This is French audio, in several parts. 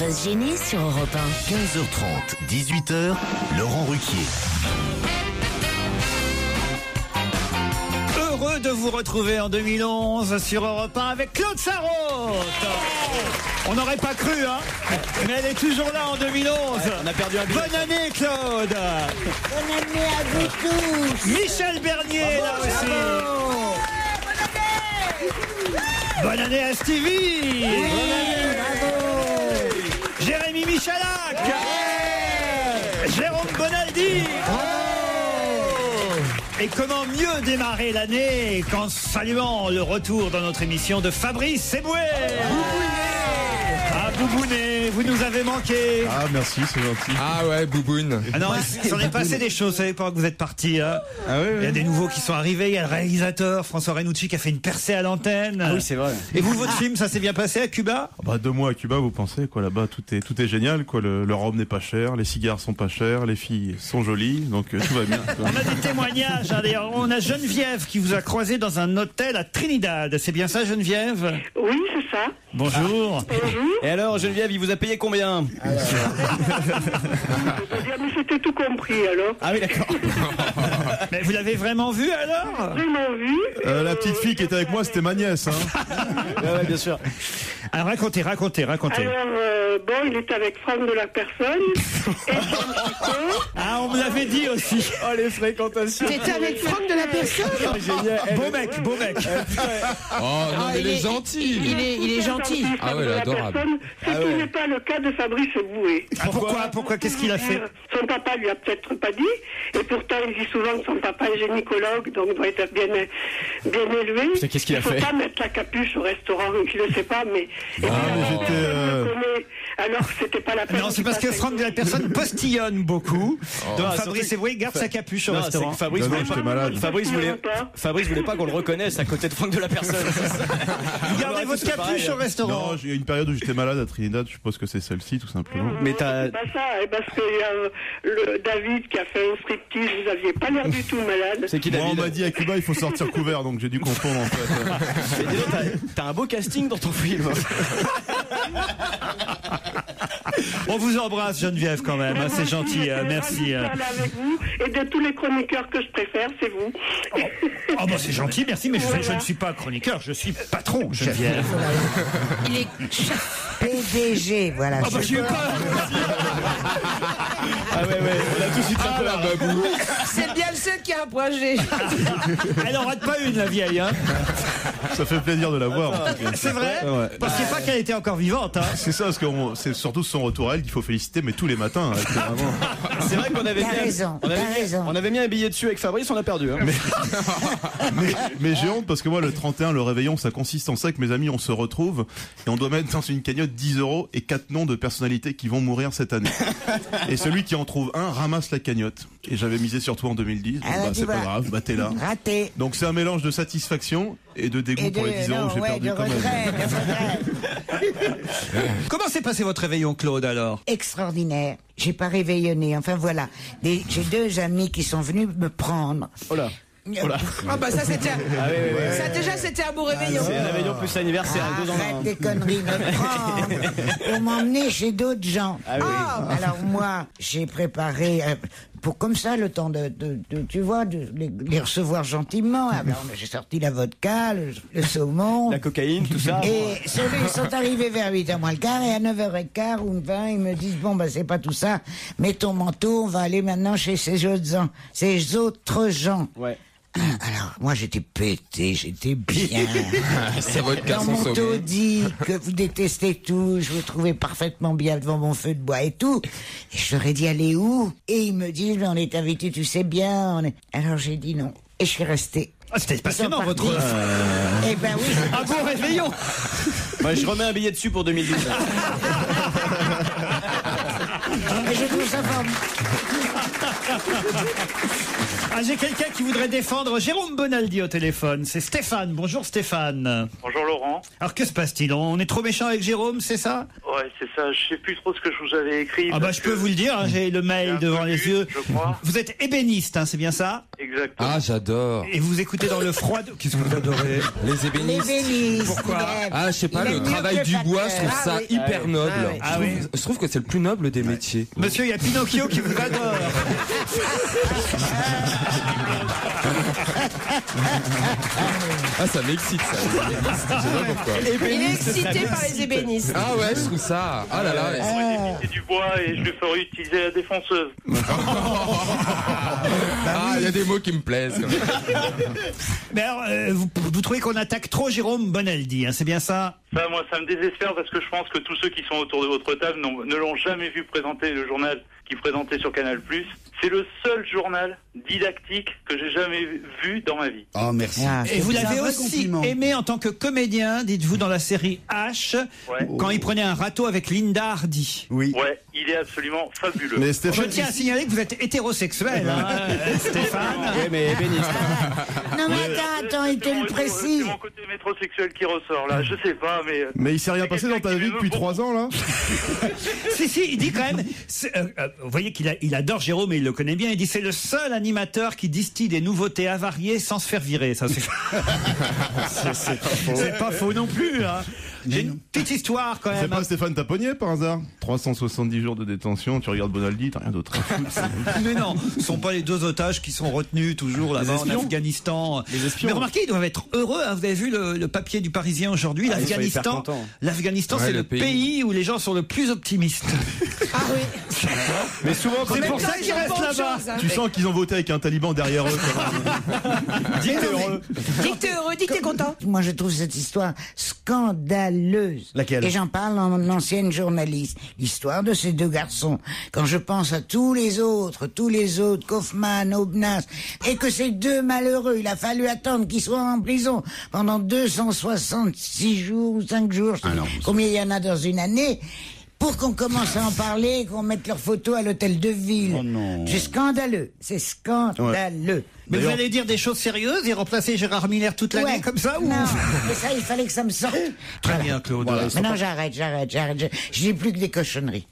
pas se gêner sur Europe 1. 15h30, 18h, Laurent Ruquier. Heureux de vous retrouver en 2011 sur Europe 1 avec Claude Sarraute. On n'aurait pas cru, hein, mais elle est toujours là en 2011. Ouais, on a perdu un billet. Bonne année, Claude. Bonne année à vous tous. Michel Bernier, là aussi. Bonne année à Stevie. Bonne année, bravo. Jérémy Michalak. Jérôme Bonaldi. Et comment mieux démarrer l'année qu'en saluant le retour dans notre émission de Fabrice Eboué. Ah, Boubounet, vous nous avez manqué. Ah, merci, c'est gentil. Ah ouais, Bouboune. Ah non, il s'en est passé des choses, vous savez pas que vous êtes partis. Hein. Ah oui, Il y a des nouveaux qui sont arrivés, il y a le réalisateur François Renucci qui a fait une percée à l'antenne. Ah oui, c'est vrai. Et vous, votre film, ça s'est bien passé à Cuba? Bah, 2 mois à Cuba, vous pensez, quoi, là-bas, tout est génial, quoi. Le rhum n'est pas cher, les cigares sont pas chers, les filles sont jolies, donc tout va bien. On a des témoignages, hein, d'ailleurs. On a Geneviève qui vous a croisé dans un hôtel à Trinidad. C'est bien ça, Geneviève? Oui, c'est ça. Bonjour. Bonjour. Et alors, Geneviève, il vous a payé combien? Mais c'était tout compris alors. Ah oui, d'accord. Mais vous l'avez vraiment vu alors? Vraiment vu. La petite fille qui était avec moi, c'était ma nièce, hein. Ouais, bien sûr. Alors racontez. Alors, bon, il était avec Franck de la Personne. Et Ah, on me l'avait dit aussi. Oh, les fréquentations. T'étais avec Franck de la Personne? Génial. Beau mec. Oh non, mais il est gentil. Il est gentil. Ah ouais, il est adorable. Ce qui n'est pas le cas de Fabrice Eboué. Ah, pourquoi qu'est-ce qu'il a fait? Son papa lui a peut-être pas dit, et pourtant il dit souvent que son papa est gynécologue, donc doit être bien élevé. C'est qu'est-ce qu'il a fait? Il faut pas mettre la capuche au restaurant, je ne sais pas, mais... mais j'étais... Alors c'était pas la peine. Non, c'est parce que Franck de la Personne postillonne beaucoup. Donc Non, Fabrice Eboué garde sa capuche au restaurant. Fabrice Non, voulait j'étais pas. malade. Fabrice voulait pas qu'on le reconnaisse à côté de Franck de la Personne. Vous gardez votre capuche au restaurant. Non, j'ai eu une période où j'étais malade à Trinidad, je suppose que c'est celle-ci, tout simplement. Mais t'as. C'est pas ça, et parce qu'il y a le David qui a fait un striptease, vous aviez pas l'air du tout malade. C'est qui Moi, David? on m'a dit à Cuba, il faut sortir couvert, donc j'ai dû confondre, en fait. Mais dis donc, t'as un beau casting dans ton film. On vous embrasse, Geneviève, quand même. Hein, c'est gentil. Merci. Avec vous, et de tous les chroniqueurs que je préfère, c'est vous. Oh, bah, c'est gentil, merci, mais je ne suis pas chroniqueur, je suis patron, Geneviève. Il est PDG, voilà. Oh, bah, j'ai eu peur. Ah ouais, on a tout de suite un peu la babou. C'est bien le seul qui a un projet. Elle en rate pas une, la vieille, hein. Ça fait plaisir de la voir, en tout cas. C'est vrai? Ouais. Parce qu'il n'y a pas qu'elle était encore vivante, hein. C'est ça, parce que c'est surtout son retour à elle qu'il faut féliciter, mais tous les matins. Hein, c'est vraiment... C'est vrai qu'on avait T'as raison, on avait mis un billet dessus avec Fabrice, on l'a perdu. Hein. Mais j'ai honte parce que moi, le 31, le réveillon, ça consiste en ça que mes amis, on se retrouve et on doit mettre dans une cagnotte 10 € et 4 noms de personnalités qui vont mourir cette année. Et celui qui en trouve un ramasse la cagnotte. Et j'avais misé sur toi en 2010. Donc, Ah, c'est pas grave, bah t'es là. Raté. Donc c'est un mélange de satisfaction et de dégoût pour les 10 € que j'ai perdu quand même. Comment s'est passé votre réveillon, Claude, alors? Extraordinaire. J'ai pas réveillonné. Enfin voilà. J'ai 2 amis qui sont venus me prendre. Oh là. Ah bah ça c'était. Ah oui. Ça déjà c'était un beau réveillon. C'est un réveillon plus anniversaire. 2 ans. Arrête des conneries, me prendre pour m'emmener chez d'autres gens. Ah oui. Alors moi, j'ai préparé pour comme ça le temps de tu vois, de les recevoir gentiment. Alors j'ai sorti la vodka, le saumon, La cocaïne, tout ça. et ceux-là, ils sont arrivés vers 8h moins le quart, et à 9h15 ou 20, ils me disent, bon, bah, c'est pas tout ça, mets ton manteau, on va aller maintenant chez ces autres gens. Ouais. Alors, moi, j'étais pété, j'étais bien. C'est votre Dans garçon mon sauvé. taudis, que vous détestez tout, je vous trouvais parfaitement bien devant mon feu de bois et tout. Et je leur ai dit, allez où? Et ils me disent, on est invités, tu sais bien. Alors j'ai dit non. Et je suis restée. Ah, c'était passionnant, votre... Eh ben oui. Un beau réveillon. Bah, je remets un billet dessus pour 2010. Et je trouve ça formidable. Ah, j'ai quelqu'un qui voudrait défendre Jérôme Bonaldi au téléphone. C'est Stéphane. Bonjour Stéphane. Bonjour Laurent. Alors que se passe-t-il? On est trop méchant avec Jérôme, c'est ça? Ouais, c'est ça. Je sais plus trop ce que je vous avais écrit. Ah bah je peux vous le dire, hein, j'ai le mail devant les yeux. Je crois. Vous êtes ébéniste, hein, c'est bien ça? exactement. Ah, j'adore. Et vous écoutez dans le froid. Qu'est-ce que vous adorez? Les ébénistes. Pourquoi? Ah, je sais pas, le travail du bois, je trouve ça hyper noble. Ah oui. Je trouve que c'est le plus noble des métiers. Monsieur, il y a Pinocchio qui vous adore. Ah, ça m'excite, ça. Les ébénistes, je sais pas pourquoi. Il est excité par les ébénistes. Ah ouais, je trouve ça. Ah là là. C'est du bois et je lui ferai utiliser la défonceuse. Ah, il y a des mots qui me plaisent. Quand même. Mais alors, vous trouvez qu'on attaque trop Jérôme Bonaldi, hein, c'est bien ça? Ça, moi, ça me désespère parce que je pense que tous ceux qui sont autour de votre table ne l'ont jamais vu présenter le journal qu'il présentait sur Canal+. C'est le seul journal didactique que j'ai jamais vu dans ma vie. Oh, merci. Et vous l'avez aussi aimé en tant que comédien, dites-vous, dans la série H, quand il prenait un râteau avec Linda Hardy. Oui. Ouais, il est absolument fabuleux. Mais Je Stéphane, tiens à signaler que vous êtes hétérosexuel, hein, Stéphane. Oui, mais ébéniste. Non mais attends, il te le précise. C'est mon côté métrosexuel qui ressort là, je sais pas, mais il s'est rien passé dans ta vie depuis 3 ans, là? Si, il dit quand même, vous voyez qu'il adore Jérôme et il le connaît bien, il dit c'est le seul animateur qui distille des nouveautés avariées sans se faire virer. Ça, c'est pas faux non plus. Hein. J'ai une petite histoire quand même. C'est pas Stéphane Taponnier par hasard? 370 jours de détention, tu regardes Bonaldi, t'as rien d'autre à foutre. Mais non, ce sont pas les 2 otages qui sont retenus toujours là-bas en Afghanistan. Les espions. Mais remarquez, ils doivent être heureux. Hein. Vous avez vu le papier du Parisien aujourd'hui? Ils sont hyper L'Afghanistan, contents. c'est le pays où les gens sont le plus optimistes. Ah oui. Mais souvent, quand C'est pour ça qu'ils restent là-bas. Tu sens qu'ils ont voté avec un taliban derrière eux. Dis que t'es heureux. Dis que t'es heureux, dis que t'es content. Moi, je trouve cette histoire scandaleuse. Laquelle? Et j'en parle en ancienne journaliste. L'histoire de ces 2 garçons. Quand je pense à tous les autres, Kaufmann, Obnas, et que ces 2 malheureux, il a fallu attendre qu'ils soient en prison pendant 266 jours ou 5 jours. Je sais pas combien il y en a dans une année. Pour qu'on commence à en parler, qu'on mette leurs photos à l'hôtel de ville. Oh non. C'est scandaleux. C'est scandaleux. Mais vous allez dire des choses sérieuses et remplacer Gérard Miller toute l'année comme ça ou... Non, mais ça, il fallait que ça me sorte. Très bien, Claude. Voilà. Maintenant, j'arrête. Je dis plus que des cochonneries.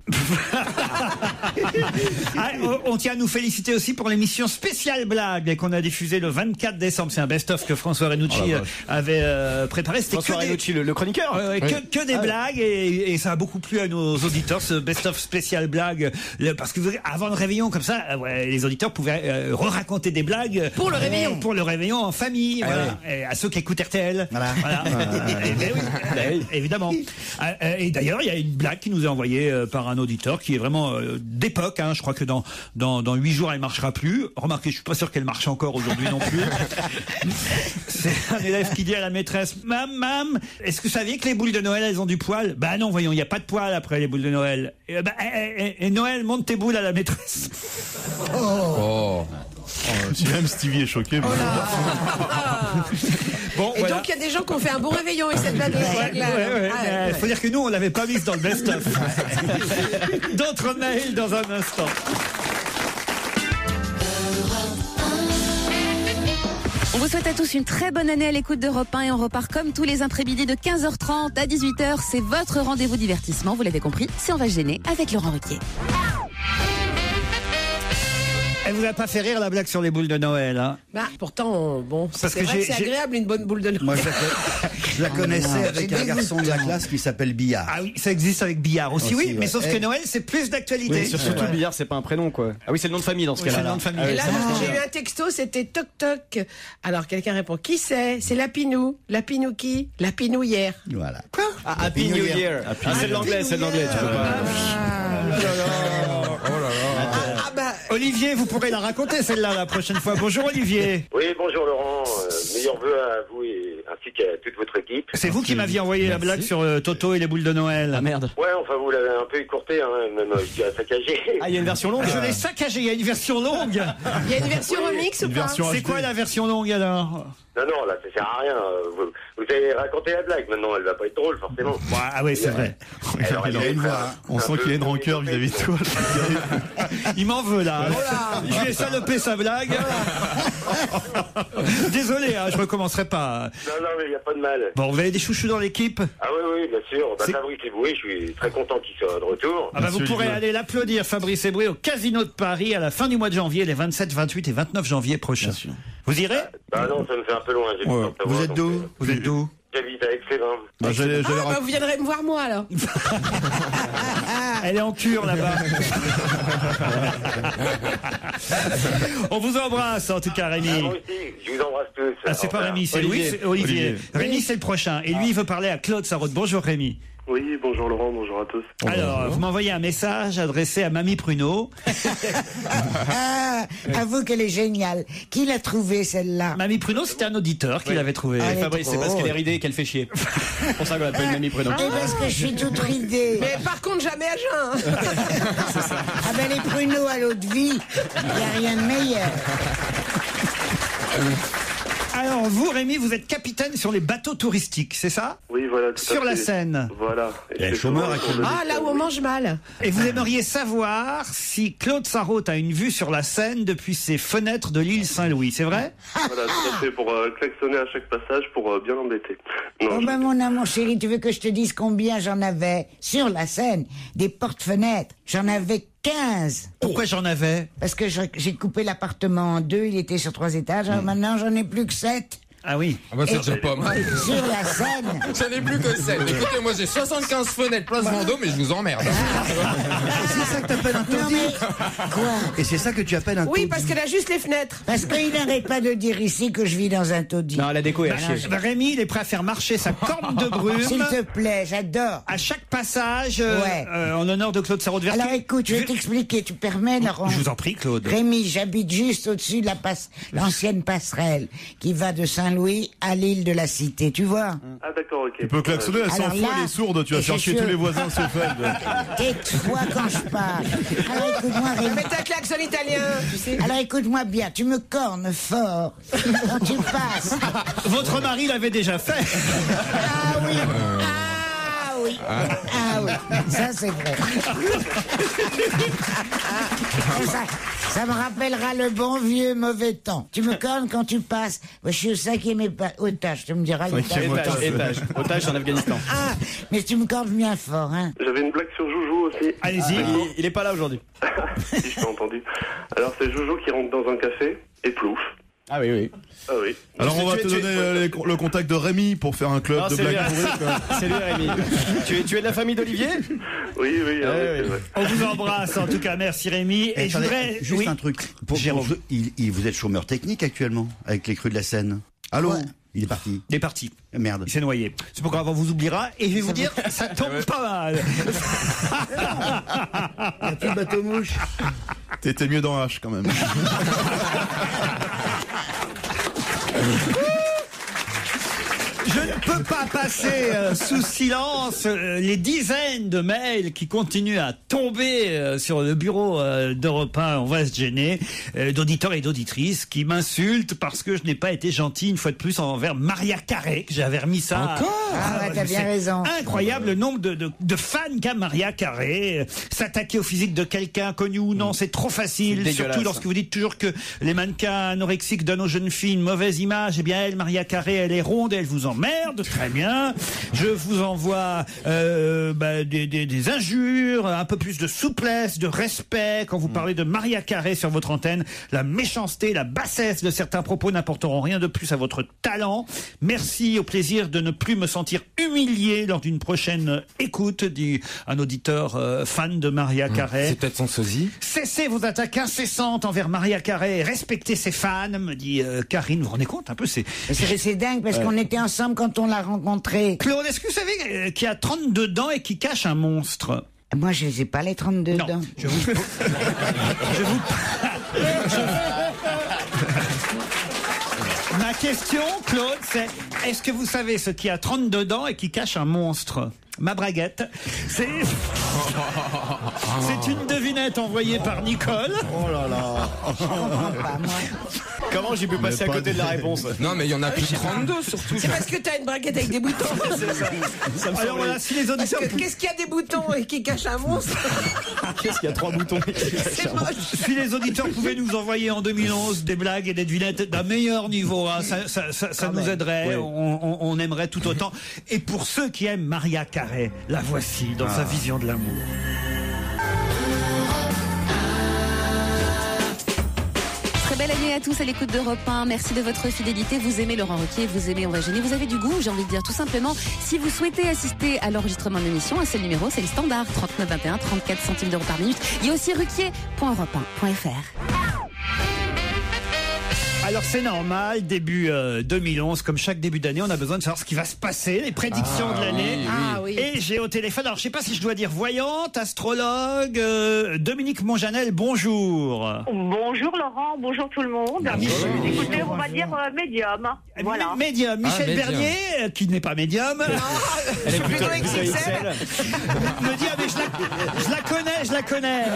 On tient à nous féliciter aussi pour l'émission spéciale blague qu'on a diffusée le 24 décembre. C'est un best-of que François Renucci avait préparé. C'était François Renucci, le chroniqueur. Que des blagues et ça a beaucoup plu à nos auditeurs, ce best-of spécial blague. Parce que avant le réveillon, comme ça, les auditeurs pouvaient raconter des blagues. Pour le réveillon. Pour le réveillon en famille, voilà. Et à ceux qui écoutent RTL. Voilà. Évidemment. Et d'ailleurs, il y a une blague qui nous est envoyée par un auditeur qui est vraiment d'époque. Hein. Je crois que dans 8 jours, elle marchera plus. Remarquez, je suis pas sûr qu'elle marche encore aujourd'hui non plus. C'est un élève qui dit à la maîtresse: Mam, est-ce que vous saviez que les boules de Noël, elles ont du poil? Bah non, voyons, il n'y a pas de poil après les boules de Noël. Et Noël, monte tes boules à la maîtresse. Si même Stevie est choqué. Bon, et voilà. donc il y a des gens qui ont fait un bon réveillon avec cette blague. Il faut dire que nous, on l'avait pas mise dans le best-of. D'autres mails dans un instant. On vous souhaite à tous une très bonne année à l'écoute d'Europe 1 et on repart comme tous les après-midi de 15h30 à 18h. C'est votre rendez-vous divertissement, vous l'avez compris, c'est On va se gêner avec Laurent Ruquier. Elle vous a pas fait rire la blague sur les boules de Noël, hein? Bah, pourtant, bon, Parce c'est que vrai que c'est agréable une bonne boule de Noël. Moi, je la connaissais avec un garçon de la classe qui s'appelle Billard. Ah oui, ça existe avec Billard aussi, oui, ouais. mais sauf que Noël, c'est plus d'actualité. Oui, surtout le billard, c'est pas un prénom, quoi. Ah oui, c'est le nom de famille dans ce cas-là. C'est le nom de famille. Et là, j'ai eu un texto, c'était toc toc. Alors quelqu'un répond: qui c'est? C'est Lapinou. Lapinou qui? Lapinou hier. Voilà. Ah, Happy New Year. C'est de l'anglais, tu peux pas. Olivier, vous pourrez la raconter celle-là la prochaine fois. Bonjour Olivier. Oui, bonjour Laurent. Meilleurs vœux à vous et ainsi qu'à toute votre équipe. C'est vous qui m'aviez envoyé la blague sur Toto et les boules de Noël. Ah merde. Ouais, enfin vous l'avez un peu écourté, hein, même je dirais saccagé. Ah, il y a une version longue. Je l'ai saccagé, il y a une version longue. Il y a une version remix ou pas? C'est quoi la version longue alors? Non, là, ça sert à rien. Vous avez raconté la blague. Maintenant, elle va pas être drôle, forcément. Ah oui, c'est vrai. On sent qu'il y a une rancœur vis-à-vis de toi. Il m'en veut là. Je vais saloper sa blague. Désolé, je recommencerai pas. Non, mais il n'y a pas de mal. Bon, vous avez des chouchous dans l'équipe? Ah oui, bien sûr. Fabrice Eboué, je suis très content qu'il soit de retour. Vous pourrez aller l'applaudir, Fabrice Eboué, au Casino de Paris à la fin du mois de janvier, les 27, 28 et 29 janvier prochains. Vous irez? Non, ça me fait un peu loin. Vous êtes d'où? Vous êtes d'où? J'habite à Aix-les-Bains. Vous viendrez me voir moi alors. Elle est en cure là-bas. On vous embrasse en tout cas, Rémi. Moi aussi, je vous embrasse tous. C'est pas Rémi, c'est Louis, c'est Olivier. Rémi, c'est le prochain. Et lui, il veut parler à Claude Sarraute. Bonjour Rémi. Oui, bonjour Laurent, bonjour à tous. Alors, vous m'envoyez un message adressé à Mamie Pruneau. Avoue qu'elle est géniale. Qui l'a trouvée, celle-là? Mamie Pruneau, c'était un auditeur qui l'avait trouvée. Fabrice, c'est parce qu'elle est ridée et qu'elle fait chier. C'est pour ça qu'on l'appelle Mamie Pruneau. Et parce que je suis toute ridée. Mais par contre, jamais à jeun. Les pruneaux à l'eau de vie, il n'y a rien de meilleur. Alors, vous, Rémi, vous êtes capitaine sur les bateaux touristiques, c'est ça? Oui, voilà. Sur la Seine. Voilà. Il y a le chômeur actuellement. Là où on mange mal. Et vous aimeriez savoir si Claude Sarraute a une vue sur la Seine depuis ses fenêtres de l'île Saint-Louis, c'est vrai? Voilà, tout à fait, pour klaxonner à chaque passage pour bien l'embêter. Mon amour chéri, tu veux que je te dise combien j'en avais sur la Seine? Des porte-fenêtres. J'en avais 15. Pourquoi j'en avais? Parce que j'ai coupé l'appartement en 2, il était sur 3 étages, alors maintenant j'en ai plus que 7. Ah oui. C'est déjà pas mal. Sur la Seine. J'en ai plus que 7. Écoutez, moi j'ai 75 fenêtres place Vendôme, mais je vous emmerde. C'est ça que t'appelles un taudis. Quoi? Et c'est ça que tu appelles un taudis. Oui, parce qu'elle a juste les fenêtres. Parce qu'il n'arrête pas de dire ici que je vis dans un taudis. Non, la déco est à chier. Rémi, il est prêt à faire marcher sa corne de brume. S'il te plaît, j'adore. À chaque passage, en l'honneur de Claude Sarraute. Alors écoute, je vais t'expliquer, tu permets, Laurent? Je vous en prie, Claude. Rémi, j'habite juste au-dessus de l'ancienne passerelle qui va de Saint-Louis à l'île de la Cité, tu vois? Ah d'accord, ok. Tu peux klaxonner, elle s'en fout, elle est sourde, tu vas faire chier tous les voisins se fêtent. Tais-toi quand je parle. Alors écoute-moi, Rémi. Mais t'as klaxon italien, tu sais. Alors écoute-moi bien, tu me cornes fort quand tu passes. Votre mari l'avait déjà fait. Ah oui. Ah oui, ça c'est vrai. Ça me rappellera le bon vieux mauvais temps. Tu me cornes quand tu passes. Moi, je suis au 5e otage, tu me diras. Otage en Afghanistan. Ah, mais tu me cornes bien fort, hein. J'avais une blague sur Joujou aussi. Allez-y. Il est pas là aujourd'hui. Si, je t'ai entendu. Alors c'est Joujou qui rentre dans un café et plouf. Ah oui. Ah oui. Alors on va te donner le contact de Rémi pour faire un club de blagues pourries. C'est lui, Rémi. Tu es de la famille d'Olivier? Oui. On vous embrasse en tout cas, merci Rémi. Et je voudrais juste un truc. Vous êtes chômeur technique actuellement avec les crues de la Seine. Allô? Ouais. Il est parti. Il est parti. Merde. Il s'est noyé. C'est pas grave, on vous oubliera. Et je vais vous dire, ça tombe pas mal. Un petit bateau mouche. T'étais mieux dans H quand même. Je ne peux pas passer sous silence les dizaines de mails qui continuent à tomber sur le bureau d'Europe 1, on va se gêner, d'auditeurs et d'auditrices qui m'insultent parce que je n'ai pas été gentil une fois de plus envers Maria Carré, que j'avais remis ça. Encore t'as bien raison. Incroyable le nombre de fans qu'a Maria Carré. S'attaquer au physique de quelqu'un, connu ou non, c'est trop facile. Surtout lorsque vous dites toujours que les mannequins anorexiques donnent aux jeunes filles une mauvaise image. Eh bien elle, Maria Carré, elle est ronde et elle vous emmerde. Très bien. Je vous envoie des injures, un peu plus de souplesse, de respect quand vous parlez de Maria Carré sur votre antenne. La méchanceté, la bassesse de certains propos n'apporteront rien de plus à votre talent. Merci, au plaisir de ne plus me sentir humilié lors d'une prochaine écoute, dit un auditeur fan de Maria Carré. C'est peut-être son sosie. Cessez vos attaques incessantes envers Maria Carré, respectez ses fans, me dit Karine. Vous vous rendez compte un peu, c'est dingue parce qu'on était ensemble quand on l'a rencontré. Claude, est-ce que vous savez qu'il y a 32 dents et qui cache un monstre? Moi, je ne sais pas les 32 dents. Ma question, Claude, c'est est-ce que vous savez ce qui a 32 dents et qui cache un monstre? Ma braguette, c'est... C'est une devinette envoyée par Nicole. Oh là là. Comment j'ai pu passer à côté de la réponse? Non, mais il y en a plus de 32 surtout. C'est parce que t'as une braguette avec des boutons. Ça me Alors voilà, si les Parce auditeurs... que qu'est-ce qu'il y a des boutons et qui cache un monstre? Qu'est-ce qu'il y a 3 boutons? C'est moche. Si les auditeurs pouvaient nous envoyer en 2011 des blagues et des devinettes d'un meilleur niveau, hein, ça nous aiderait, on aimerait tout autant. Et pour ceux qui aiment Maria Carré, la voici dans sa vision de l'amour. Très belle année à tous à l'écoute d'Europe 1. Merci de votre fidélité. Vous aimez Laurent Ruquier, vous aimez On va gêner. Vous avez du goût, j'ai envie de dire tout simplement. Si vous souhaitez assister à l'enregistrement de l'émission, un seul numéro, c'est le standard 39 21 34 centimes d'euros par minute. Il y a aussi ruquier.europe1.fr. Alors c'est normal, début 2011, comme chaque début d'année, on a besoin de savoir ce qui va se passer, les prédictions de l'année. Oui. Et j'ai au téléphone, alors je sais pas si je dois dire voyante, astrologue, Dominique Monjanel, bonjour. Bonjour Laurent, bonjour tout le monde. Écoutez, on va dire médium. Voilà. Médium, Michel médium. Bernier, qui n'est pas médium. Elle est plutôt XXL. Me dit, ah, mais je la connais.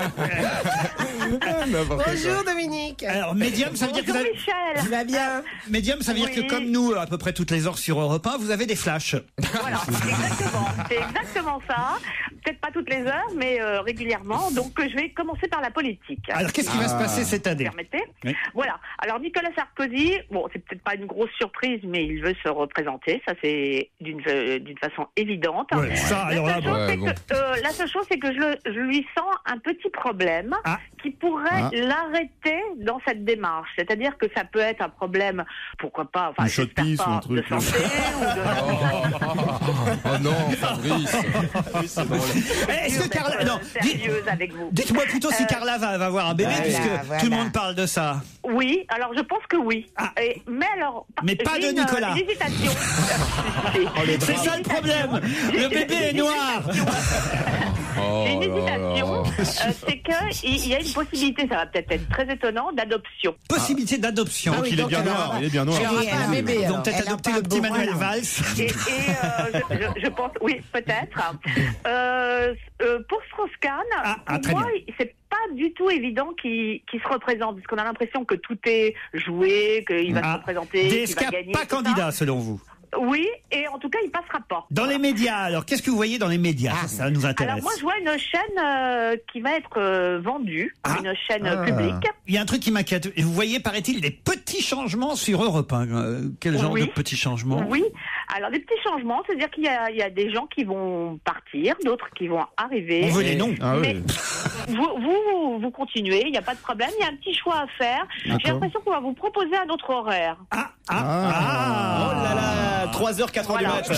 Bonjour Dominique. Alors médium, ça veut dire que Bonjour Michel. Tu vas bien? médium, ça veut dire que comme nous, à peu près toutes les heures sur Europe 1, vous avez des flashs. Voilà, exactement. C'est exactement ça. Peut-être pas toutes les heures, mais régulièrement. Donc je vais commencer par la politique. Alors qu'est-ce qui va se passer cette année? Permettez. Oui. Voilà. Alors Nicolas Sarkozy, bon, c'est peut-être pas une grosse surprise, mais il veut se représenter. Ça, c'est d'une façon évidente. Ouais, ça, alors là, La seule chose, c'est que je lui sens un petit problème qui pourrait l'arrêter dans cette démarche. C'est-à-dire que ça peut être un problème, pourquoi pas, enfin, Une shot j'espère pisse ou un pas, truc. de santé ou de... Oh non, Fabrice. Est-ce que Carla... Non, sérieuse avec vous. dites-moi plutôt si Carla va avoir un bébé, puisque tout le monde parle de ça. Oui, alors je pense que oui. Mais alors... Mais pas j'ai de Nicolas. Une hésitation. C'est ça le problème. Le bébé est noir. J'ai une hésitation. C'est qu'il y a une possibilité, ça va peut-être être très étonnant, d'adoption. Possibilité d'adoption. Donc il est bien noir, il est bien noir. Un bébé. Ils alors. ont peut-être Elle en adopté parle le petit beaucoup, Manuel alors. Valls. Je pense, oui, peut-être. Pour Strauss-Kahn, très pour moi, bien. c'est pas du tout évident qu'il se représente, parce qu'on a l'impression que tout est joué, qu'il va se représenter, qu'il DSK va gagner. pas tout ça. candidat selon vous. Oui, et en tout cas, il passera pas. Dans les médias, alors qu'est-ce que vous voyez dans les médias? Ça nous intéresse. Alors moi, je vois une chaîne qui va être vendue, une chaîne publique. Il y a un truc qui m'inquiète. Et vous voyez, paraît-il, des petits changements sur Europe 1. Quel genre de petits changements? Oui, alors des petits changements, c'est-à-dire qu'il y a des gens qui vont partir, d'autres qui vont arriver. On veut les noms. Mais vous continuez, il n'y a pas de problème, il y a un petit choix à faire. J'ai l'impression qu'on va vous proposer un autre horaire. Oh là là, 3h, 4h du match.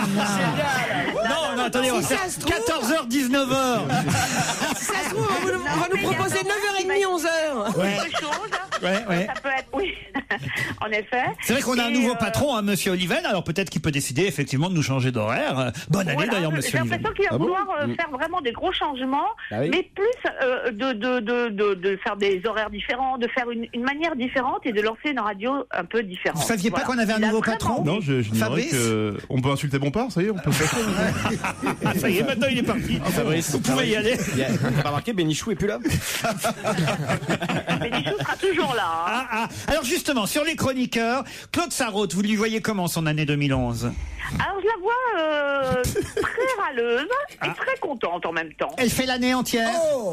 Non, attendez, on va faire 14h, 19h. Si ça se trouve, on va nous proposer 9h30, 11h. Quelque chose. Ça peut être, oui, en effet. C'est vrai qu'on a un nouveau patron, monsieur Oliven, alors peut-être qu'il peut décider effectivement de nous changer d'horaire. Bonne année d'ailleurs, monsieur Oliven. J'ai l'impression qu'il va vouloir faire vraiment des gros changements, mais plus de faire des horaires différents, de faire une manière différente et de lancer une radio un peu différente. Vous saviez pas qu'on avait un nouveau patron? Non, j'ignorais que... On peut insulter Bompard, ça y est, on peut faire ça y est, maintenant il est parti. Fabrice, vous pouvez y aller. T'as pas remarqué, Bénichou est plus là? Bénichou sera toujours là. Alors justement, sur les chroniqueurs, Claude Sarraute, vous lui voyez comment son année 2011? Alors je la vois très râleuse et très contente en même temps. Elle fait l'année entière?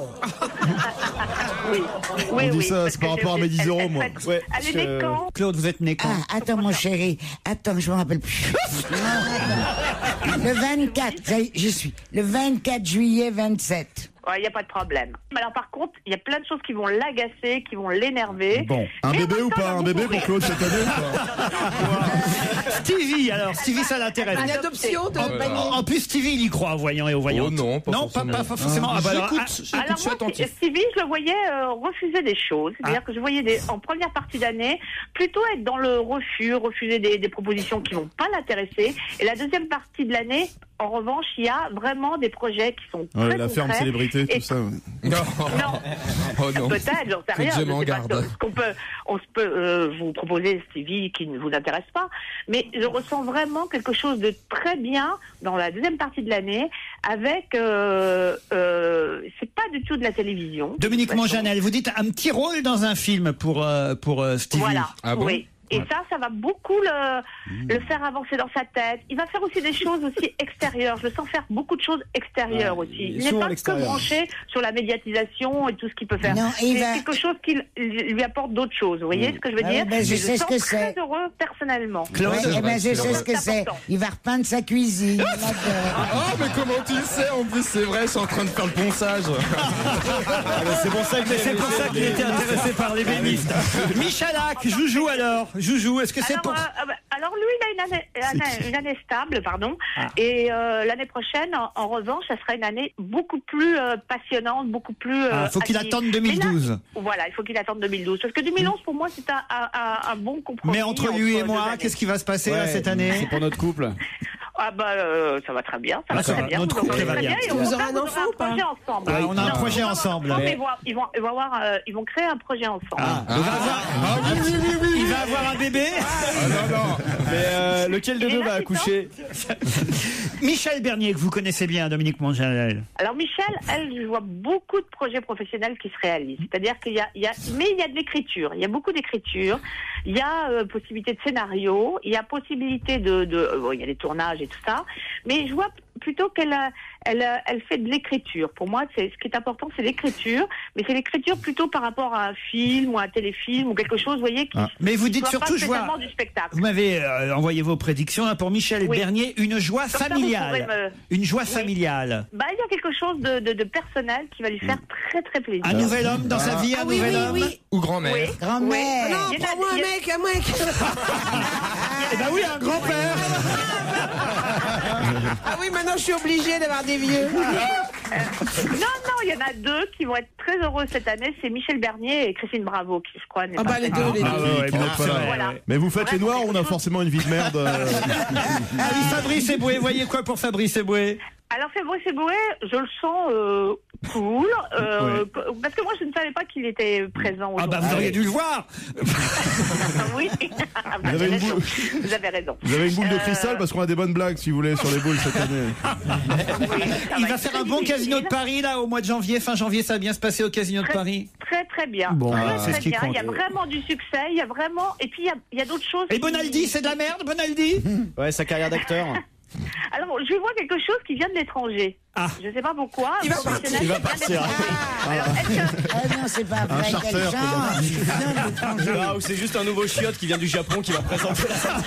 Oui. On dit ça, c'est par rapport à mes 10 euros, moi. Elle est née quand? Claude, vous êtes né quand? Attends, mon chéri. Attends, je me rappelle plus. Le 24, j'y suis. Le 24 juillet 27. Il n'y a pas de problème. Mais alors par contre, il y a plein de choses qui vont l'agacer, qui vont l'énerver. Bon, un bébé ou pas? Un bébé pour Claude cette année ou pas? Stevie, alors, Stevie, ça l'intéresse. Une adoption de En plus, Stevie, il y croit aux voyants et aux voyantes. Oh non, pas forcément. Alors moi, Stevie, je le voyais refuser des choses. C'est-à-dire que je voyais en première partie d'année plutôt être dans le refus, refuser des propositions qui vont pas l'intéresser. Et la deuxième partie de l'année, en revanche, il y a vraiment des projets qui sont très la ferme concrets. célébrité, tout ça. Non. Oh non. Peut-être, j'en sais rien. Je m'en garde. On peut vous proposer Stevie qui ne vous intéresse pas, mais je ressens vraiment quelque chose de très très bien dans la deuxième partie de l'année avec c'est pas du tout de la télévision. Dominique Monjanel, vous dites un petit rôle dans un film pour Stevie. Voilà, Ah bon oui. Et ça va beaucoup le faire avancer dans sa tête. Il va faire aussi des choses aussi extérieures. Je le sens faire beaucoup de choses extérieures aussi. Il n'est pas que branché sur la médiatisation et tout ce qu'il peut faire. Non, c'est quelque chose qui lui apporte d'autres choses. Vous voyez ce que je veux dire? Je sais ce que c'est. Très heureux personnellement. Claude, je sais ce que c'est. Il va repeindre sa cuisine. Oh, mais comment tu le sais? En plus, c'est vrai, je suis en train de faire le ponçage. C'est pour ça qu'il était intéressé par l'ébéniste. Michalak, Joujou alors. Joujou, est-ce que c'est pour... Alors lui, il a une année stable, pardon. Et l'année prochaine, en revanche, ça sera une année beaucoup plus passionnante, beaucoup plus... faut qu'il attende 2012. Voilà, il faut qu'il attende 2012. Parce que 2011, pour moi, c'est un bon compromis. Mais entre lui et moi, qu'est-ce qui va se passer là, cette année? C'est pour notre couple. Ah bah ça va très bien, ça va très bien. Notre couple va bien. Et Vous aurez un enfant ou pas? projet ensemble. On a un projet ensemble. Ils vont créer un projet ensemble. Il va avoir un bébé. Non. Mais lequel de deux va accoucher? Michel Bernier, que vous connaissez bien, Dominique Monjanel. Alors Michel, je vois beaucoup de projets professionnels qui se réalisent. C'est-à-dire qu'il y a de l'écriture. Il y a beaucoup d'écriture. Il y a possibilité de scénario. Il y a possibilité il y a des tournages et tout ça. Mais je vois plutôt qu'elle fait de l'écriture. Pour moi, ce qui est important, c'est l'écriture. Mais c'est l'écriture plutôt par rapport à un film ou à un téléfilm ou quelque chose, vous voyez, mais vous dites surtout, je vois, du spectacle. Vous m'avez envoyé vos prédictions là, pour Michel Bernier, une joie familiale. Une joie familiale. Il y a quelque chose de personnel qui va lui faire très très plaisir. Un nouvel homme dans sa vie, un nouvel homme. Ou grand-mère. Oui. Grand-mère. Non, prends-moi un mec. Eh ben oui, un grand-père. Ah oui, maintenant je suis obligée d'avoir des vieux. Non, il y en a deux qui vont être très heureux cette année. C'est Michel Bernier et Christine Bravo, qui je crois n'est pas... les deux. Voilà. Mais vous faites les noirs, on a forcément une vie de merde. Allez, Fabrice Eboué, voyez quoi pour Fabrice Eboué? Alors Fabrice Eboué, je le sens cool, parce que moi je ne savais pas qu'il était présent aujourd'hui. Vous auriez dû le voir. Oui, vous avez raison. Vous avez une boule de cristal parce qu'on a des bonnes blagues, si vous voulez, sur les boules cette année. Il va faire un bon casino de Paris là au mois de janvier, fin janvier, ça va bien se passer au casino de Paris. Très très bien. Bon, c'est ce qui compte. Il y a vraiment du succès, il y a vraiment, et puis il y a d'autres choses. Et Bonaldi, c'est de la merde, Bonaldi? Ouais, sa carrière d'acteur. Alors, je vois quelque chose qui vient de l'étranger. Je ne sais pas pourquoi. Il va partir. Non, c'est pas vrai. Quelle chance. Ou c'est juste un nouveau chiotte qui vient du Japon qui va présenter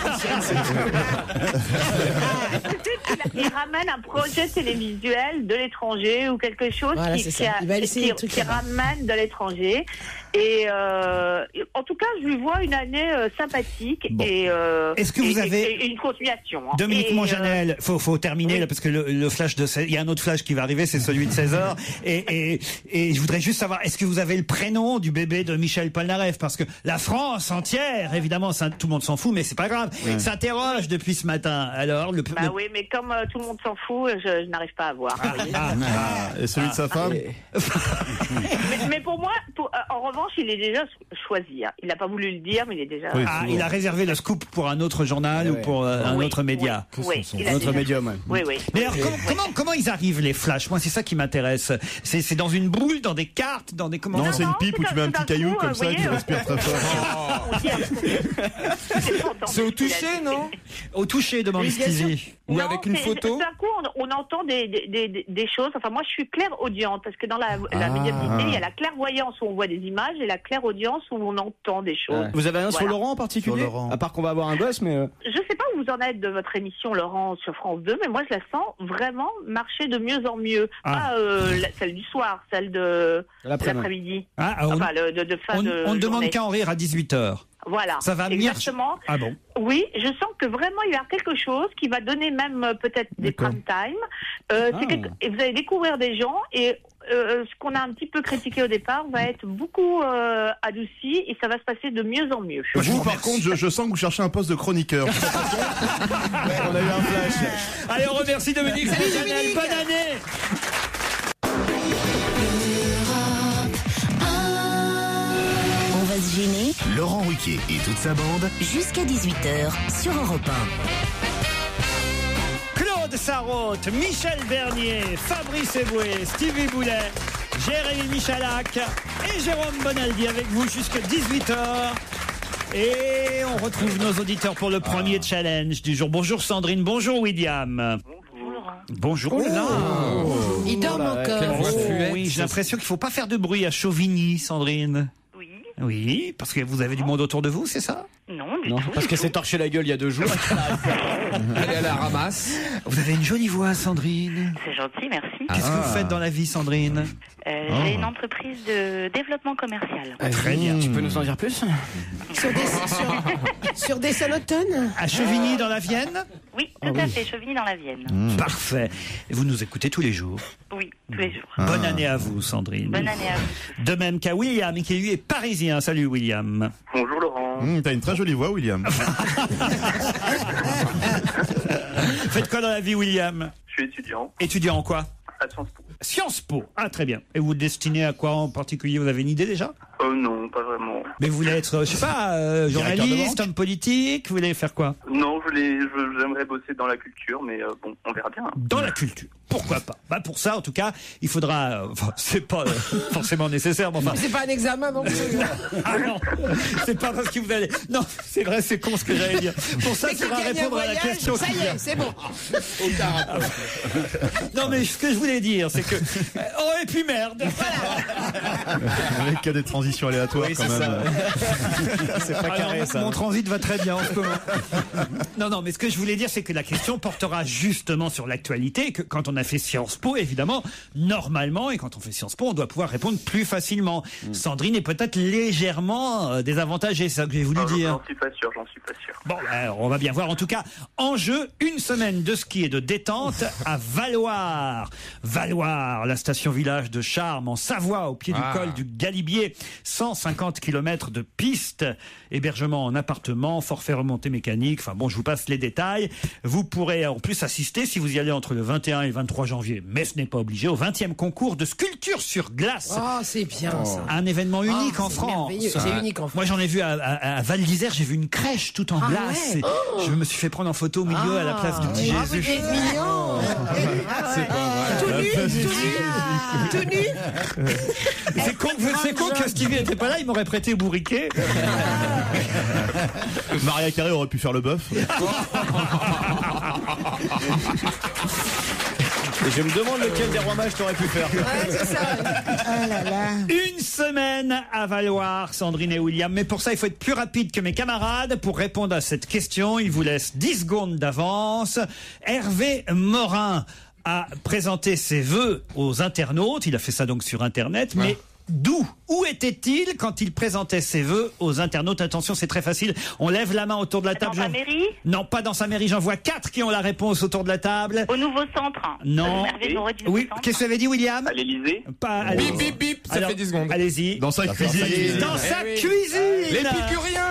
il ramène un projet télévisuel de l'étranger ou quelque chose qui ramène de l'étranger. Et en tout cas, je lui vois une année sympathique et est-ce que vous avez une continuation. Dominique Monjanel, faut terminer là parce que le flash il y a un autre flash qui va arriver, c'est celui de 16h et je voudrais juste savoir, est-ce que vous avez le prénom du bébé de Michel Polnareff, parce que la France entière, évidemment, tout le monde s'en fout, mais c'est pas grave, s'interroge depuis ce matin. Alors oui, mais comme tout le monde s'en fout, je n'arrive pas à voir. Et celui de sa femme? mais pour moi, en revanche, il est déjà choisi. Il n'a pas voulu le dire, mais il est déjà... il a réservé le scoop pour un autre journal ou pour un autre média. Un autre médium. Oui. Mais alors, comment ils arrivent, les flashs? Moi, c'est ça qui m'intéresse. C'est dans une boule, dans des cartes, dans des... Non, c'est une pipe où tu mets un petit caillou comme ça qui respire très fort. C'est au toucher, non? Au toucher, demande Stevie. Ou avec une photo? D'un coup, on entend des choses. Enfin, moi, je suis clairaudiente, parce que dans la médiumnité, il y a la clairvoyance où on voit des images et la clairaudience où on entend des choses. Vous avez un sur Laurent en particulier? À part qu'on va avoir un gosse, mais... Je sais pas où vous en êtes de votre émission, Laurent, sur France 2, mais moi, je la sens vraiment marcher de mieux en mieux. Pas celle du soir, celle de l'après-midi. On ne demande qu'à en rire à 18h. Voilà. Ça va exactement. Ah bon? Oui, je sens que vraiment il va y avoir quelque chose qui va donner même peut-être des prime time. Et vous allez découvrir des gens et ce qu'on a un petit peu critiqué au départ va être beaucoup adouci et ça va se passer de mieux en mieux. Vous, par contre, je sens que vous cherchez un poste de chroniqueur. On a eu un flash. Allez, on remercie Dominique Monjanel. Bonne année. On va se gêner. Laurent Ruquier et toute sa bande. Jusqu'à 18h sur Europe 1. Sarraute, Michel Bernier, Fabrice Eboué, Stevie Boulet, Jérémy Michalak et Jérôme Bonaldi avec vous jusqu'à 18h. Et on retrouve nos auditeurs pour le premier challenge du jour. Bonjour Sandrine, bonjour William. Bonjour. Il dort encore. Oui, j'ai l'impression qu'il ne faut pas faire de bruit à Chauvigny, Sandrine. Oui, parce que vous avez du monde autour de vous, c'est ça? Non, du Non, tout. parce que c'est torché la gueule il y a 2 jours. Elle est à la ramasse. Vous avez une jolie voix, Sandrine. C'est gentil, merci. Qu'est-ce que vous faites dans la vie, Sandrine? J'ai une entreprise de développement commercial. Très bien. Tu peux nous en dire plus? Sur des sonotones. À Chevigny, dans la Vienne? Oui, tout à fait, Chevigny dans la Vienne. Parfait. Et vous nous écoutez tous les jours? Oui, tous les jours. Bonne année à vous, Sandrine. Bonne année à vous. De même qu'à William, qui lui est parisien. Salut, William. Bonjour Laurent. T'as une très jolie voix, William. Faites quoi dans la vie, William? Je suis étudiant Étudiant en quoi? à Sciences Po. Sciences Po. Ah, très bien. Et vous destinez à quoi en particulier? Vous avez une idée déjà? Non, pas vraiment. Mais vous voulez être, je sais pas, journaliste, homme politique? Vous voulez faire quoi? Non, j'aimerais bosser dans la culture, mais bon, on verra bien. Dans la culture. Pourquoi pas? Bah pour ça, en tout cas, il faudra. C'est pas forcément nécessaire, mais enfin. C'est pas un examen non plus. Ah non, c'est pas parce que vous allez. Non, c'est vrai, c'est con ce que j'allais dire. Pour ça, il faudra répondre à la question. Ça y est, c'est bon. Non, mais ce que je voulais dire, c'est que. Oh, et puis merde. Avec qu'il y a des transitions aléatoires quand même. C'est pas carré ça. Mon transit va très bien en ce moment. Non, mais ce que je voulais dire, c'est que la question portera justement sur l'actualité, que quand on a fait Sciences Po, évidemment, normalement, et quand on fait Sciences Po, on doit pouvoir répondre plus facilement. Sandrine est peut-être légèrement désavantagée, c'est ça que j'ai voulu dire. J'en suis pas sûr. Bon, on va bien voir. En tout cas, en jeu, une semaine de ski et de détente à Valloire. Valloire, la station village de Charmes, en Savoie, au pied du col du Galibier. 150 km de piste, hébergement en appartement, forfait remontée mécanique. Enfin bon, je vous passe les détails. Vous pourrez en plus assister, si vous y allez entre le 21 et le 23 janvier, mais ce n'est pas obligé, au 20e concours de sculpture sur glace. Oh, c'est bien ça. Un événement unique en France. C'est unique en France. Moi, j'en ai vu à Val d'Isère, j'ai vu une crèche tout en glace. Ouais. Je me suis fait prendre en photo au milieu à la place du petit Jésus. Vous êtes mignon. C'est pas vrai. Tout nu. C'est con que Stevie n'était pas là, il m'aurait prêté bourriquet. Maria Carré aurait pu faire le bœuf. Et je me demande lequel des rois mages t'aurais pu faire. Ouais, c'est ça. Oh là là. Une semaine à Valloire, Sandrine et William. Mais pour ça, il faut être plus rapide que mes camarades. Pour répondre à cette question, il vous laisse 10 secondes d'avance. Hervé Morin a présenté ses vœux aux internautes. Il a fait ça donc sur Internet. Mais où était-il quand il présentait ses vœux aux internautes? Attention, c'est très facile. On lève la main autour de la table. Dans sa mairie? Non, pas dans sa mairie. J'en vois 4 qui ont la réponse autour de la table. Au nouveau centre? Non. Hervé Morin du nouveau Oui, centre. qu'est-ce que vous avez dit, William? À l'Élysée? Pas à Bip, bip, bip, ça fait 10 secondes. Allez-y. Dans sa cuisine. Dans sa cuisine. L'épicurien.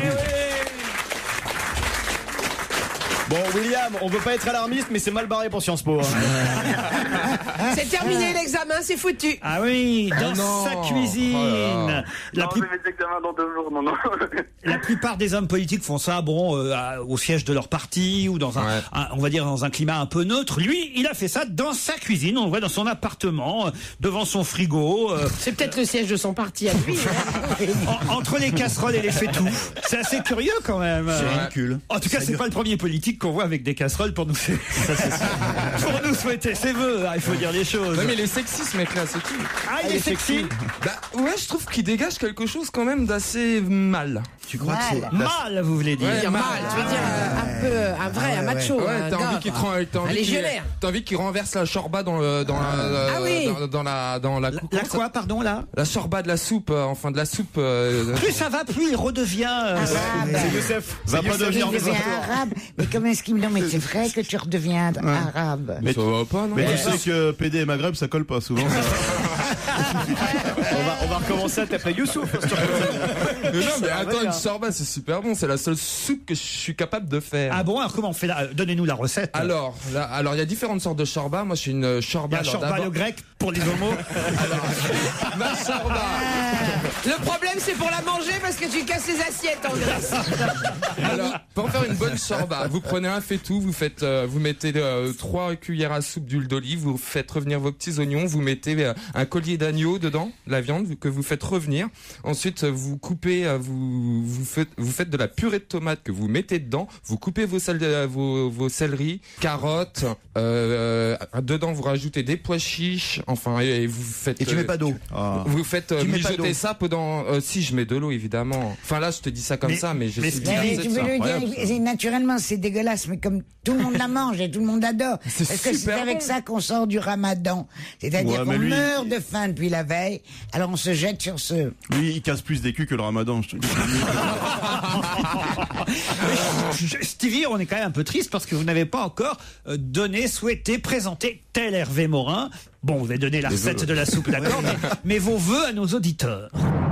Bon, William, on veut pas être alarmiste, mais c'est mal barré pour Sciences Po. C'est terminé l'examen, c'est foutu. Ah oui, dans sa cuisine. Non, j'ai mes examens dans 2 jours, non. La plupart des hommes politiques font ça, au siège de leur parti ou dans on va dire dans un climat un peu neutre. Lui, il a fait ça dans sa cuisine. On le voit dans son appartement, devant son frigo. C'est peut-être le siège de son parti à lui. Entre les casseroles et les fétous. C'est assez curieux quand même. C'est ridicule. En tout cas, c'est pas le premier politique qu'on voit avec des casseroles pour nous souhaiter ses vœux. Il faut dire les choses. Non mais il est sexy ce mec là, c'est tout. Ah, il est sexy. Bah ouais, je trouve qu'il dégage quelque chose quand même d'assez mal. Tu crois que c'est Mal, vous voulez dire? Ouais, Mal, tu veux dire un vrai, un macho. Ouais, un t'as gars, envie qu'il un légionnaire. t'as envie qu'il renverse la shorba dans la coupe. La quoi, pardon, là? La shorba de la soupe, enfin de la soupe. Plus ça va, plus il redevient. C'est Youssef. Va pas devenir Il devient arabe. Mais comment est-ce qu'il me... Non, mais c'est vrai que tu redeviens arabe. Mais ça va pas, non? Mais tu sais que PD et Maghreb, ça colle pas souvent. On va recommencer à t'appeler Youssouf. Non, mais attends, une shorba, c'est super bon. C'est la seule soupe que je suis capable de faire. Ah bon, alors comment on fait là? Donnez-nous la recette. Alors, il y a différentes sortes de shorba. Moi, je suis une shorba. Il y a shorba le grec, pour les homos. Ma sorba. Le problème, c'est pour la manger parce que tu casses les assiettes en Grèce. Alors, pour faire une bonne sorba, vous prenez un faitout, vous mettez 3 cuillères à soupe d'huile d'olive, vous faites revenir vos petits oignons, vous mettez un collier d'agneau dedans, la viande que vous faites revenir. Ensuite, vous coupez, vous faites de la purée de tomates que vous mettez dedans. Vous coupez vos céleris, carottes. Dedans, vous rajoutez des pois chiches. Enfin, et vous faites. Et tu mets pas d'eau. Vous faites mijoter ça pendant. Si, je mets de l'eau évidemment. Enfin là, je te dis ça comme ça, mais je suis bien. Tu veux le dire, naturellement, c'est dégueulasse, mais comme tout le monde la mange et tout le monde adore. Est-ce que c'est avec ça qu'on sort du Ramadan? C'est-à-dire qu'on meurt de faim depuis la veille, alors on se jette sur ce. Lui, il casse plus des culs que le Ramadan, je te dis. Stevie, on est quand même un peu triste parce que vous n'avez pas encore souhaité présenter tel Hervé Morin. Bon, vous avez donné la recette de la soupe, d'accord, mais vos vœux à nos auditeurs.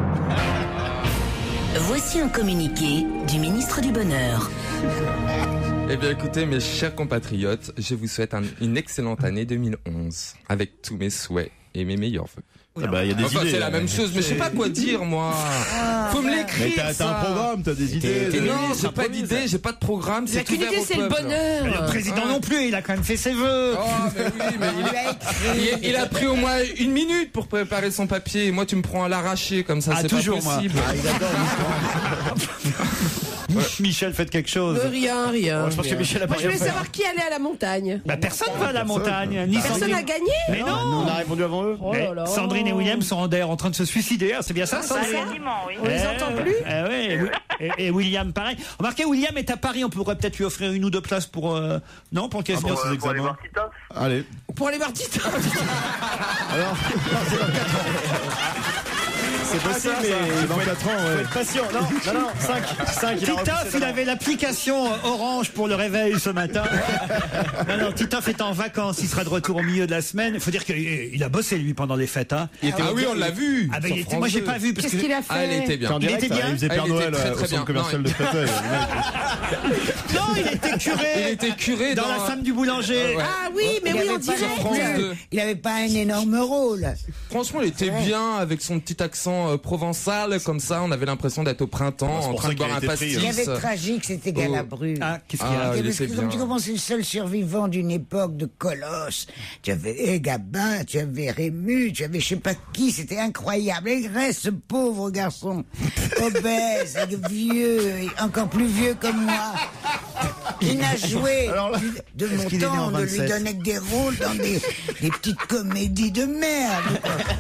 Voici un communiqué du ministre du Bonheur. Eh bien écoutez mes chers compatriotes, je vous souhaite une excellente année 2011 avec tous mes souhaits et mes meilleurs vœux. Ah bah, y a des idées, c'est la même chose, mais je sais pas quoi dire, moi. Faut me l'écrire. Mais t'as un programme, t'as des idées. Non, j'ai pas d'idée, j'ai pas de programme. La qualité, c'est le bonheur. Mais le président non plus, il a quand même fait ses vœux. Oh, mais oui, mais il a pris au moins 1 minute pour préparer son papier. Et moi, tu me prends à l'arraché comme ça, c'est pas possible. Moi. Il adore Michel, faites quelque chose. Rien. Je pense que Michel a pas Moi, je voulais savoir qui allait à la montagne. Personne va à la montagne. Personne n'a gagné. Mais non, on a répondu avant eux. Oh là là. Sandrine et William sont en train de se suicider. C'est bien ça, Sandrine? Quasiment, oui. On les entend plus. Et William, pareil. Remarquez, William est à Paris. On pourrait peut-être lui offrir 1 ou 2 places pour non, pour qu'est-ce pour aller voir Tita. Allez. Pour aller voir Tita. Alors, c'est dans 4 ans. C'est possible, mais dans 4 ans, faut être patient. Non, 5. Titoff, il avait l'application Orange pour le réveil ce matin. Non, Titoff est en vacances. Il sera de retour au milieu de la semaine. Il faut dire qu'il a bossé, lui, pendant les fêtes. Hein. Oui, on l'a vu. Moi, j'ai pas vu. Qu'est-ce qu'il a fait? Il était bien. Il était bien. Il faisait Père Noël au centre commercial de Créteil. Non, il était curé. Il était curé dans La femme du boulanger. Ah oui, mais oui, on dirait. Il avait pas un énorme rôle. Franchement, il était bien avec son petit accent provençal, comme ça, on avait l'impression d'être au printemps, en train de boire un pastis. Il y avait tragique, c'était Galabru. Ah, qu'est-ce qu'il y a? Il était bien. Comme tu commences, c'est le seul survivant d'une époque de colosse. Tu avais Gabin, tu avais Rému, tu avais je sais pas qui, c'était incroyable. Et Grèce, ce pauvre garçon, obèse, vieux, encore plus vieux que moi. Il n'a joué de mon temps, de lui donner que des rôles dans des petites comédies de merde.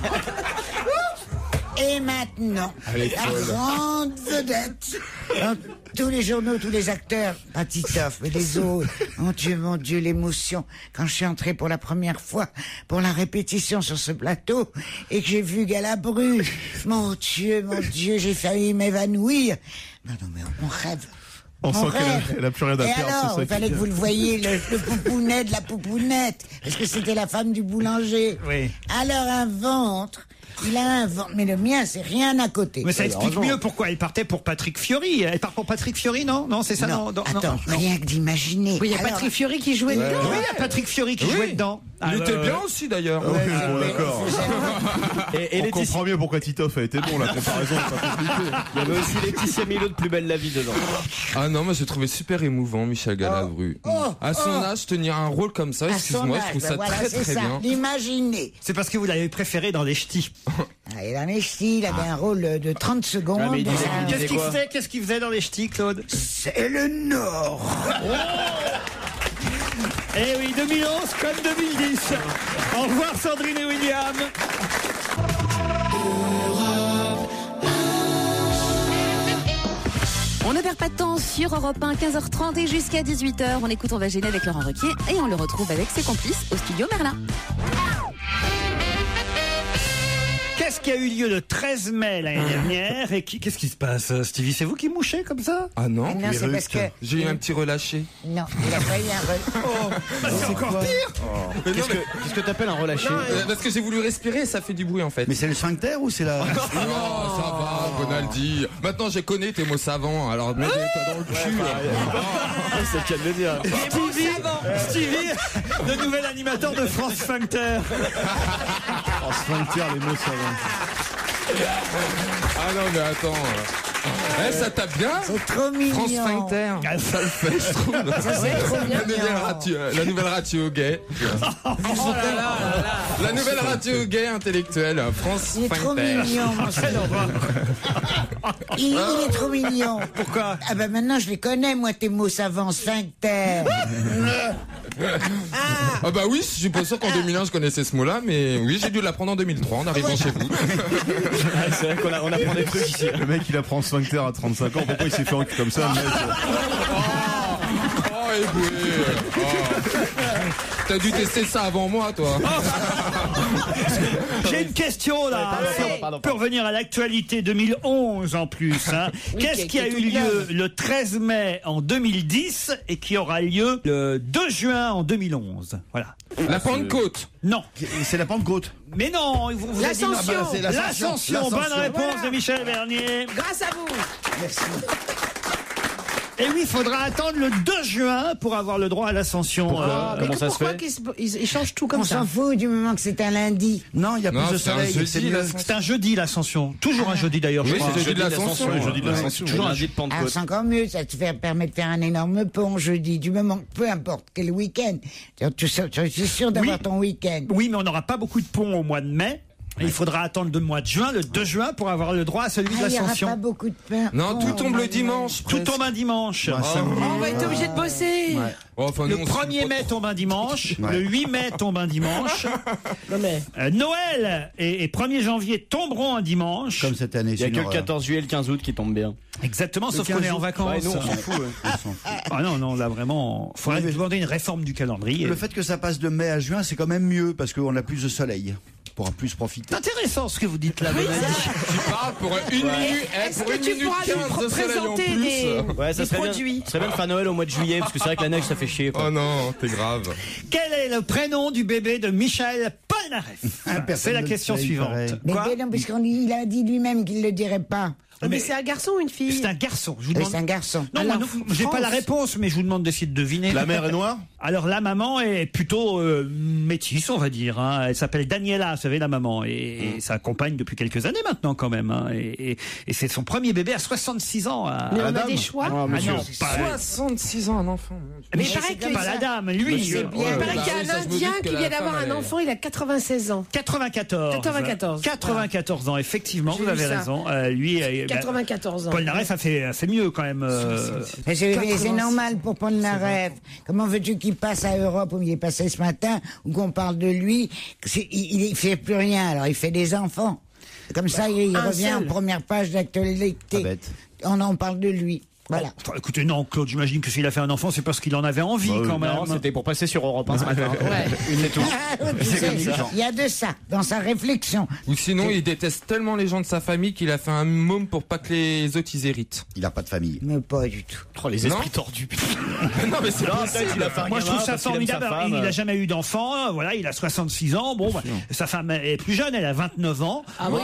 Et maintenant, la grande vedette. Dans tous les journaux, tous les acteurs, pas Titoff, mais les autres. Mon Dieu, l'émotion. Quand je suis entrée pour la première fois, pour la répétition sur ce plateau, et que j'ai vu Galabru, mon Dieu, j'ai failli m'évanouir. Non, mais on rêve. On sent qu'elle a plus rien à perdre. Et alors, il fallait que vous le voyiez, le poupounet de la poupounette, parce que c'était la femme du boulanger. Oui. Alors un ventre. Il a un ventre, mais le mien, c'est rien à côté. Mais ça explique mieux pourquoi il partait pour Patrick Fiori. Elle part pour Patrick Fiori, non? Non, c'est ça, non? Attends, rien que d'imaginer. Oui, il y a Patrick Fiori qui jouait dedans. Oui, il y a Patrick Fiori qui jouait dedans. Il était bien aussi, d'ailleurs. Oui, bon, d'accord. On comprend mieux pourquoi Titoff a été bon, la comparaison est pas compliquée. Il y avait aussi Laetitia Milo de Plus belle la vie dedans. Ah non, moi j'ai trouvé super émouvant Michel Galabru. À son âge, tenir un rôle comme ça, excuse-moi, je trouve ça très bien. L'imaginer. C'est parce que vous l'avez préféré dans les ch'tis. Et dans les ch'tis, il avait un rôle de 30 secondes. Qu'est-ce qu'il faisait dans les ch'tis, Claude? C'est le Nord. Eh oui, 2011 comme 2010. Au revoir Sandrine et William. On ne perd pas de temps sur Europe 1, 15h30 et jusqu'à 18h. On écoute On va gêner avec Laurent Ruquier et on le retrouve avec ses complices au studio Merlin. Qu'est-ce Qu'est-ce qui a eu lieu le 13 mai l'année dernière et qu'est-ce qui se passe, Stevie? C'est vous qui mouchez comme ça? Ah non, Non, c'est parce que... j'ai eu un petit relâché. Non, il a pas eu un C'est encore pire. Qu'est-ce que t'appelles un relâché? Parce que j'ai voulu respirer, ça fait du bruit en fait. Mais c'est le sphincter ou c'est la... Non, ça va, Bonaldi. Maintenant, j'ai connais tes mots savants, alors mets-toi dans le cul. C'est le cas de le dire. Stevie, le nouvel animateur de France Sphincter. Oh, sphincter, les mots savants. Ah non, mais attends. Ça tape bien. C'est trop mignon. France Sphincter. Ça le fait, je trouve. Ça, c'est trop mignon. La nouvelle radio gay. La nouvelle radio gay intellectuelle. France Il est trop Sphincter. mignon, mon il est trop mignon. Pourquoi? Ah ben maintenant je les connais, moi, tes mots savants, sphincter. Ah bah oui, je suis pas sûr qu'en 2001 je connaissais ce mot-là, mais oui, j'ai dû l'apprendre en 2003 en arrivant chez vous. C'est vrai qu'on apprend des trucs ici. Le mec, il apprend sphincter à 35 ans. Pourquoi il s'est fait en cul comme ça, le mec? Oh, éboué. T'as dû tester ça avant moi, toi. J'ai une question là. Pardon. On peut revenir à l'actualité 2011 en plus. Hein. Qu'est-ce qui a eu lieu le 13 mai en 2010 et qui aura lieu le 2 juin en 2011? Voilà. La Pentecôte. Non. C'est la Pentecôte. Mais non, vous avez dit- L'Ascension. Ah bah, c'est L'Ascension. Bonne réponse de Michel Bernier. Grâce à vous. Merci. Et oui, il faudra attendre le 2 juin pour avoir le droit à l'Ascension. Comment ça se Pourquoi fait? ils changent tout comme On ça? s'en fout du moment que c'est un lundi. Non, il y a Non, plus de c'est un soleil. jeudi, c'est mieux. l'Ascension. C'est un jeudi l'Ascension. Toujours un jeudi d'ailleurs, je Oui, crois. c'est le jeudi de l'Ascension. Le jeudi de l'Ascension. Toujours un jeudi de Ah, Pentecôte. c'est encore mieux, ça te permet de faire un énorme pont jeudi, du moment, peu importe quel week-end. Tu es sûr d'avoir Oui. ton week-end. Oui, mais on n'aura pas beaucoup de ponts au mois de mai. Et il faudra attendre le mois de juin, le 2 juin, pour avoir le droit à celui de Il n'y aura pas l'Ascension. beaucoup de pain. Non, tout tombe le dimanche. Tout presque. tombe un dimanche. On va être obligé de bosser. Oh, enfin, Le nous, on se 1er fout pas mai trop. tombe un dimanche, Ouais. le 8 mai tombe un dimanche, Non mais. Noël et 1er janvier tomberont un dimanche. Comme cette année. Il y a c'est que une le horreur. 14 juillet et le 15 août qui tombent bien. Exactement, sauf 15 qu'on est en jours. vacances. Ouais, nous, on s'en fout. Ah non, là vraiment, faudrait demander une réforme du calendrier. Le fait que ça passe de mai à juin, c'est quand même mieux parce qu'on a plus de soleil. On pourra plus profiter. C'est intéressant ce que vous dites là. Tu parles pour une minute, Est-ce pour que une tu minute pourras 15 nous de soleil en présenter plus. Ouais, ça des serait produits bien. Ça serait bien de faire Noël au mois de juillet parce que c'est vrai que la neige ça fait chier. Quoi. Oh non, t'es grave. Quel est le prénom du bébé de Michel Polnareff? C'est la question suivante. Mais Quoi? non, puisqu'il a dit lui-même qu'il ne le dirait pas. Mais c'est un garçon ou une fille? C'est un garçon. Je vous Oui, demande. c'est un garçon. Non, Alors, moi, non, j'ai pas la réponse, mais je vous demande d'essayer de deviner. La mère est noire? Alors la maman est plutôt métisse, on va dire. Hein. Elle s'appelle Daniela, vous savez, la maman, et ça accompagne depuis quelques années maintenant quand même. Hein. Et c'est son premier bébé à 66 ans. Mais on a des choix. Ah non, pas, 66 ans, un enfant. mais il paraît que pas la dame, lui. Il paraît qu'il y a un Indien qui vient d'avoir un enfant, il a 96 ans. 94. 94 ans, effectivement, J'ai vous avez vu ça. raison. Lui, 94 ans. Paul Naref a fait assez mieux quand même. Mais c'est normal pour Polnareff. Comment veux-tu qu'il passe à Europe où il est passé ce matin, ou qu'on parle de lui? Il fait plus rien, alors il fait des enfants. Comme ça, il un revient seul. en première page d'actualité. Pas bête. On en parle de lui. Voilà. Enfin, écoutez, non, Claude, j'imagine que s'il a fait un enfant, c'est parce qu'il en avait envie quand même. Non, c'était pour passer sur Europe 1 ce matin. Une et tout. Ah, oui, tu sais, il y a de ça dans sa réflexion. Ou sinon, il déteste tellement les gens de sa famille qu'il a fait un môme pour pas que les autres ils héritent. Il a pas de famille. Mais pas du tout. Oh, les esprits tordus. Non, mais c'est Il a fait un Moi, je gamin trouve ça parce qu'il aime sa formidable. femme. Il n'a jamais eu d'enfant. Voilà, il a 66 ans. Bon, bah, sa femme est plus jeune, elle a 29 ans. Ah oui,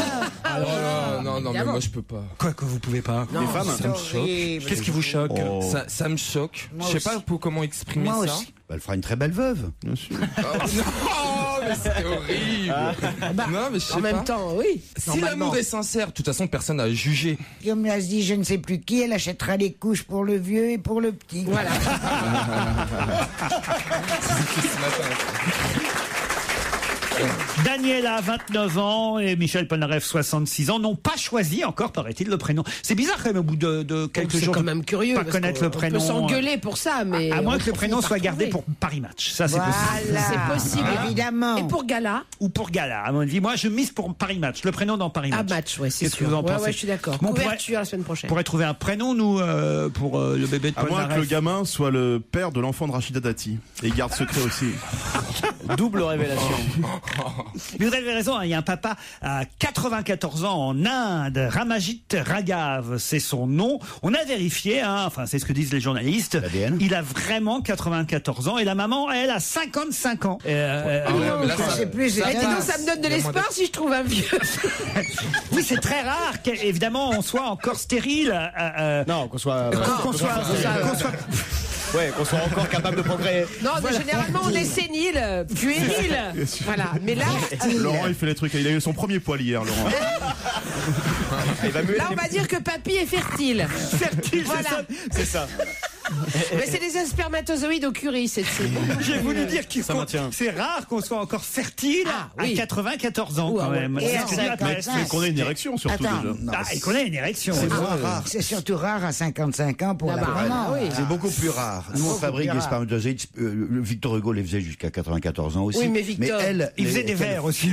Non, mais moi je peux pas. Quoi que vous pouvez pas. Les femmes. Ça me choque. Qu'est-ce qui vous choque? Ça me choque. Moi Je sais aussi. pas comment exprimer Moi ça. aussi. Bah, elle fera une très belle veuve. Bien sûr. Non, mais c'est horrible. Non, mais je sais en même pas. temps, oui. Si normalement. l'amour est sincère, de toute façon, personne n'a jugé. Comme elle se dit, je ne sais plus qui, elle achètera les couches pour le vieux et pour le petit. Voilà. Daniela, 29 ans, et Michel Polnareff, 66 ans, n'ont pas choisi encore, paraît-il, le prénom. C'est bizarre quand même, au bout de quelques C'est jours, quand de même curieux. pas parce connaître qu'on- le prénom. On peut s'engueuler pour ça, mais. À moins on que le prénom finit par soit gardé trouver. pour Paris Match. Ça, c'est Voilà. possible. C'est possible. Évidemment. Et pour Gala? Ou pour Gala, à mon avis. Moi, je mise pour Paris Match. Le prénom dans Paris Match. Ah, match, ouais, c'est Qu'est-ce que sûr. vous en pensez? Ouais, je suis d'accord. Bon, on pourrait- Couverture la semaine prochaine. On pourrait trouver un prénom, nous, pour le bébé de À moins que le Polnareff. gamin soit le père de l'enfant de Rachida Dati. Et il garde secret aussi. Double révélation. Mais vous avez raison, hein, il y a un papa à 94 ans en Inde, Ramajit Raghav, c'est son nom. On a vérifié, hein, enfin c'est ce que disent les journalistes. Il a vraiment 94 ans et la maman, elle, a 55 ans. C'est plus. Ça me donne de l'espoir si je trouve un vieux. Oui, c'est très rare qu'évidemment on soit encore stérile. Non, qu'on soit. Ouais, qu'on soit encore capable de procréer. Non, mais généralement on est sénile, puéril. Voilà, mais là. Laurent, il fait les trucs. Il a eu son premier poil hier, Laurent. Là, on va dire que papy est fertile. Fertile, voilà. C'est ça. Mais c'est des spermatozoïdes au curry, cette série. J'ai voulu dire que c'est rare qu'on soit encore fertile à 94 ans quand même. Et qu'on ait une érection surtout déjà. Et qu'on ait une érection. C'est rare. C'est surtout rare à 55 ans pour la maman. C'est beaucoup plus rare. Nous, on fabrique des spermatozoïdes. Victor Hugo les faisait jusqu'à 94 ans aussi. Oui, mais Victor. Il faisait des vers aussi.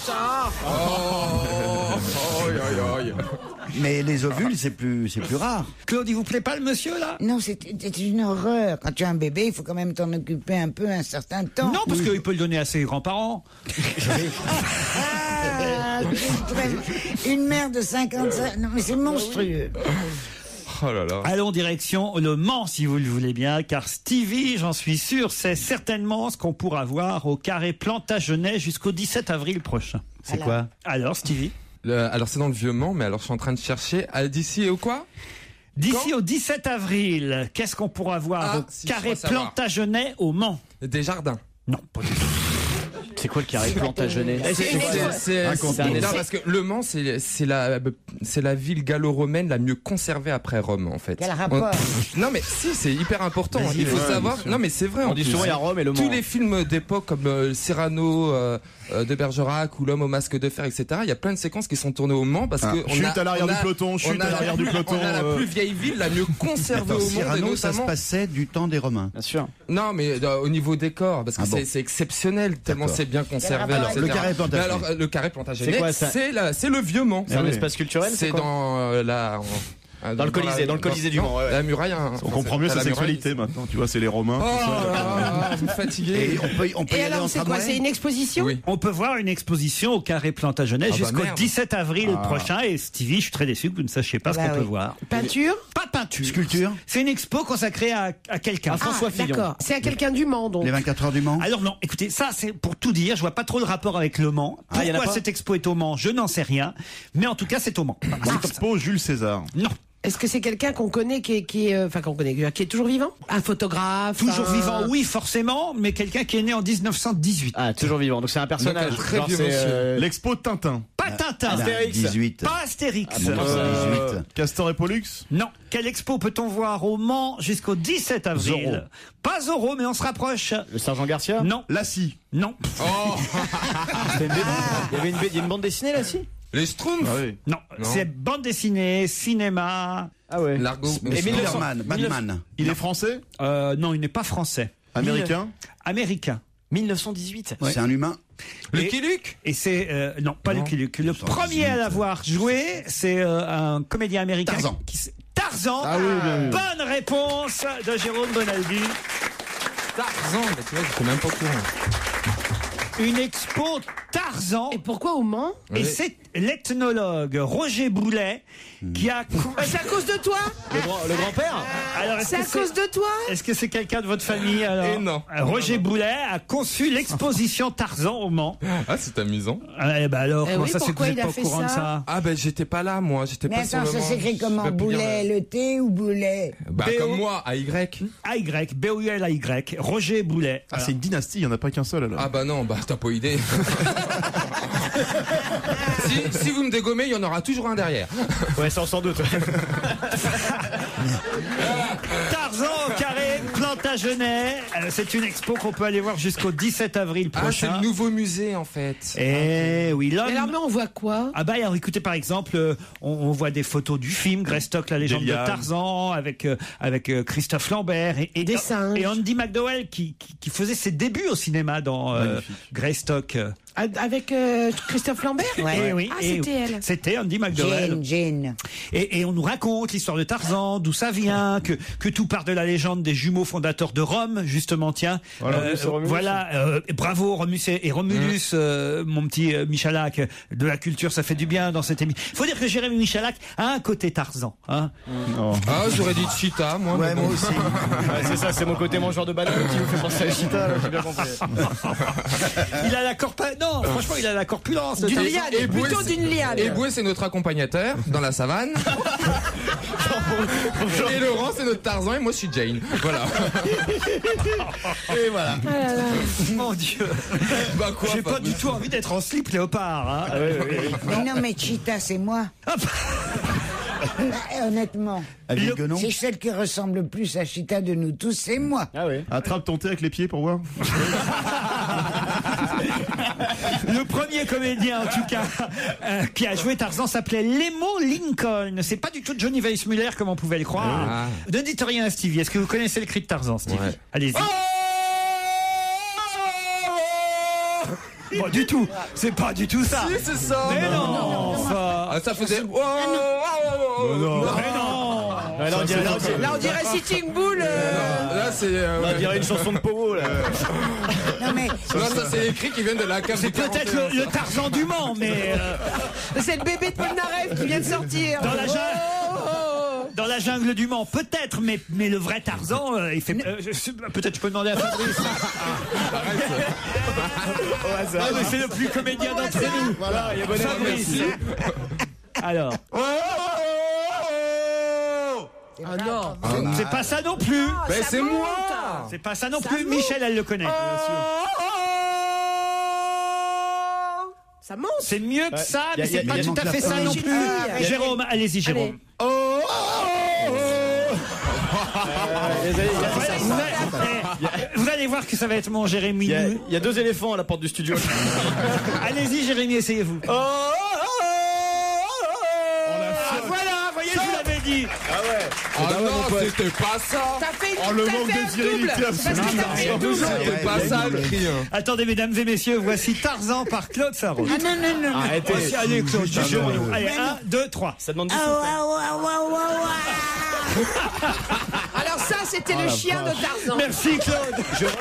Mais les ovules, c'est plus rare. Claude, il vous plaît pas le monsieur là? Non, c'est une horreur. Quand tu as un bébé, il faut quand même t'en occuper un peu un certain temps. Non, parce qu'il peut le donner à ses grands-parents. Une mère de 55... Non, mais c'est monstrueux. Oh là là. Allons direction le Mans, si vous le voulez bien, car Stevie, j'en suis sûr, c'est certainement ce qu'on pourra voir au Carré Plantagenet jusqu'au 17 avril prochain. C'est quoi? Alors, Stevie? Alors c'est dans le Vieux-Mans, mais alors je suis en train de chercher. D'ici au quoi? D'ici au 17 avril, qu'est-ce qu'on pourra voir au Carré Plantagenet au Mans? Des jardins. Non, pas du tout. C'est quoi le Carré Plantagenet? Non, parce que Le Mans, c'est la ville gallo-romaine la mieux conservée après Rome, en fait. Quel rapport? Non, mais si, c'est hyper important. Il faut savoir. Non, mais c'est vrai. On dit souvent il y a Rome et Le Mans. Tous les films d'époque comme Cyrano de Bergerac ou L'homme au masque de fer, etc. Il y a plein de séquences qui sont tournées au Mans parce que chute à l'arrière du peloton. On a la plus vieille ville, la mieux conservée au monde. Cyrano, ça se passait du temps des Romains. Bien sûr. Non, mais au niveau décor, parce que c'est exceptionnel tellement c'est bien conservé. Alors, le Carré Plantagenet. Alors, le Carré Plantagenet, c'est quoi, ça? C'est le Vieux-Mans. C'est un espace culturel? C'est dans dans le Colisée du Mans. La muraille. On comprend mieux sa sexualité maintenant. Tu vois, c'est les Romains. Vous fatigué. Et on peut y aller en c'est quoi? C'est une exposition? Oui. On peut voir une exposition au Carré Plantagenet jusqu'au 17 avril prochain. Et Stevie, je suis très déçu que vous ne sachiez pas ce qu'on peut voir. Peinture? Pas de peinture. Sculpture? C'est une expo consacrée à quelqu'un. François Fillon. D'accord. C'est à quelqu'un du Mans, donc. Les 24 heures du Mans? Alors non, écoutez, ça c'est pour tout dire. Je vois pas trop le rapport avec le Mans. Pourquoi cette expo est au Mans? Je n'en sais rien. Mais en tout cas, c'est au Mans. Expo Jules César. Non. Est-ce que c'est quelqu'un qu'on connaît qui est toujours vivant? Un photographe? Toujours vivant, oui, forcément, mais quelqu'un qui est né en 1918. Ah, toujours vivant. Donc c'est un personnage. Donc, très vieux monsieur. L'expo Tintin. Pas Tintin. Astérix. 18. Pas Astérix. 18. Castor et Pollux. Non. Quelle expo peut-on voir au Mans jusqu'au 17 avril? Zorro. Pas Zorro, mais on se rapproche. Le sergent Garcia? Non. Lassie. Non. Il y a une bande dessinée là, si? Les Schtroumpfs. Non. C'est bande dessinée, cinéma. Ah ouais. L'argot. Et Spider-Man, Batman. Il est français? Non, il n'est pas français. Américain? Américain. 1918. C'est un humain. Lucky Luke? Et c'est non, pas Lucky Luke. Le premier à l'avoir joué, c'est un comédien américain. Tarzan. Tarzan. Ah oui, oui. Bonne réponse de Jérôme Bonaldi. Tarzan, mais tu vois, je suis même pas au courant. Une expo Tarzan. Et pourquoi au Mans? Et c'est l'ethnologue Roger Boulet qui a... C'est à cause de toi? Le grand-père? Alors, c'est à cause de toi? Est-ce que c'est quelqu'un de votre famille alors? Et non. Roger Boulet a conçu l'exposition Tarzan au Mans. Ah, c'est amusant. Alors, comment oui, ça c'est que vous pourquoi n'êtes il a pas au fait courant de ça? ça? Ah ben j'étais pas là moi, j'étais Mais pas sur attends, le ça Mans. s'écrit comment? Je peux plus Boulet, dire, le T ou Boulet? Bah B-O- comme moi, AY. AY, B-O-U-L-A-Y, Roger Boulet. Ah, c'est une dynastie, il n'y en a pas qu'un seul alors. Ah bah non, bah t'as pas idée. si vous me dégommez, il y en aura toujours un derrière. Ouais, ça on s'en doute. Tarzan au Carré Plantagenet. C'est une expo qu'on peut aller voir jusqu'au 17 avril Ah, c'est prochain. le nouveau musée en fait. Et oui, l'homme... Mais alors, on voit quoi? Ah bah alors, écoutez, par exemple, on voit des photos du film Greystock, la légende de Tarzan, avec Christophe Lambert et des singes. et Andy McDowell qui faisait ses débuts au cinéma dans Greystock. Avec Christophe Lambert. Ouais. Oui, Ah, c'était elle. C'était Andy McDowell. Jane. Et on nous raconte l'histoire de Tarzan, d'où ça vient, que tout part de la légende des jumeaux fondateurs de Rome, justement, tiens. Bravo Romus et Romulus, mon petit Michalak, de la culture, ça fait du bien dans cette émission. Faut dire que Jérémy Michalak a un côté Tarzan. Hein. Ah, j'aurais dit Cheetah, moi. Ouais, moi aussi. C'est ça, c'est mon côté mangeur de banane qui vous fait penser à Cheetah, là, j'ai bien compris. Il a la non, franchement, il a la corpulence. D'une liane, plutôt d'une liane. Et Boué, c'est notre accompagnateur dans la savane. Et Laurent, c'est notre Tarzan, et moi, je suis Jane. Voilà. Et voilà. Mon Dieu. Bah quoi, j'ai pas du tout envie d'être en slip léopard. Hein. Mais non, mais Cheetah, c'est moi. Honnêtement, c'est celle qui ressemble le plus à Cheetah de nous tous, c'est moi. Ah oui. Attrape ton thé avec les pieds pour voir. Le premier comédien, en tout cas, qui a joué Tarzan s'appelait Lemo Lincoln. C'est pas du tout Johnny Weissmuller comme on pouvait le croire. Ne dites rien à Stevie. Est-ce que vous connaissez le cri de Tarzan, Stevie? Allez-y. Pas du tout. C'est pas du tout ça. Si, c'est ça. Mais non. Enfin... Ah, ça faisait. Mais non. Là, on dirait Sitting Bull. Là, c'est. On dirait une chanson de Pogo, là. Non, mais. Là, ça, c'est les cris qui viennent de la cave. C'est peut-être le Tarzan du Mans, mais. C'est le bébé de Polnareff qui vient de sortir. Dans la jungle du Mans, peut-être, mais le vrai Tarzan, il fait. Peut-être je peux demander à Fabrice. Mais c'est le plus comédien d'entre nous. Voilà, il y a bonne Fabrice. Alors. Ah non. C'est pas ça non plus. Mais c'est moi. C'est pas ça non plus. Michel, elle le connaît. Ça monte. C'est mieux que ça, mais c'est pas tout à fait ça non plus. Jérôme, allez-y, Jérôme. Vous allez voir que ça va être mon Jérémy. Il y a 2 éléphants à la porte du studio. Allez-y, Jérémy, essayez-vous. Voilà, voyez, je vous l'avais dit. Ah ouais. Oh non, c'était pas ça. T'as fait le manque de virilité absolument. C'était pas ça le cri. Attendez, mesdames et messieurs, voici Tarzan par Claude Sarraute. Ah non. Arrêtez. Allez, Claude, allez, 1, 2, 3. Ça demande du Alors ça, c'était le chien de Tarzan. Merci, Claude.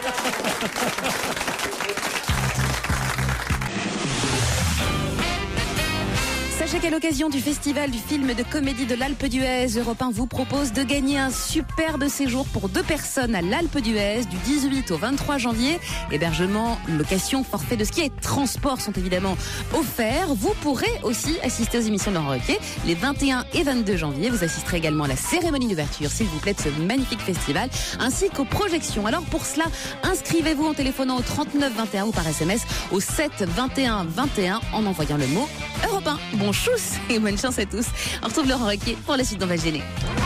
Sachez qu'à l'occasion du festival du film de comédie de l'Alpe d'Huez, Europe 1 vous propose de gagner un superbe séjour pour 2 personnes à l'Alpe d'Huez du 18 au 23 janvier. Hébergement, location, forfait de ski et transport sont évidemment offerts. Vous pourrez aussi assister aux émissions de Laurent Ruquier les 21 et 22 janvier. Vous assisterez également à la cérémonie d'ouverture, s'il vous plaît, de ce magnifique festival, ainsi qu'aux projections. Alors pour cela, inscrivez-vous en téléphonant au 39 21 ou par SMS au 7 21 21 en envoyant le mot Europe 1. Bon chousse et bonne chance à tous. On retrouve Laurent Ruquier pour la suite d'On va se gêner.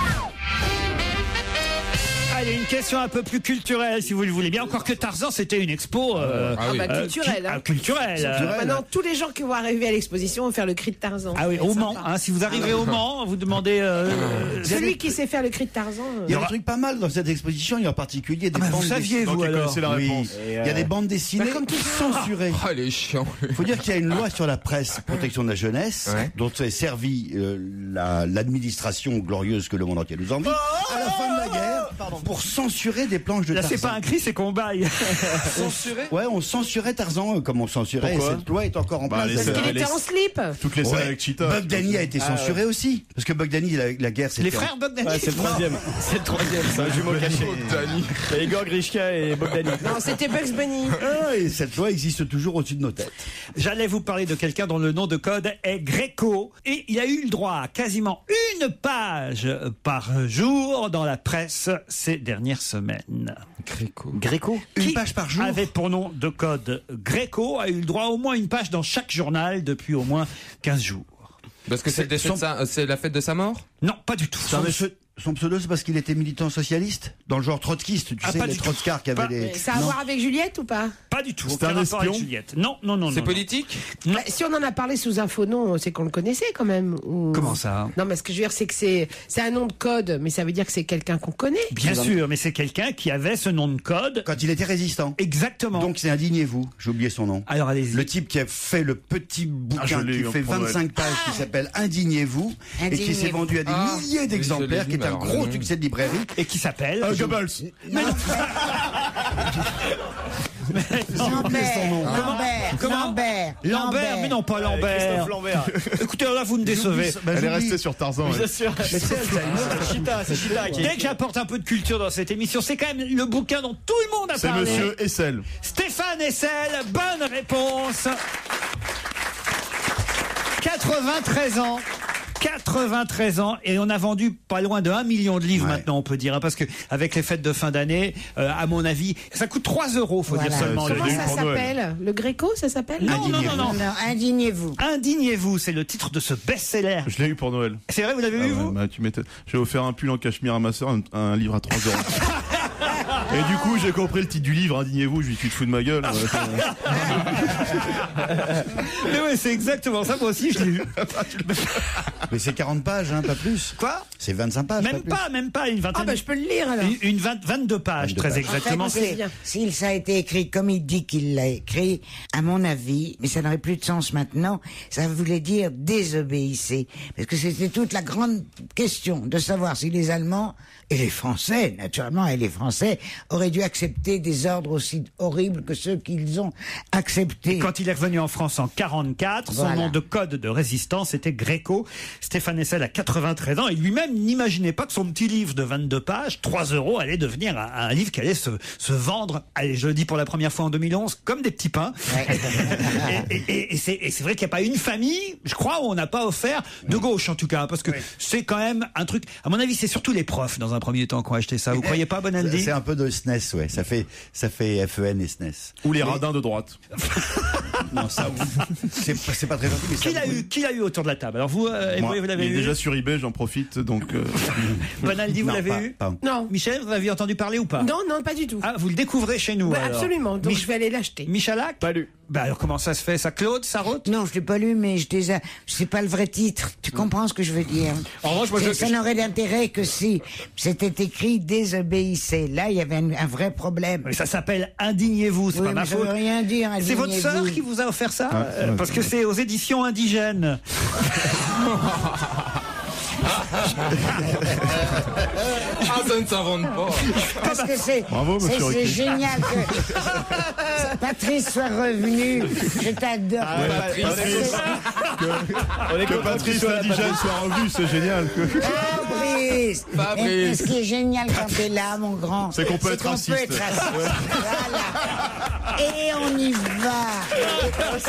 Allez, une question un peu plus culturelle, si vous le voulez bien. Encore que Tarzan, c'était une expo culturelle. Culturelle. Maintenant, tous les gens qui vont arriver à l'exposition vont faire le cri de Tarzan. Ah oui, au Mans. Hein, si vous arrivez au Mans, vous demandez... Celui qui sait faire le cri de Tarzan... Il y a un truc pas mal dans cette exposition, et en particulier des bandes vous saviez, vous, alors. C'est la réponse. Il y a des bandes dessinées comme tout censurées. Ah, elle est chiant. Il faut dire qu'il y a une loi sur la presse, protection de la jeunesse, dont s'est servi l'administration glorieuse que le monde entier nous envie, à la fin de la guerre, pour censurer des planches de Là, Tarzan. c'est pas un cri, c'est qu'on baille. Censuré. Ouais, on censurait Tarzan comme on censurait. Pourquoi Cette loi est encore en place. Parce qu'il était en slip. Toutes les scènes avec Cheetah. Buck Danny a été censuré aussi. Parce que Buck Danny, la guerre, c'était... Les frères Buck Danny. C'est le 3e. C'est le 3e, c'est un jumeau caché. Il y a Igor Grishka et Bob Danny. Non, c'était Bugs Bunny. Et cette loi existe toujours au-dessus de nos têtes. J'allais vous parler de quelqu'un dont le nom de code est Gréco. Et il a eu le droit à quasiment une page par jour dans la presse ces dernières semaines. Gréco. Une page par jour. Avait pour nom de code Gréco, a eu le droit à au moins une page dans chaque journal depuis au moins 15 jours. Parce que c'est la fête de sa mort? Non, pas du tout. Son pseudo, c'est parce qu'il était militant socialiste, dans le genre trotskiste, tu sais, les trotskars qui avaient les... Ça a à voir avec Juliette ou pas? Pas du tout. C'est un rapport avec espion. Juliette. Non. C'est politique? Bah, si on en a parlé sous un faux nom, c'est qu'on le connaissait quand même. Ou... Comment ça? Non, mais ce que je veux dire, c'est que c'est un nom de code, mais ça veut dire que c'est quelqu'un qu'on connaît. Bien sûr, mais c'est quelqu'un qui avait ce nom de code. Quand il était résistant. Exactement. Donc c'est Indignez-vous, j'ai oublié son nom. Alors allez-y. Le type qui a fait le petit bouquin qui fait pour 25 pages qui s'appelle Indignez-vous et qui s'est vendu à des milliers d'exemplaires, qui est un gros succès de librairie. Et qui s'appelle Goebbels. Lambert, mais non pas Lambert. Christophe Lambert. Écoutez, là vous me décevez. Elle est restée sur Tarzan. Bien sûr. C'est Chita qui... Dès que j'apporte un peu de culture dans cette émission, c'est quand même le bouquin dont tout le monde a C'est parlé. Monsieur Hessel. Stéphane Hessel, bonne réponse. 93 ans. 93 ans et on a vendu pas loin de 1 million de livres maintenant, on peut dire, hein, parce que avec les fêtes de fin d'année, à mon avis, ça coûte 3 €, faut dire seulement. Comment ça s'appelle? Le Gréco, ça s'appelle? Non. Indignez-vous. Indignez-vous, c'est le titre de ce best-seller. Je l'ai eu pour Noël. C'est vrai, vous l'avez eu, vous? Tu m'étonnes. J'ai offert un pull en cachemire à ma soeur, un livre à 3 €. Et du coup, j'ai compris le titre du livre, Indignez-vous, je lui dis, tu te fous de ma gueule. Mais ouais, c'est exactement ça, moi aussi je l'ai eu. Mais c'est 40 pages, hein, pas plus. Quoi? C'est 25 pages. Même pas une vingtaine. Ah, bah, je peux le lire alors. Une 22 pages, très exactement. S'il ça a été écrit comme il dit qu'il l'a écrit, à mon avis, mais ça n'aurait plus de sens maintenant, ça voulait dire désobéissez. Parce que c'était toute la grande question de savoir si les Allemands et les Français, naturellement, et les Français auraient dû accepter des ordres aussi horribles que ceux qu'ils ont acceptés. Quand il est revenu en France en 44, son nom de code de résistance était Gréco. Stéphane Hessel a 93 ans et lui-même n'imaginait pas que son petit livre de 22 pages, 3 € allait devenir un livre qui allait se vendre, allez, je le dis pour la première fois en 2011, comme des petits pains. Et c'est vrai qu'il n'y a pas une famille, je crois, où on n'a pas offert, de gauche en tout cas, parce que c'est quand même un truc, à mon avis, c'est surtout les profs dans un premier temps qui ont acheté ça. Vous croyez pas, Bonaldi? C'est un peu de SNES, ouais. Ça fait FEN et SNES. Ou les radins de droite. Non, ça, c'est pas très gentil. Mais qui l'a eu autour de la table? Alors vous, vous l'avez eu? Déjà sur eBay, j'en profite, donc. Bonaldi, vous l'avez eu? Non. Michel, vous avez entendu parler ou pas? Non, pas du tout. Ah, vous le découvrez chez nous? Bah, alors. absolument. Donc je vais aller l'acheter. Michalak? Pas lu. Bah alors comment ça se fait, ça, Claude, ça rote? Non, je l'ai pas lu, mais c'est pas le vrai titre. Tu comprends ce que je veux dire? En revanche, moi, ça n'aurait d'intérêt que si c'était écrit désobéissez. Là, il y avait un vrai problème. Mais ça s'appelle Indignez-vous, c'est pas ma faute. Ça veut rien dire. C'est votre sœur qui vous a offert ça? Parce que c'est aux éditions Indigènes. Ça ne s'invente pas. Parce que c'est génial que Patrice soit revenu. Je t'adore. Que Patrice Indigène soit revenu, c'est génial. Fabrice. Ce qui est génial quand t'es là, mon grand, c'est qu'on peut être raciste. Voilà. Et on y va.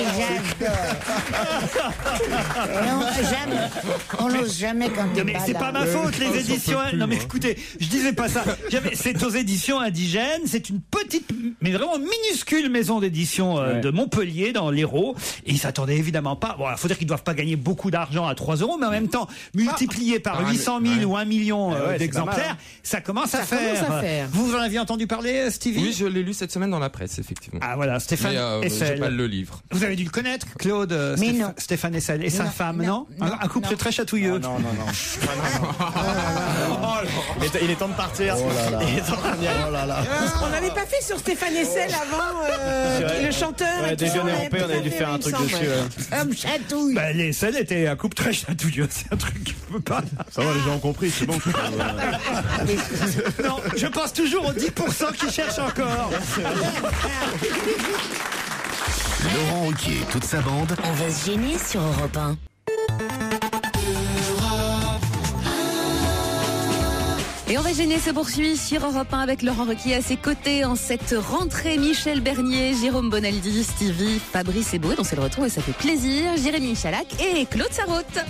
J'adore. On n'ose jamais quand t'es mais pas c'est là. pas ma faute, les éditions. Non mais écoutez, je disais pas ça. C'est aux éditions Indigènes. C'est une petite, mais vraiment minuscule maison d'édition de Montpellier, dans l'Hérault. Et ils s'attendaient évidemment pas. Bon, il faut dire qu'ils doivent pas gagner beaucoup d'argent à 3 €, mais en même temps, multiplié par 800 000 ou 1 million d'exemplaires, ça commence à faire. Vous en aviez entendu parler, Stevie? Oui, je l'ai lu cette semaine dans la presse, effectivement. Ah voilà, Stéphane Hessel. J'ai pas le livre. Vous avez dû le connaître, Claude? Mais non. Stéphane Hessel et sa femme, non? Un couple très chatouilleux. Non. Il est temps de partir. Il est temps de revenir. On n'avait pas fait sur Stéphane Hessel avant, le chanteur. Déjeuner en paix, on avait dû faire un truc dessus. Homme chatouille. Bah, les Hessel étaient un couple très chatouilleux. C'est un truc qui peut pas. Ça va, les gens ont compris, c'est bon. Non, je pense toujours aux 10% qui cherchent encore. Laurent Ruquier, toute sa bande. On va se gêner sur Europe 1. Et on va gêner se poursuit sur Europe 1 avec Laurent Ruquier à ses côtés en cette rentrée. Michel Bernier, Jérôme Bonaldi, Stevie, Fabrice Eboué, dont c'est le retour et ça fait plaisir. Jérémy Michalak et Claude Sarraute.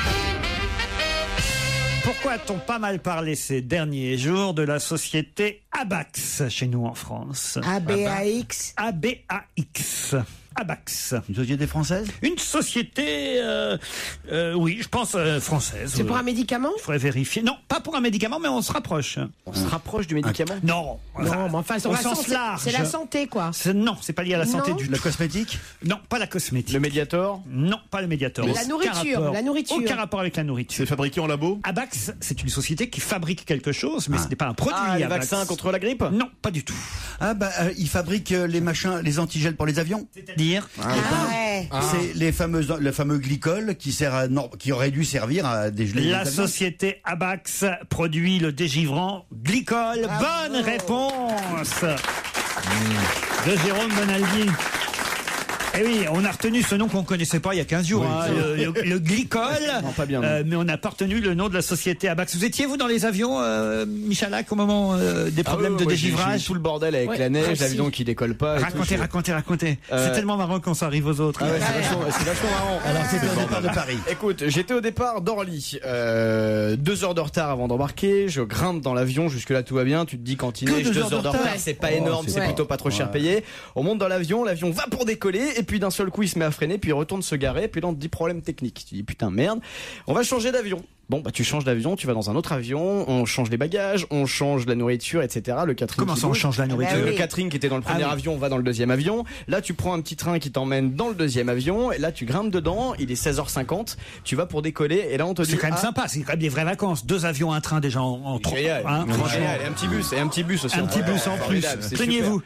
Pourquoi a-t-on pas mal parlé ces derniers jours de la société Abax chez nous en France. ABAX. ABAX. Abax. Une société française? Une société, oui, je pense française. C'est pour un médicament? Il faudrait vérifier. Non, pas pour un médicament, mais on se rapproche. On se rapproche du médicament? Non. Non, mais enfin, au sens large. C'est la santé, quoi. Non, c'est pas lié à la santé Non. du La cosmétique? Non, pas la cosmétique. Le Mediator? Non, pas le Mediator. La nourriture, la nourriture. Aucun rapport avec la nourriture. C'est fabriqué en labo? Abax, c'est une société qui fabrique quelque chose, mais ce n'est pas un produit. Ah, les Abax. vaccins contre la grippe? Non, pas du tout. Ah bah ils fabriquent les machins, les antigels pour les avions. C'est-à-dire Ouais. C'est le fameux glycol qui qui aurait dû servir à dégeler les La avions. société Abax produit le dégivrant glycol. Bonne réponse de Jérôme Bonaldi. Eh oui, on a retenu ce nom qu'on ne connaissait pas il y a 15 jours, Oui, hein, le glycol. Non, pas bien. Mais on n'a pas retenu le nom de la société Abax. Vous étiez, vous, dans les avions, Michalak, au moment des problèmes de dégivrage? J'ai eu tout le bordel avec la neige, l'avion qui décolle pas. Racontez. C'est tellement marrant quand ça arrive aux autres. Ah ouais, c'est vachement marrant. Alors c'était au départ de Paris. Écoute, j'étais au départ d'Orly. 2 heures de retard avant d'embarquer. Je grimpe dans l'avion. Jusque-là, tout va bien. Tu te dis, quand il neige, 2 heures de retard, c'est pas énorme. C'est plutôt pas trop cher payé. On monte dans l'avion va pour décoller. Et puis d'un seul coup, il se met à freiner. Puis il retourne se garer. Puis là, on te dit problème technique. Tu dis, putain, merde. On va changer d'avion. Bon, bah, tu changes d'avion, tu vas dans un autre avion, on change les bagages, on change la nourriture, etc. Le catering. Comment ça, on change la nourriture? Le catering qui était dans le premier avion, on va dans le deuxième avion. Là, tu prends un petit train qui t'emmène dans le deuxième avion. Et là, tu grimpes dedans. Il est 16h50. Tu vas pour décoller. Et là, on te dit. C'est quand même sympa. C'est quand même des vraies vacances. 2 avions, un train déjà en 3. Hein, génial. Et un petit bus. Et un petit bus aussi. Un petit bus en plus. Plaignez-vous.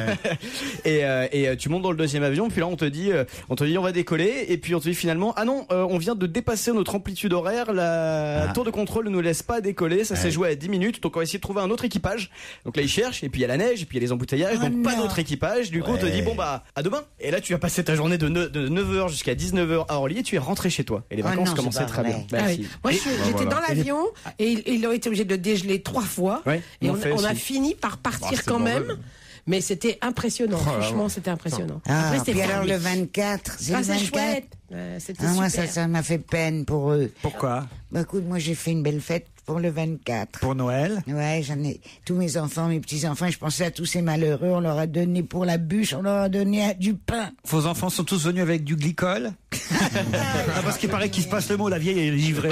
Et tu montes dans le deuxième avion. Puis là, on te dit, on va décoller. Et puis on te dit finalement, ah non, on vient de dépasser notre amplitude horaire. La tour de contrôle ne nous laisse pas décoller. Ça s'est joué à 10 minutes. Donc on va essayer de trouver un autre équipage. Donc là, ils cherchent. Et puis il y a la neige. Et puis il y a les embouteillages. Donc pas d'autre équipage. Du coup, on te dit, bon bah, à demain. Et là, tu vas passer ta journée de 9h jusqu'à 19h à Orly. Et tu es rentré chez toi. Et les vacances commençaient très bien. Ah oui. Moi, j'étais dans l'avion et ils ont été obligés de dégeler 3 fois. Et on a fini par partir quand même. Mais c'était impressionnant. Franchement, c'était impressionnant. Après, puis alors le 24, c'est le 24. Chouette. C'était moi, super. ça m'a fait peine pour eux. Pourquoi? Bah écoute, moi j'ai fait une belle fête pour le 24. Pour Noël? Ouais, j'en ai tous mes enfants, mes petits-enfants, je pensais à tous ces malheureux, on leur a donné pour la bûche, on leur a donné du pain. Vos enfants sont tous venus avec du glycol? Parce qu'il paraît qu'il se passe le mot, la vieille est livrée.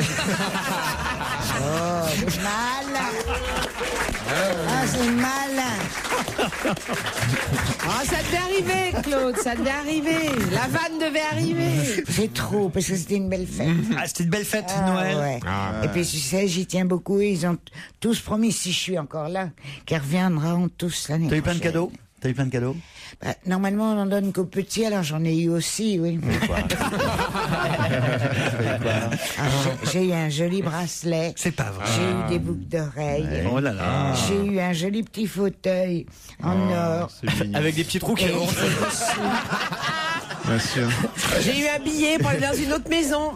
Oh, c'est malin. Ah, c'est malin. Ah, ça devait arriver, Claude, ça devait arriver. La vanne devait arriver. C'est trop, parce que c'était une belle fête. Ah, c'était une belle fête, Ouais. Noël? Et puis, tu sais, j'y tiens beaucoup. Ils ont tous promis, si je suis encore là, qu'ils reviendront tous l'année prochaine. T'as eu plein de cadeaux? T'as eu plein de cadeaux? Bah, normalement, on en donne qu'aux petits, alors j'en ai eu aussi, oui. J'ai eu un joli bracelet. C'est pas vrai. J'ai eu des boucles d'oreilles. Oh là là. J'ai eu un joli petit fauteuil en or. Avec des petits trous qui rentrent. Bien sûr. J'ai eu un billet pour aller dans une autre maison.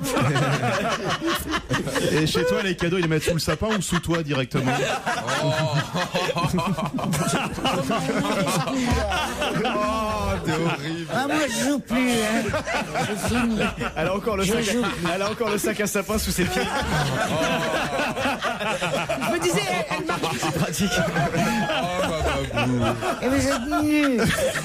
Et chez toi, les cadeaux, ils les mettent sous le sapin ou sous toi directement? T'es horrible. Ah, moi, je joue plus, hein. C'est fini. Elle a encore le sac à sapin sous ses pieds. Je me disais, elle marche. C'est pratique. Et vous êtes nuls.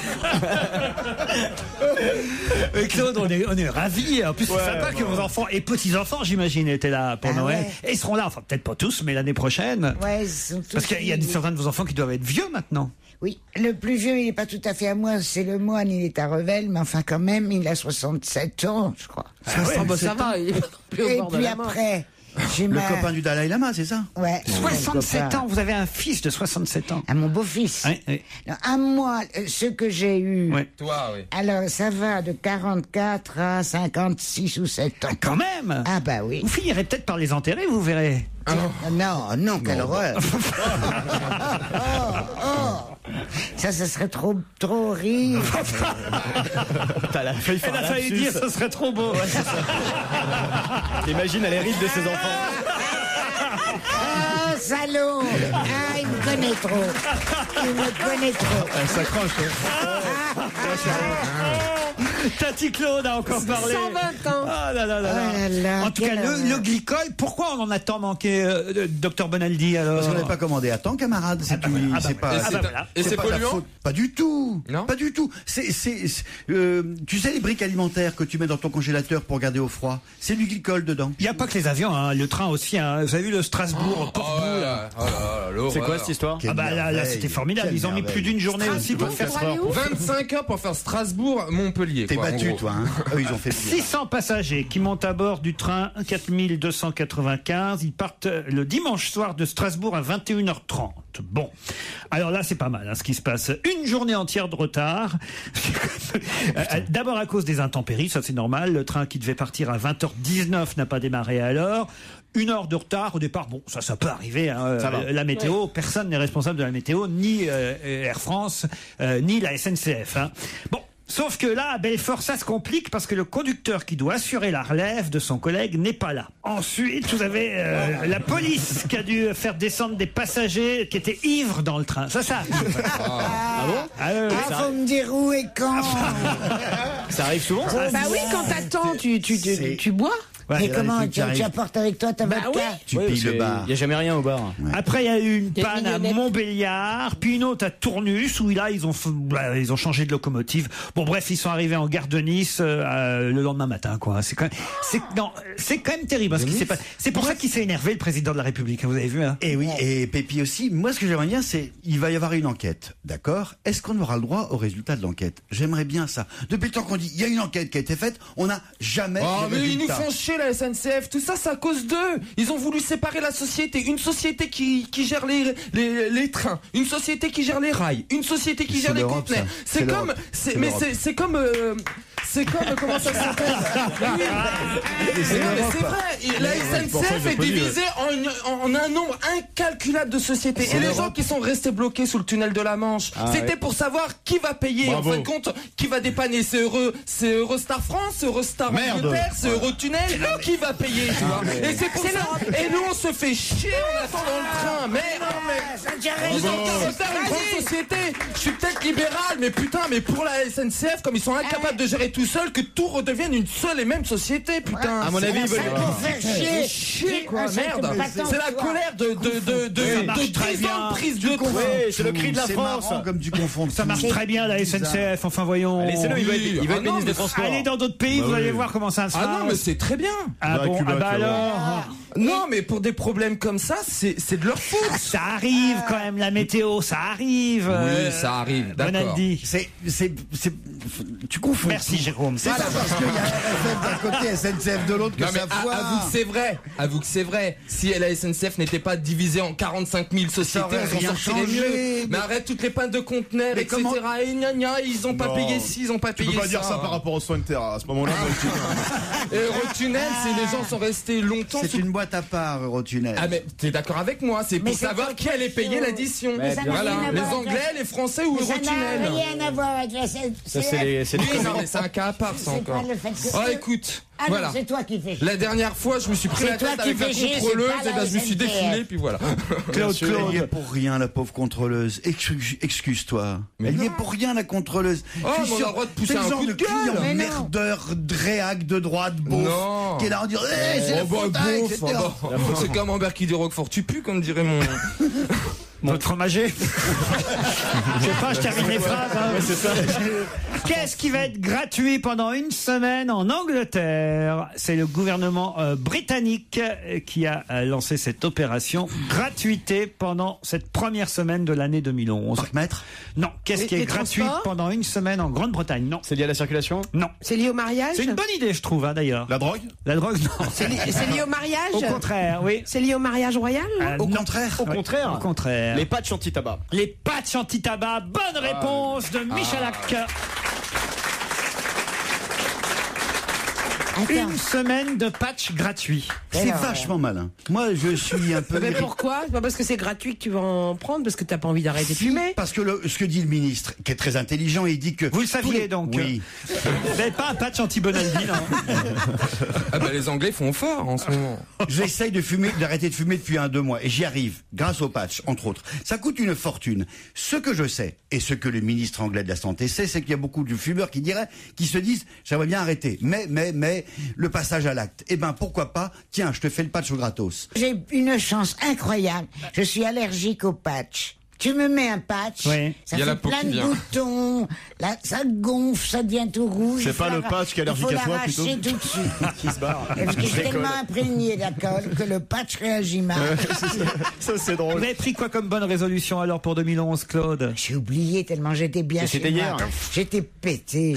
Claude, on est ravis. En plus, c'est sympa que vos enfants et petits-enfants, j'imagine, étaient là pour Noël. Ouais. Et ils seront là, enfin, peut-être pas tous, mais l'année prochaine. Ouais, ils sont tous. Parce qu'il y a certains de vos enfants qui doivent être vieux maintenant. Oui, le plus vieux, il n'est pas tout à fait à moi, c'est le moine, il est à Revel, mais enfin quand même, il a 67 ans, je crois. Ça va, il est plus au Et bord de puis la mort. après, j'ai Le copain du Dalai Lama, c'est ça? Ouais. 67 ans, vous avez un fils de 67 ans. À mon beau-fils. Oui. Non, à moi, ce que j'ai eu. Ouais. Toi, oui. Alors, ça va de 44 à 56 ou 7 ans. Ah, quand même. Ah bah oui. Vous finirez peut-être par les enterrer, vous verrez. Non, quelle horreur. Ça serait trop horrible. Elle a failli dire ce serait trop beau. T'imagines, elle hérite de ses enfants. Oh, salaud. Ah, il me connaît trop. Il me connaît trop. Elle s'accroche. Tati Claude a encore parlé. 120 ans. Ah là là là là. Oh là là, En tout cas, le glycol, pourquoi on en a tant manqué, Docteur Bonaldi, alors? Parce qu'on n'avait pas commandé à temps, camarade. C'est tout. C'est pas. voilà. Et c'est pas de la polluant faute. Pas du tout. Non. Pas du tout. Tu sais les briques alimentaires que tu mets dans ton congélateur pour garder au froid, c'est du glycol dedans. Il n'y a pas que les avions, hein, le train aussi. Hein. Vous avez vu le Strasbourg, Portbou, là. C'est quoi cette histoire? Ah bah là, c'était formidable. Ils ont mis plus d'une journée aussi pour faire ça. 25 heures pour faire Strasbourg-Montpellier. T'es quoi, battu, en gros. toi. Hein. Eux, ils ont fait pire. 600 passagers qui montent à bord du train 4295. Ils partent le dimanche soir de Strasbourg à 21h30. Bon. Alors là, c'est pas mal, hein, ce qui se passe. Une journée entière de retard. D'abord à cause des intempéries, ça c'est normal. Le train qui devait partir à 20h19 n'a pas démarré à l'heure. 1 heure de retard au départ, bon, ça peut arriver. Hein, la météo, personne n'est responsable de la météo, ni Air France, ni la SNCF. Hein. Bon. Sauf que là, à Belfort, ça se complique parce que le conducteur qui doit assurer la relève de son collègue n'est pas là. Ensuite, vous avez la police qui a dû faire descendre des passagers qui étaient ivres dans le train. Ça arrive. Ah bon? Faut me dire où et quand. Ça arrive souvent, ça? Bah oui, quand t'attends, tu bois. Mais comment tu apportes avec toi ta vodka? Tu pilles le bar. Il n'y a jamais rien au bar. Ouais. Après, il y a eu une Des panne à mignonnettes. Montbéliard, puis une autre à Tournus, où là, ils ont changé de locomotive. Bon, bref, ils sont arrivés en gare de Nice le lendemain matin, quoi. C'est quand même terrible, hein, ce qui s'est passé. C'est pour ça qu'il s'est énervé, le président de la République. Vous avez vu, hein? Et oui, et Pépi aussi. Moi, ce que j'aimerais bien, c'est, il va y avoir une enquête, d'accord? Est-ce qu'on aura le droit au résultat de l'enquête? J'aimerais bien ça. Depuis le temps qu'on dit, il y a une enquête qui a été faite, on n'a jamais Oh, le mais ils nous résultat. font chier, la SNCF. Tout ça, c'est à cause d'eux. Ils ont voulu séparer la société. Une société qui gère les trains. Une société qui gère les rails. Une société qui C'est gère les l'Europe, conteneurs. ça. C'est C'est comme, l'Europe. c'est, C'est mais l'Europe. c'est comme, comment ça s'appelle? Oui. Mais c'est vrai. La SNCF est divisée en un nombre incalculable de sociétés. Et les gens qui sont restés bloqués sous le tunnel de la Manche, c'était pour savoir qui va payer. En fin de compte, qui va dépanner? C'est Eurostar France, c'est Eurostar Angleterre, c'est Eurotunnel. Qui va payer, tu vois? Et c'est pour ça. Et nous, on se fait chier en attendant le train. Merde. Ils ont qu'à refaire une grande société. Je suis peut-être libéral, mais putain, mais pour la SNCF, comme ils sont incapables de gérer tout seul, que tout redevienne une seule et même société, putain. À mon avis, ils veulent faire chier, quoi, merde. C'est la colère de 10 ans de prise de train. c'est le cri de la C'est France. marrant comme tu confonds. Ça marche très bien, la SNCF. Enfin, voyons. Laissez-le, il va être ministre des Transports. Allez dans d'autres pays, vous allez voir comment ça se passe. Ah non, mais c'est très bien. Ah bon, Cuba, ah bah tu vas alors. Non, mais pour des problèmes comme ça, c'est de leur faute. Ça arrive quand même, la météo, ça arrive. Oui, ça arrive, d'accord. Bonaldi. Tu confonds. Merci, Jérôme. C'est pas parce qu'il y a RFM d'un côté, SNCF de l'autre que Non, mais ça foire. avoue que c'est vrai. Avoue que c'est vrai. Si la SNCF n'était pas divisée en 45 000 sociétés, aurait on s'en rien sortirait changé. mieux. Mais arrête toutes les pannes de conteneurs, Mais etc. comment- Et gna gna, ils ont pas Non. payé ci, ils ont pas Tu payé peux ça. pas dire ça par rapport aux soins de terre. À ce moment-là, moi, je dis- Et Eurotunnel, c'est les gens sont restés longtemps C'est sous. une boîte à part, Eurotunnel. Ah mais t'es d'accord avec moi, c'est Mais pour c'est savoir pas qui allait payer question. l'addition. Mais ça n'a Voilà, rien à les voir avec Anglais, les Français ou Mais ça Eurotunnel. n'a rien à voir avec la SNCF. Ça, c'est Oui, les non, mais c'est un cas à part, ça C'est encore. pas le fait que- Oh, écoute, Ah non, voilà. c'est toi qui fais chier. La dernière fois, je me suis pris C'est la toi tête qui avec la fais chier, c'est contrôleuse, pas et la ben je me suis SNCF. défilé, puis voilà. Elle y est pour rien, la pauvre contrôleuse. Excuse-toi. Elle y est pour rien, la contrôleuse. Oh, Je suis mais on a sûr, le droit de pousser c'est le un genre coup de de gueule. client Mais non. merdeur, dréac de droite, beauf, Non. qui est là en disant, c'est la Oh, bah, faute, beauf, etc. oh, bah. C'est comme Ambert qui dit Roquefort, tu pues, comme dirait mon. Votre fromager. Je sais pas, je termine les phrases. Hein. Qu'est-ce qui va être gratuit pendant une semaine en Angleterre? C'est le gouvernement britannique qui a lancé cette opération gratuité pendant cette première semaine de l'année 2011. Parc-mètre? Non. Qu'est-ce qui est les gratuit transports pendant une semaine en Grande-Bretagne? Non. C'est lié à la circulation? Non. C'est lié au mariage? C'est une bonne idée, je trouve, hein, d'ailleurs. La drogue? La drogue, non. C'est lié au mariage? Au contraire, oui. C'est lié au mariage royal? Au Non. contraire. Au contraire. Au contraire. Les patchs anti-tabac. Les patchs anti-tabac. Bonne réponse de Michalak. Attends. Une semaine de patch gratuit. C'est vachement malin. Moi, je suis un peu... Mais pourquoi? C'est pas parce que c'est gratuit que tu vas en prendre, parce que t'as pas envie d'arrêter de fumer. Parce que ce que dit le ministre, qui est très intelligent, il dit que... Vous le saviez donc? Oui. Vous n'avez pas un patch anti-Bonaldi, non? Ah bah les Anglais font fort en ce moment. J'essaye d'arrêter de fumer depuis 1-2 mois et j'y arrive grâce au patch, entre autres. Ça coûte une fortune. Ce que je sais et ce que le ministre anglais de la Santé sait, c'est qu'il y a beaucoup de fumeurs qui se disent j'aimerais bien arrêter, mais le passage à l'acte. Eh ben pourquoi pas? Tiens, je te fais le patch au gratos. J'ai une chance incroyable. Je suis allergique au patch. Tu me mets un patch, ça fait plein de boutons, là, ça gonfle, ça devient tout rouge. C'est pas le patch qui est allergique à toi, plutôt? Il faut l'arracher tout de suite. Qui se barre. Parce que je suis tellement imprégné d'alcool que le patch réagit mal. Ça, c'est drôle. Vous avez pris quoi comme bonne résolution alors pour 2011, Claude? J'ai oublié tellement j'étais bien chez moi. C'était hier. J'étais pété,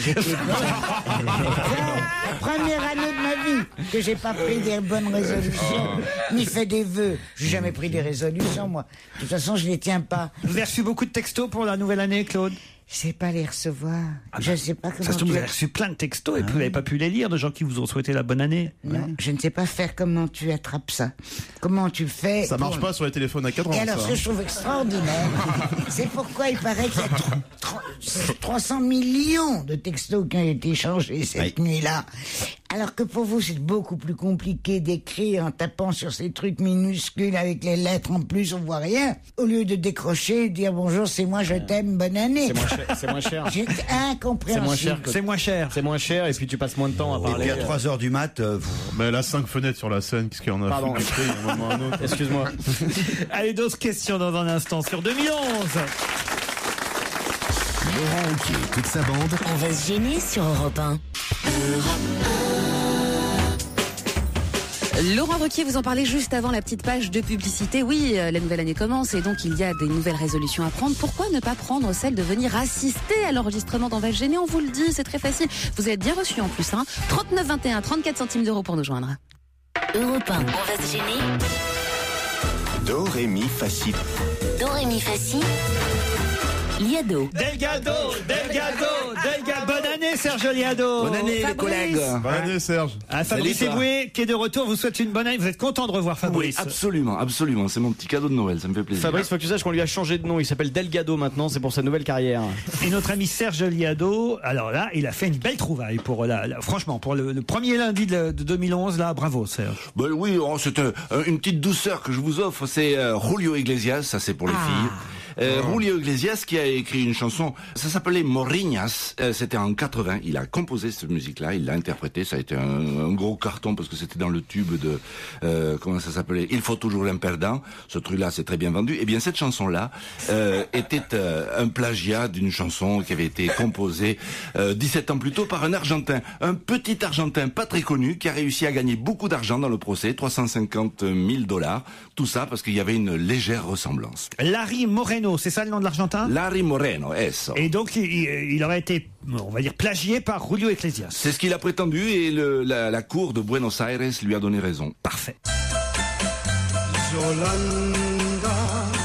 la première année de ma vie que j'ai pas pris des bonnes résolutions, ni fait des vœux. J'ai jamais pris des résolutions, moi. De toute façon, je les tiens pas. Vous avez reçu beaucoup de textos pour la nouvelle année, Claude? Je sais pas les recevoir. Je sais pas comment. Ça se trouve, vous avez reçu plein de textos et puis vous n'avez pas pu les lire, de gens qui vous ont souhaité la bonne année. Non, je ne sais pas faire. Comment tu attrapes ça? Comment tu fais? Ça marche pas sur les téléphones à cadran. Et alors, ce que je trouve extraordinaire, c'est pourquoi il paraît qu'il y a 300 millions de textos qui ont été échangés cette nuit-là. Alors que pour vous, c'est beaucoup plus compliqué d'écrire en tapant sur ces trucs minuscules avec les lettres en plus, on voit rien. Au lieu de décrocher, dire bonjour, c'est moi, je t'aime, bonne année. C'est moins cher. C'est incompréhensible. C'est moins cher. C'est moins cher et puis tu passes moins de temps à parler. Et puis à 3h du mat... Mais elle a 5 fenêtres sur la scène, qu'est-ce qu'il y en a? Pardon. Un moment à un autre. Excuse-moi. Allez, d'autres questions dans un instant sur 2011. Laurent Ruquier et toute sa bande. On va se gêner sur Europe 1. Laurent Ruquier, vous en parlez juste avant la petite page de publicité. Oui, la nouvelle année commence et donc il y a des nouvelles résolutions à prendre. Pourquoi ne pas prendre celle de venir assister à l'enregistrement d'On va se gêner? On vous le dit, c'est très facile. Vous êtes bien reçu en plus. 39 21, 34 centimes d'euros pour nous joindre. Europe 1, on va se gêner. Do, ré, mi, fa, si. Do, ré, mi, fa, si. Liado. Delgado. Bonne année, Serge Liado. Bonne année, les collègues. Bonne année, Serge. Fabrice Eboué, qui est de retour, vous souhaite une bonne année. Vous êtes content de revoir Fabrice? Oui, absolument. C'est mon petit cadeau de Noël, ça me fait plaisir. Fabrice, faut que tu saches qu'on lui a changé de nom. Il s'appelle Delgado maintenant, c'est pour sa nouvelle carrière. Et notre ami Serge Liado, alors là, il a fait une belle trouvaille pour franchement, pour le premier lundi de 2011, là, bravo, Serge. Ben oui, c'est une petite douceur que je vous offre. C'est Julio Iglesias, ça c'est pour les filles. Julio Iglesias qui a écrit une chanson, ça s'appelait Moriñas, c'était en 80, il a composé cette musique-là, il l'a interprétée, ça a été un gros carton parce que c'était dans le tube de, comment ça s'appelait, Il faut toujours un perdant, ce truc-là c'est très bien vendu. Et bien cette chanson-là était un plagiat d'une chanson qui avait été composée 17 ans plus tôt par un Argentin, un petit Argentin pas très connu qui a réussi à gagner beaucoup d'argent dans le procès, $350 000, tout ça parce qu'il y avait une légère ressemblance. Larry Moreno, c'est ça le nom de l'Argentin? Larry Moreno, eso. Et donc il aurait été, on va dire, plagié par Julio Iglesias. C'est ce qu'il a prétendu et la cour de Buenos Aires lui a donné raison. Parfait. Yolanda,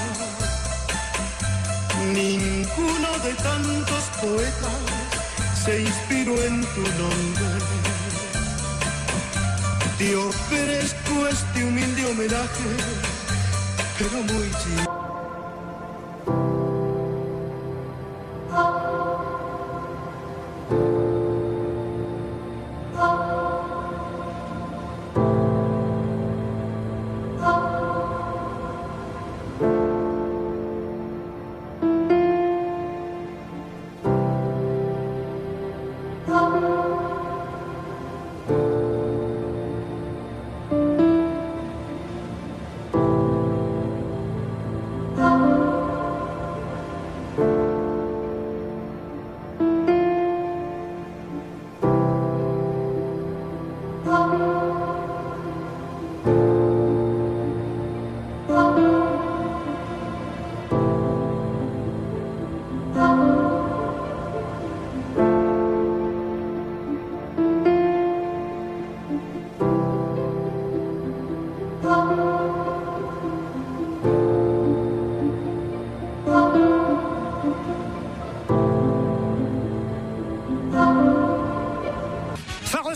ninguno de tantos poetas se inspiró en tu nombre. Te ofrezco este humilde homenaje, pero muy chido.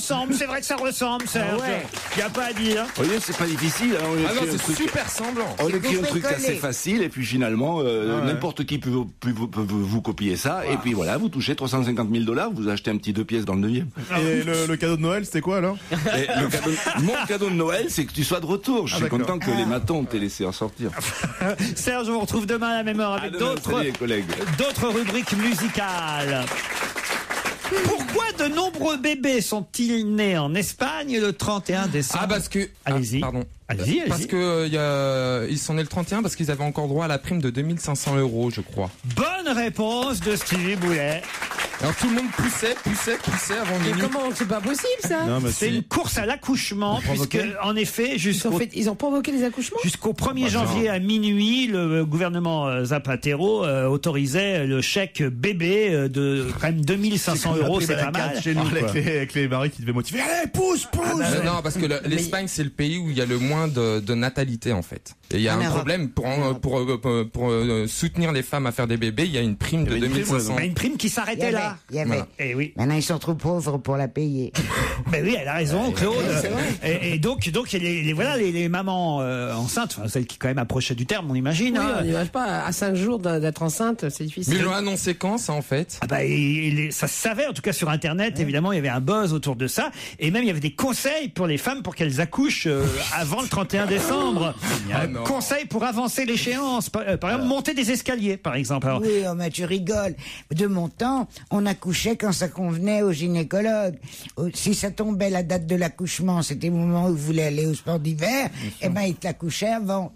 ressemble, c'est vrai que ça ressemble, Serge. Il n'y a pas à dire. Vous voyez, c'est pas difficile. Hein, Ah non, c'est super semblant. On écrit un truc assez facile et puis finalement, n'importe qui peut vous copier ça. Et puis voilà, vous touchez 350 000 $, vous achetez un petit 2 pièces dans le 9e. Et le cadeau de Noël, c'était quoi alors? Mon cadeau de Noël, c'est que tu sois de retour. Je suis content que les matons t'aient laissé en sortir. Serge, on vous retrouve demain à la même heure avec d'autres rubriques musicales. Pourquoi de nombreux bébés sont-ils nés en Espagne le 31 décembre? Ah, parce que... Allez-y. Pardon. Allez-y. Parce que ils sont nés le 31 parce qu'ils avaient encore droit à la prime de 2500 €, je crois. Bonne réponse de Stevie Boulet. Alors tout le monde poussait avant minuit. Mais comment? C'est pas possible, ça. C'est une course à l'accouchement, puisque, en effet, ils ont provoqué les accouchements? Jusqu'au 1er janvier à minuit, le gouvernement Zapatero autorisait le chèque bébé de quand même 2500 €, c'est pas mal. Chez nous, avec les maris qui devaient motiver. Allez, pousse! Non, parce que l'Espagne, c'est le pays où il y a le moins de natalité, en fait. Et il y a un problème pour soutenir les femmes à faire des bébés, il y a une prime de 2500. Une prime qui s'arrêtait là. Il y avait. Voilà. Et oui. Maintenant, ils sont trop pauvres pour la payer. Ben oui, elle a raison, Claude. Et donc, les mamans enceintes, enfin, celles qui quand même approchaient du terme, on imagine. Oui, on n'imagine pas. À 5 jours d'être enceinte, c'est difficile. Mais ils l'ont annoncé quand, ça, en fait? Ah bah, ça se savait, en tout cas sur Internet, évidemment, il y avait un buzz autour de ça. Et même, il y avait des conseils pour les femmes pour qu'elles accouchent avant le 31 décembre. Conseils pour avancer l'échéance. Par exemple, monter des escaliers, par exemple. Alors, oui, mais tu rigoles. De mon temps, on accouchait quand ça convenait au gynécologue. Si ça tombait la date de l'accouchement, c'était le moment où vous voulez aller au sport d'hiver, et ben il t'accouchait avant.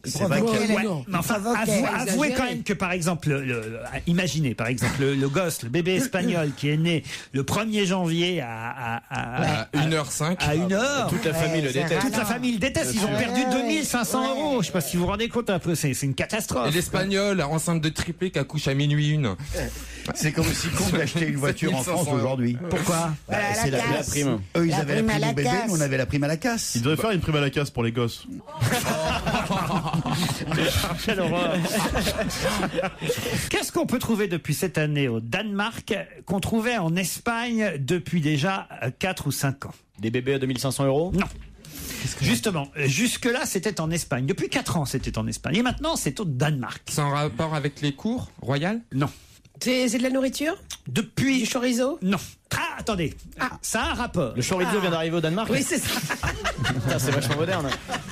Avouez quand même que, par exemple, imaginez, par exemple, le gosse, le bébé espagnol qui est né le 1er janvier à 1h05. À 1h. Toute la famille le déteste. Toute la famille le déteste. Ils ont perdu 2500 €. Je sais pas si vous vous rendez compte un peu. C'est une catastrophe. Et l'Espagnol, enceinte de triplé, qui accouche à minuit 1. C'est comme si con d'acheter une voiture en France aujourd'hui. Pourquoi? C'est la prime. Eux, ils avaient la prime au bébé, nous on avait la prime à la casse. Ils devraient faire une prime à la casse pour les gosses. Quelle horreur. Qu'est-ce qu'on peut trouver depuis cette année au Danemark qu'on trouvait en Espagne depuis déjà 4 ou 5 ans? Des bébés à 2500 €? Non. Justement, jusque-là, c'était en Espagne. Depuis 4 ans, c'était en Espagne. Et maintenant, c'est au Danemark. C'est en rapport avec les cours royales? Non. C'est de la nourriture? Depuis... Du chorizo? Non. Ah, attendez. Ça a un rapport. Le chorizo vient d'arriver au Danemark? Oui, c'est ça. C'est vachement moderne.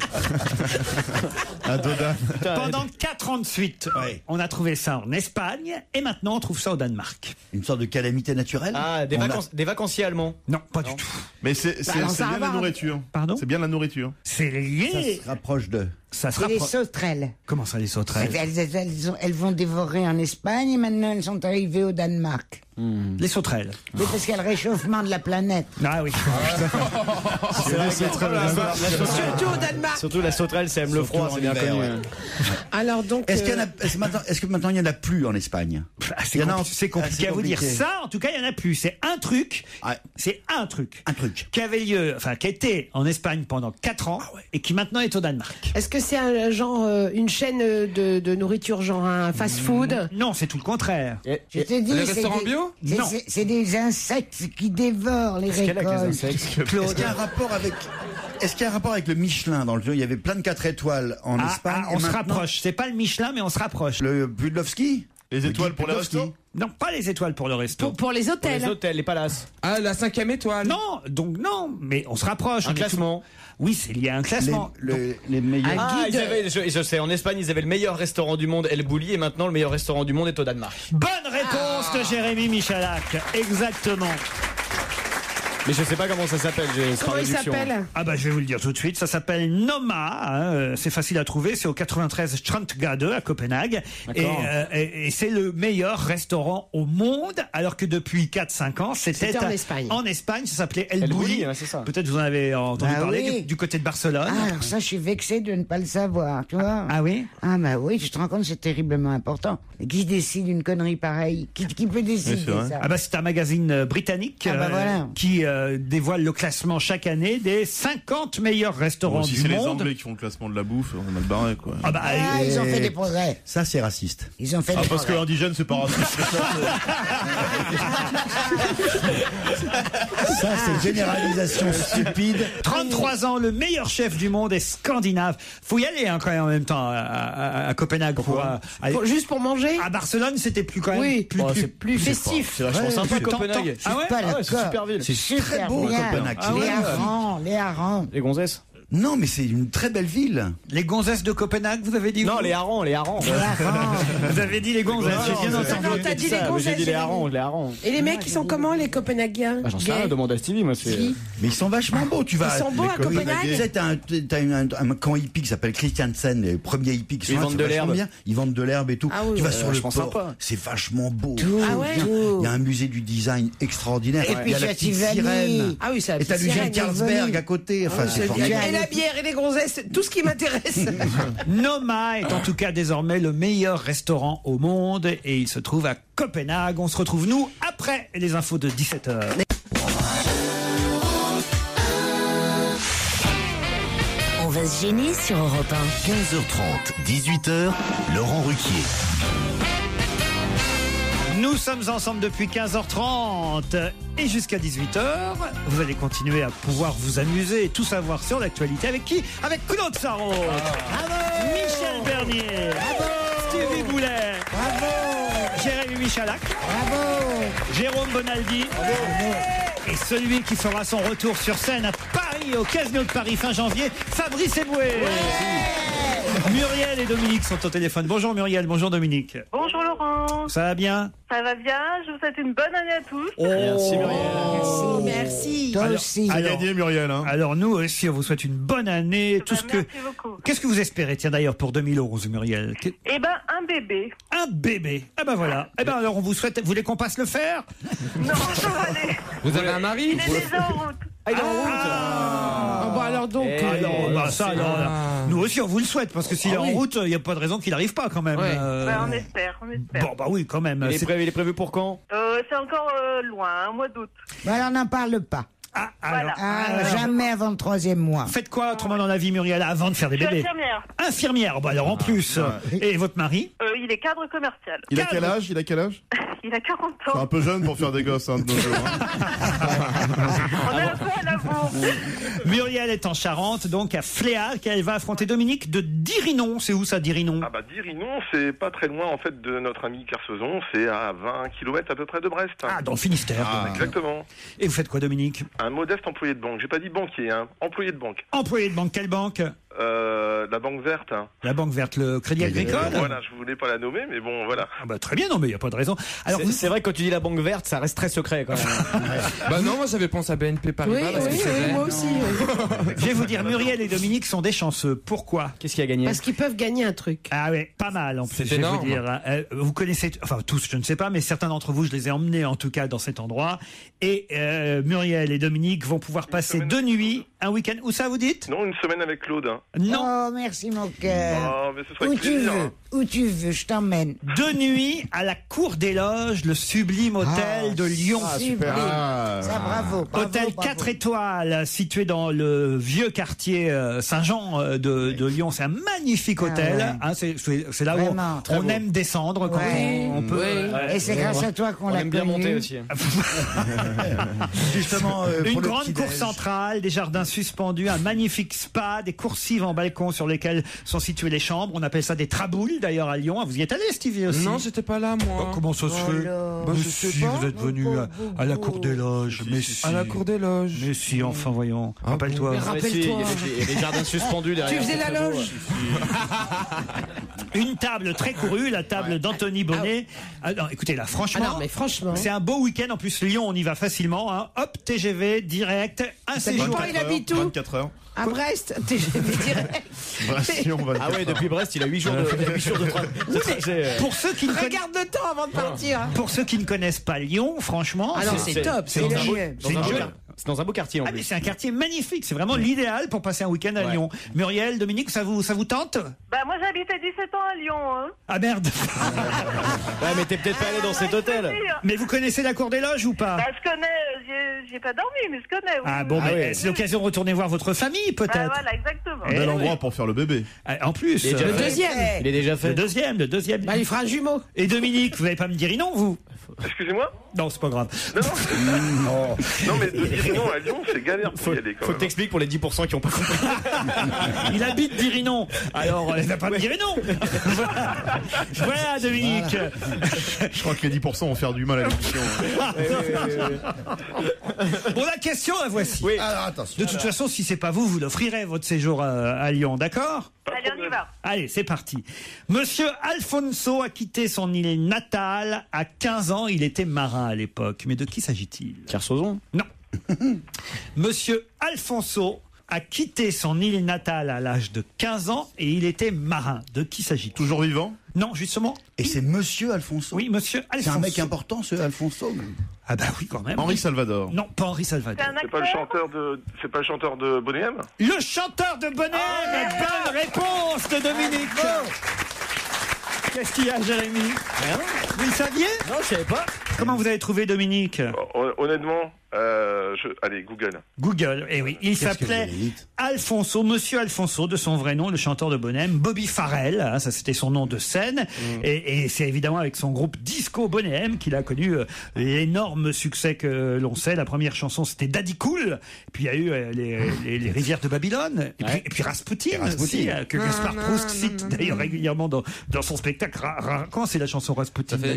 Pendant 4 ans de suite, on a trouvé ça en Espagne et maintenant on trouve ça au Danemark. Une sorte de calamité naturelle? Ah, des vacanciers allemands? Non, pas du tout. Mais c'est bien la nourriture. Pardon? C'est bien la nourriture. C'est lié. Ça se rapproche de... C'est les sauterelles. Comment ça, les sauterelles? Elles vont dévorer en Espagne et maintenant elles sont arrivées au Danemark. Les sauterelles. C'est parce qu'il y a le réchauffement de la planète. Ah oui. Surtout au Danemark. Surtout la sauterelle, ça aime le froid, c'est bien connu. Alors donc. Est-ce que maintenant il n'y en a plus en Espagne? C'est compliqué à vous dire. Ça, en tout cas, il n'y en a plus. C'est un truc. C'est un truc. Qui avait lieu, enfin, qui était en Espagne pendant 4 ans et qui maintenant est au Danemark. Est-ce que c'est un genre, une chaîne de nourriture, genre un fast-food? Non, c'est tout le contraire. Je t'ai dit, les restaurants bio? Non. C'est des insectes qui dévorent les récoltes. Est-ce qu'il y a un rapport avec le Michelin dans le jeu? Il y avait plein de 4 étoiles en Espagne. On se rapproche. C'est pas le Michelin, mais on se rapproche. Le Pudlovski? Les étoiles pour les restos? Non, pas les étoiles pour le resto. Pour les hôtels. Pour les hôtels, les palaces. Ah, la 5e étoile. Non, donc non, mais on se rapproche. Un classement. Oui, c'est lié à un classement. Les meilleurs. Ah, je sais, en Espagne, ils avaient le meilleur restaurant du monde, El Bulli, et maintenant le meilleur restaurant du monde est au Danemark. Bonne réponse de Jérémy Michalak. Exactement. Mais je sais pas comment ça s'appelle. Comment il s'appelle? Ah bah je vais vous le dire tout de suite. Ça s'appelle Noma. C'est facile à trouver. C'est au 93 Strandgade à Copenhague. Et c'est le meilleur restaurant au monde. Alors que depuis 4-5 ans, c'était en Espagne. En Espagne, ça s'appelait El Bulli. C'est ça. Peut-être vous en avez entendu parler du côté de Barcelone. Ah, alors ça, je suis vexé de ne pas le savoir, tu vois. Ah oui? Ah bah oui, tu te rends compte, c'est terriblement important. Qui décide une connerie pareille? Qui peut décider ça? Ah bah c'est un magazine britannique voilà. qui dévoile le classement chaque année des 50 meilleurs restaurants si du c'est les monde. Anglais qui font le classement de la bouffe, on a le barré, quoi. Ils ont fait des progrès. Ça, c'est raciste. Ils ont fait des parce que progrès. indigène, c'est pas raciste. Ça, c'est généralisation stupide. 33 ans, le meilleur chef du monde est scandinave. Faut y aller quand même en même temps à Copenhague. Juste pour manger. À Barcelone, c'était plus quand même Oui, plus festif. C'est vachement sympa Copenhague. Ah ouais, c'est super ville. C'est très beau, bien. Copenhague. Les harengs. Les gonzesses. Non, mais c'est une très belle ville. Les gonzesses de Copenhague, vous avez dit? Non, les harengs. Vous avez dit les gonzesses, j'ai bien entendu. Non, t'as dit les gonzesses. J'ai dit les harengs. Et les mecs, ils sont comment, les Copenhaguiens? J'en sais rien, demande à Stevie, moi. Mais ils sont vachement beaux. Tu vas. Ils sont beaux à Copenhague. Tu sais, t'as un camp hippie qui s'appelle Christiansen, les premiers hippies qui sont Ils vendent de l'herbe. Ils vendent de l'herbe et tout. Ah oui, tu vas sur le vachement port, sympa. c'est vachement beau. Ah ouais. Il y a un musée du design extraordinaire. Et puis il y a la chez petite Tivoli. sirène. Ah oui, c'est la Et t'as petite l'usine sirène, Carlsberg à côté. Enfin, c'est formidable. Et la bière et les gonzesses, tout ce qui m'intéresse. Noma est en tout cas désormais le meilleur restaurant au monde et il se trouve à Copenhague. On se retrouve nous après les infos de 17h. On va se gêner sur Europe 1. 15h30, 18h, Laurent Ruquier. Nous sommes ensemble depuis 15h30 et jusqu'à 18h. Vous allez continuer à pouvoir vous amuser et tout savoir sur l'actualité. Avec qui? Avec Claude Sarraud, Michel Bernier, Stevie Boulet, Jérémy Michalak, Jérôme Bonaldi et celui qui fera son retour sur scène à Paris, au Casino de Paris fin janvier, Fabrice Eboué. Muriel et Dominique sont au téléphone. Bonjour Muriel, bonjour Dominique. Bonjour Laurent. Ça va bien? Ça va bien, je vous souhaite une bonne année à tous. Merci Muriel. Merci. Toi aussi. À gagner, Muriel. Hein. Alors nous aussi, on vous souhaite une bonne année. Merci beaucoup. Qu'est-ce que vous espérez, tiens d'ailleurs, pour 2011, Muriel? Eh ben, un bébé. Un bébé. Ah ben voilà. Eh ben alors on vous souhaite. Vous voulez qu'on passe le faire? Non, ça va aller. Vous avez un mari? Il est déjà en route. Ah, il est en route. Bah alors donc. Nous aussi on vous le souhaite parce que s'il est en route, il n'y a pas de raison qu'il n'arrive pas quand même. Ouais. On espère. Bon bah oui quand même. Il est prévu pour quand? C'est encore loin, un mois d'août. Bah alors n'en parle pas. Voilà. Jamais avant le 3e mois. Faites quoi autrement dans la vie, Muriel, avant de faire des Je suis bébés? infirmière. Infirmière. Bah alors en plus. Et votre mari? Il est cadre commercial. Il a quel âge? Il a 40 C'est ans. un peu jeune pour faire des gosses, hein, de nos jours. On est un peu à la bourre. Muriel est en Charente, donc à Fléac. Elle va affronter Dominique de Dirinon. C'est où ça, Dirinon? Ah bah Dirinon, c'est pas très loin en fait de notre ami Kersozon, c'est à 20 km à peu près de Brest. Ah, dans le Finistère. Exactement. Et vous faites quoi, Dominique? Un modeste employé de banque. J'ai pas dit banquier, hein. Employé de banque. Employé de banque. Quelle banque? La banque verte. Hein. La banque verte, le Crédit Agricole. Voilà, je voulais pas la nommer, mais bon, voilà. Ah bah très bien, non mais il y a pas de raison. Alors C'est vrai que quand tu dis la banque verte, ça reste très secret quand même. Bah non, moi j'avais pensé à BNP Paribas. parce que c'est vrai. Moi aussi. je vais vous dire, Muriel et Dominique sont des chanceux. Pourquoi? Qu'est-ce qu'il a gagné? Parce qu'ils peuvent gagner un truc. Ah ouais, pas mal en plus. C'est je vais énorme. vous dire. Vous connaissez, enfin tous, je ne sais pas, mais certains d'entre vous, je les ai emmenés en tout cas dans cet endroit. Et Muriel et Dominique vont pouvoir passer 2 nuits, un week-end. Où ça vous dites? Non, une semaine avec Claude. Hein. Non. Oh, merci mon cœur. Oh, mais ce serait Où avec tu plaisir. veux, Hein. où tu veux, je t'emmène. 2 nuits à la Cour des Loges, le sublime hôtel de Lyon. Sublime. Ça, bravo. Hôtel 4 étoiles situé dans le vieux quartier Saint-Jean de Lyon. C'est un magnifique hôtel. ouais. Hein, c'est là Vraiment, où on aime descendre quand Ouais. on peut. Et c'est grâce à toi qu'on On l'a aime bien connu. monter aussi. Justement, Une pour le grande petit-déj. cour centrale, des jardins suspendus, un magnifique spa, des coursives en balcon sur lesquelles sont situées les chambres. On appelle ça des traboules d'ailleurs à Lyon. Vous y êtes allé, Stevie aussi? Non, j'étais pas là, moi. Comment ça se fait? Bah, Mais je sais si, pas. vous êtes venu à la Cour des Loges. Mais si. À la Cour des Loges. Mais si, enfin, voyons. Ah Rappelle-toi. Mais rappelle-toi. Il y avait les jardins suspendus derrière. Tu faisais la loge. Une table très courue, la table d'Anthony Bonnet. Ah non, écoutez, là, franchement. Ah non, mais franchement. C'est un beau week-end. En plus, Lyon, on y va facilement. Hein. Hop, TGV, direct, un séjour. dépend, il habite où? 24 heures. À Brest, TGV direct. Brest-Lyon, 24 Ah ouais, depuis Brest, il a 8 jours de trajet. Pour ceux qui ne connaissent Regarde le temps avant de partir. Pour ceux qui ne connaissent pas Lyon, franchement, Ah non, c'est top. c'est C'est une, mieux. c'est une jolie- C'est dans un beau quartier en Ah plus. mais c'est un quartier magnifique, c'est vraiment l'idéal pour passer un week-end à Lyon. Muriel, Dominique, ça vous tente? Bah, moi, j'habitais 17 ans à Lyon. Hein. Ah merde. Ouais, mais t'es peut-être pas allé dans cet hôtel. Mais vous connaissez la cour des loges ou pas? Bah, je connais, j'ai pas dormi, mais je connais. Oui. Ah bon, c'est l'occasion de retourner voir votre famille peut-être. Bah, voilà, exactement. Un bel endroit pour faire le bébé. En plus. Il est déjà Le fait. deuxième. Il est déjà fait. Le deuxième. Bah, il fera un jumeau. Et Dominique, vous n'allez pas me dire non, vous? Excusez-moi? Non, c'est pas grave. Non, mais de Dirinon à Lyon, c'est galère pour y aller quand Faut même. que t'expliques pour les 10% qui ont pas compris. Il habite Dirinon. Alors, il va pas me dire non. Voilà, Dominique. Je crois que les 10% vont faire du mal à l'émission. Bon, la question, la voici. Alors, attention. De toute façon, si c'est pas vous, vous l'offrirez votre séjour à Lyon, d'accord? Allez, on y va. Allez, c'est parti. Monsieur Alfonso a quitté son île natale à 15 ans. Il était marin à l'époque. Mais de qui s'agit-il? Kersozon? Non. Monsieur Alfonso a quitté son île natale à l'âge de 15 ans et il était marin. De qui s'agit-il? Toujours vivant? Non, justement. Et c'est Monsieur Alfonso? Oui, Monsieur Alfonso. C'est un mec important, ce Alfonso. Ah bah oui, quand même. Henri Salvador? Non, pas Henri Salvador. C'est pas le chanteur de Boney M? Le chanteur de Boney M. Bonne réponse de Dominique. Qu'est-ce qu'il y a, Jérémy? Rien. Vous le saviez? Non, je savais pas. Comment vous avez trouvé Dominique? Honnêtement, allez, Google. Google, eh oui. Il s'appelait Alfonso, Monsieur Alfonso, de son vrai nom, le chanteur de Boney M, Bobby Farrell, hein, ça c'était son nom de scène. Et c'est évidemment avec son groupe Disco Boney M qu'il a connu l'énorme succès que l'on sait. La première chanson c'était Daddy Cool, puis il y a eu les Rivières de Babylone, et puis Rasputin aussi, que Gaspard Proust cite d'ailleurs régulièrement dans son spectacle. Comment c'est la chanson Rasputin? Ça fait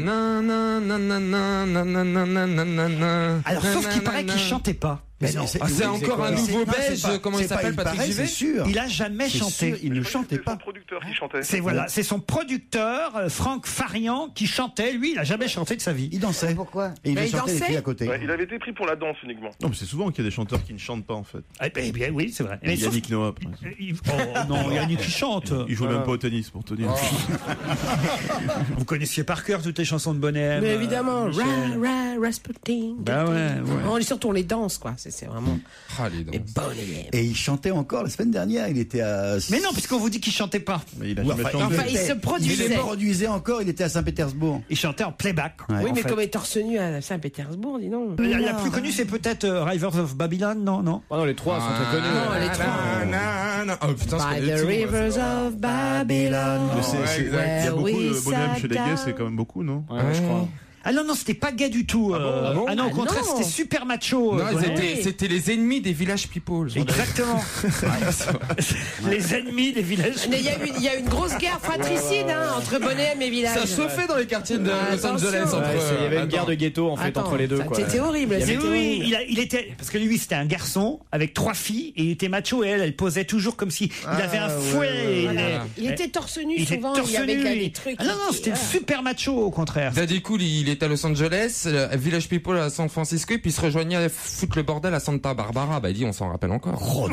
Alors, sauf qu'il paraît qu'il chantait pas. Mais c'est encore un nouveau belge, comment il s'appelle, Patrick Givet? Il a jamais chanté. Il ne chantait pas. C'est son producteur qui chantait. C'est son producteur, Franck Farian, qui chantait. Lui, il a jamais chanté de sa vie. Il dansait. Pourquoi? Et il chantait les filles à côté. Ouais, il avait été pris pour la danse uniquement. Non, mais c'est souvent qu'il y a des chanteurs qui ne chantent pas en fait. Eh bien, oui, c'est vrai. Et Yannick Noah, par exemple. Oh non, Yannick qui chante. Il joue même pas au tennis pour te dire. Vous connaissiez par cœur toutes les chansons de Boney M. Mais évidemment, Rasputin. Bah ouais. Surtout on les danse, quoi. C'est vraiment. Les Boney M. Et il chantait encore la semaine dernière. Il était à. Mais non, puisqu'on vous dit qu'il chantait pas. Mais il a jamais chanté. Enfin, il se Il produisait. se produisait encore. Il était à Saint-Pétersbourg. Il chantait en playback. Oui, mais en fait. comme est torse nu à Saint-Pétersbourg, dis donc. La plus connue, c'est peut-être Rivers of Babylon, non? Oh non, les trois sont très connus. Non, les trois. Oh putain, By the rivers of Babylon. Il y a beaucoup de bonhommes chez les gays, c'est quand même beaucoup, non? Ouais, je crois. Ah non, c'était pas gay du tout. Ah non, au contraire, c'était super macho. Non, c'était les ennemis des Village People. Exactement. Les ennemis des villages. Mais il y a eu une grosse guerre fratricide entre Boney M et Village. Ça se fait dans les quartiers de Los Angeles. Il y avait une guerre de ghetto en fait entre les deux. C'était horrible. Oui, il était parce que lui c'était un garçon avec 3 filles et il était macho et elle posait toujours comme si il avait un fouet. Il était torse nu Il était souvent. torse Il y avait nu. des trucs. Ah non, c'était super macho au contraire. Daddy Cool, il était à Los Angeles, Village People à San Francisco, et puis il se rejoignait à foutre le bordel à Santa Barbara. Bah, il dit, on s'en rappelle encore.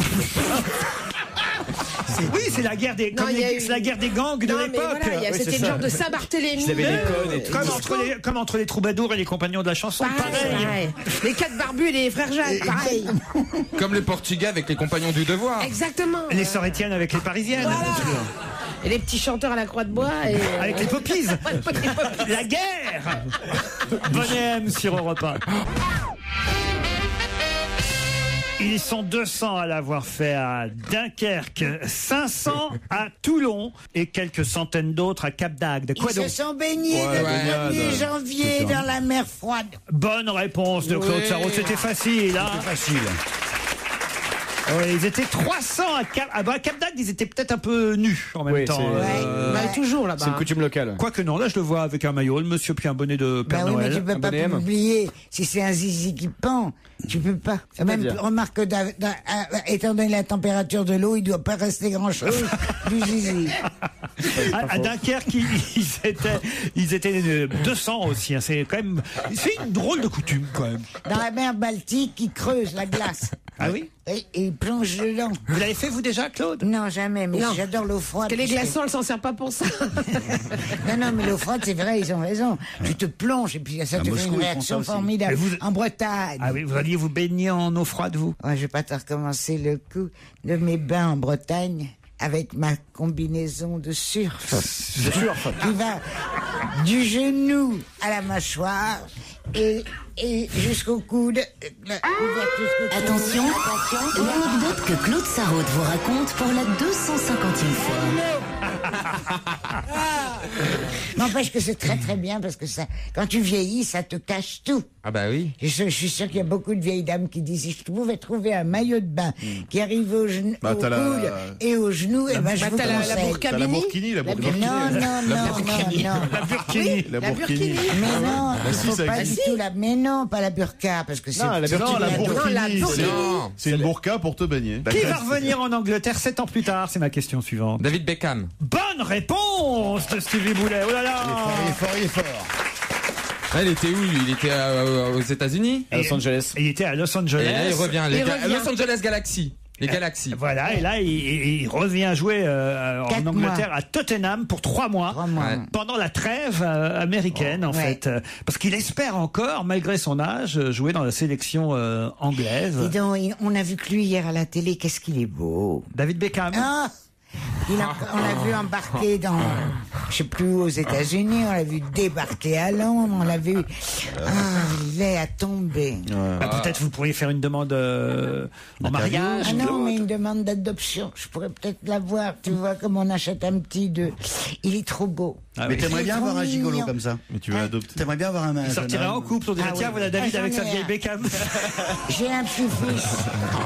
Oui, c'est la guerre des, c'est la guerre des gangs de l'époque. Voilà, c'était le genre de Saint-Barthélemy. Comme entre les troubadours et les compagnons de la chanson. Pareil. Les 4 barbus et les frères Jacques, pareil. Comme les Portugais avec les compagnons du devoir. Exactement. Les sœurs Étienne avec les Parisiennes. Voilà. Et les petits chanteurs à la croix de bois. Et avec les poppies. La guerre. Boney M sur Europe 1. Ils sont 200 à l'avoir fait à Dunkerque, 500 à Toulon et quelques centaines d'autres à Cap d'Agde. Ils se sont baignés le 1er janvier dans la mer froide. Bonne réponse de Claude Sarraud, c'était facile. Hein. C'était facile. Ouais, ils étaient 300 à Cap... Ah bah à Cap d'Agde, ils étaient peut-être un peu nus en même temps. Toujours là-bas. C'est une coutume locale. Quoique non, là je le vois avec un maillot, le monsieur puis un bonnet de Père Oui, Noël. mais tu peux pas oublier. Si c'est un zizi qui pend, tu peux pas. Même remarque que étant donné la température de l'eau, il doit pas rester grand-chose du zizi. À Dunkerque, ils étaient 200 aussi. Hein. C'est quand même, c'est une drôle de coutume quand même. Dans la mer Baltique, ils creusent la glace. Ah oui? Et il plonge dedans. Vous l'avez fait, vous, déjà, Claude? Non, jamais, mais Non. j'adore l'eau froide. Parce que les glaçons, elle s'en sert pas pour ça. Non, mais l'eau froide, c'est vrai, ils ont raison. Tu te plonges et puis ça te fait une réaction formidable. En Bretagne. Ah oui, vous alliez vous baigner en eau froide, vous? Ouais, je vais pas te recommencer le coup de mes bains en Bretagne avec ma combinaison de surf. Qui va du genou à la mâchoire et jusqu'au coude. Attention, l'anecdote que Claude Sarraute vous raconte pour la 250e fois. N'empêche que c'est très très bien parce que ça, quand tu vieillis, ça te cache tout. Ah bah oui. Je suis sûr qu'il y a beaucoup de vieilles dames qui disent si je pouvais trouver un maillot de bain qui arrive au coude et aux genoux, et ben je vous conseille. La Burkini, la Burkini. Non. La Burkini. La Burkini. Mais non, il faut pas du tout mais non, pas la burqa, parce que c'est... Non, la Burkini, c'est une burqa pour te baigner. Qui va revenir en Angleterre 7 ans plus tard? C'est ma question suivante. David Beckham. Bonne réponse de Stevie Boulet. Oh là là! Il est fort. Ah, il était où? Il était aux États-Unis? À Los Angeles. Il était à Los Angeles. Et là, il revient. Los Angeles Galaxy. Les Galaxies. Voilà, et là, il revient jouer en Angleterre à Tottenham pour 3 mois, pendant la trêve américaine, en fait. Parce qu'il espère encore, malgré son âge, jouer dans la sélection anglaise. Dis donc, on a vu que lui hier à la télé, qu'est-ce qu'il est beau. David Beckham. Ah, on l'a vu embarquer dans, je sais plus où, aux États-Unis, on l'a vu débarquer à Londres, on l'a vu, il est à tomber. Peut-être vous pourriez faire une demande en mariage. Ah non, mais une demande d'adoption, je pourrais peut-être l'avoir, tu vois, comme on achète un petit il est trop beau. Mais t'aimerais bien avoir un gigolo comme ça. Mais tu veux l'adopter. T'aimerais bien avoir un... Il sortirait en couple, on dirait, tiens, voilà David avec sa vieille Beckham. J'ai un petit-fils.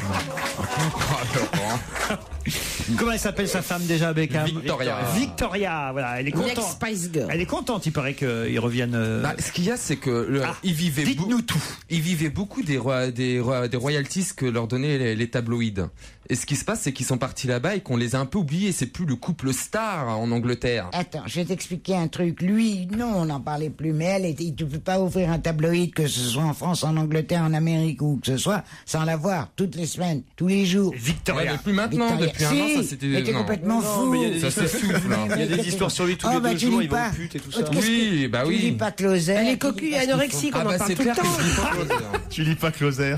Comment elle s'appelle sa femme déjà, Beckham? Victoria, voilà, elle est contente. Spice Girl. Elle est contente, il paraît qu'ils reviennent. Ce qu'il y a, c'est que il vivait dites-nous tout. Il vivait beaucoup des royalties que leur donnaient les tabloïds. Et ce qui se passe, c'est qu'ils sont partis là-bas et qu'on les a un peu oubliés. C'est plus le couple star en Angleterre. Attends, je vais t'expliquer un truc. Lui, non, on n'en parlait plus, mais elle, il ne peut pas ouvrir un tabloïd, que ce soit en France, en Angleterre, en Amérique ou que ce soit, sans l'avoir, toutes les semaines, tous les jours. Victoria. Ouais, mais plus maintenant, depuis un an, ça c'était... Mais t'es complètement fou. Ça s'essouffle. Il y a des histoires sur lui tous les 2 jours, ils vont pute et tout ça. Oui, bah oui. Tu lis pas Closer. Elle est cocu anorexique, on en parle tout le temps. Tu lis pas Closer.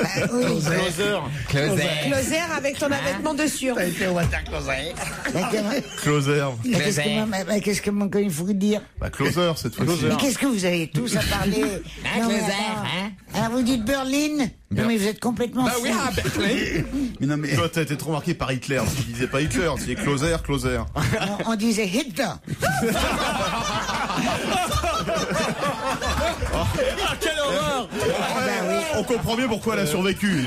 Closer avec ton avêtement dessus. T'as été au water Closer. Closer. Qu'est-ce que il faut dire? Closer, cette fois-ci. Mais qu'est-ce que vous avez tous à parler? Alors vous dites Berlin? Non mais vous êtes complètement fou. Oui, à Berlin. Mais non, mais toi, t'as été trop marqué par Hitler. Tu disais pas Hitler, tu disais Closer. On disait Hitler. Quelle horreur! On comprend mieux pourquoi elle a survécu.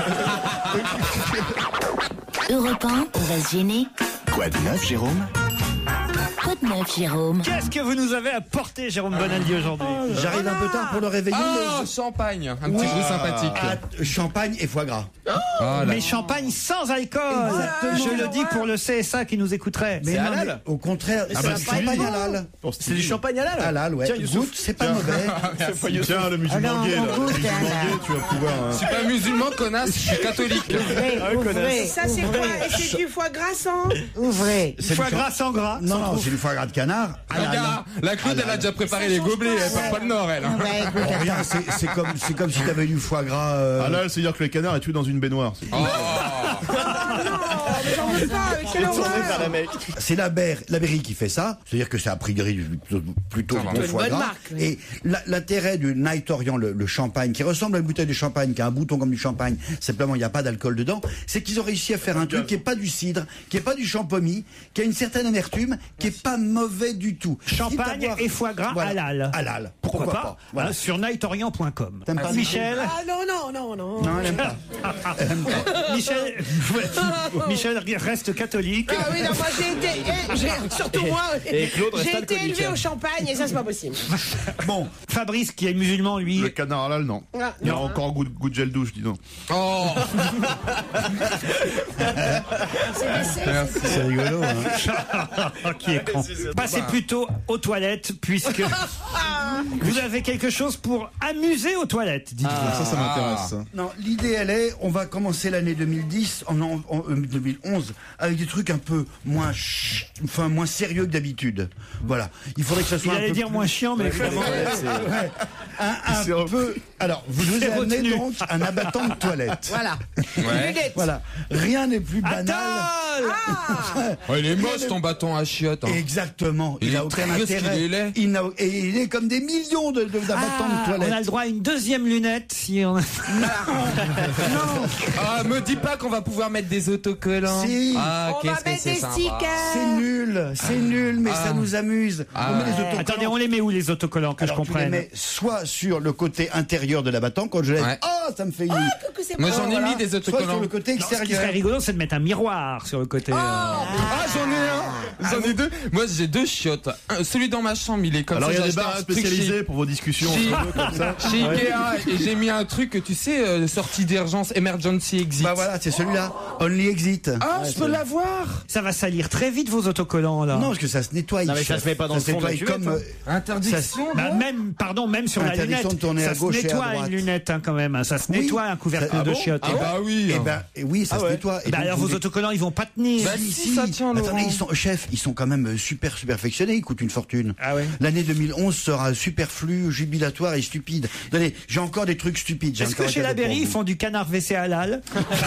Europe 1, on va se gêner. Quoi de neuf, Jérôme? Quoi de neuf, Jérôme? Qu'est-ce que vous nous avez apporté, Jérôme Bonaldi, aujourd'hui? J'arrive un peu tard pour le réveiller. Champagne. Un petit bruit sympathique. Champagne et foie gras. Mais champagne sans alcool. Je le dis pour le CSA qui nous écouterait. Mais non, mais au contraire, c'est un champagne halal. C'est du champagne halal? Halal, ouais. Goûte, c'est pas mauvais. Tiens, le musulman gay, là. Le musulman gay, tu vas pouvoir... Je suis pas musulman, connasse, je suis catholique. Ouvrez. Ça c'est quoi? C'est du foie gras sans? Ouvrez. Foie gras sans gras. Non, c'est du foie gras de canard. La Claude, elle a déjà préparé les gobelets, elle parle pas le Nord, elle. Rien, c'est comme si t'avais du foie gras. Halal, c'est-à-dire que les canards est tué dans une baignoire. J'en veux pas, quelle horreur! C'est la Berry qui fait ça, c'est-à-dire que c'est a priori plutôt bon foie gras. Et l'intérêt du Night Orient, le champagne, qui ressemble à une bouteille de champagne, qui a un bouton comme du champagne, simplement il n'y a pas d'alcool dedans, c'est qu'ils ont réussi à faire un truc qui est pas du cidre, qui est pas du champomis, qui a une certaine amertume, qui est pas mauvais du tout. Champagne et foie gras halal. Halal. Pourquoi pas voilà. Sur nightorient.com. Michel. Ah non. Non, elle aime pas. Michel, reste catholique. Ah oui, non, moi surtout moi, Et Claude reste j'ai été alcoolique. élevé au champagne et ça c'est pas possible. Bon, Fabrice qui est musulman, lui. Le canard halal, non. Ah, Il y a non. encore un goût de gel douche, dis donc. Oh. C'est rigolo. Hein. Qui est con. Passez plutôt aux toilettes, puisque vous avez quelque chose pour amuser aux toilettes, dites-vous. Ça m'intéresse. Ça. Non, l'idée, elle est, on va commencer l'année 2010, 2011, avec des trucs un peu moins sérieux que d'habitude. Voilà. Il faudrait que ça soit Il un allait peu dire plus- moins chiant, mais évidemment. Ouais. Un peu. Alors, vous avez amené donc un abattant de toilette. Voilà. Ouais. Voilà. Rien n'est plus banal. Oh, il est moche ton bâton à chiottes. Hein. Exactement. Il Il est n'a aucun triste, intérêt. il est laid. Et il est comme des millions d'abattants de toilette. On a le droit à une deuxième lunette si on. Ah, me dis pas qu'on va pouvoir mettre des autocollants. Si. Ah, On va qu'est-ce que mettre c'est des sympa. stickers. C'est nul, mais ça nous amuse. On met les autocollants. Attendez, on les met où les autocollants que Alors, je tu les comprenne? mets soit sur le côté intérieur de l'abattant, quand je lève, Ouais. oh, ça me fait une. Moi j'en ai mis des Soit autocollants. sur le côté Non, ce qui serait extérieur. rigolo, c'est de mettre un miroir sur le côté. Ah, j'en ai un. J'en ai deux. Moi j'ai deux chiottes. Celui dans ma chambre, il est comme Alors ça. il y a des j'ai acheté barres un truc spécialisées pour vos discussions chez- entre eux, comme ça. Chez Ikea, et j'ai mis un truc, tu sais, sortie d'urgence, emergency exit. Bah voilà, c'est celui-là. Only exit. Ah, Ouais, je peux l'avoir. Ça va salir très vite vos autocollants là. Non, parce que ça se nettoie. Non, mais ça chef. se met pas dans Ça le fond de la se nettoie cuvette, comme. Interdiction. Bah, même sur la Interdiction lunette. de tourner Ça à se gauche et à nettoie droite. une lunette hein, quand même. Ça se Oui. nettoie un couvercle Ah de bon chiottes. Ah bah oui. Oui, ça Ah se ouais. nettoie. Et Bah donc, alors vous vos autocollants ils vont pas tenir. Bah si, ça tient, Laurent. Attendez, ils sont quand même super perfectionnés, ils coûtent une fortune. Ah ouais. L'année 2011 sera superflu, jubilatoire et stupide. Attendez, j'ai encore des trucs stupides. J'ai Est-ce encore que un chez cadeau la Berry pour ils vous. font du canard WC halal?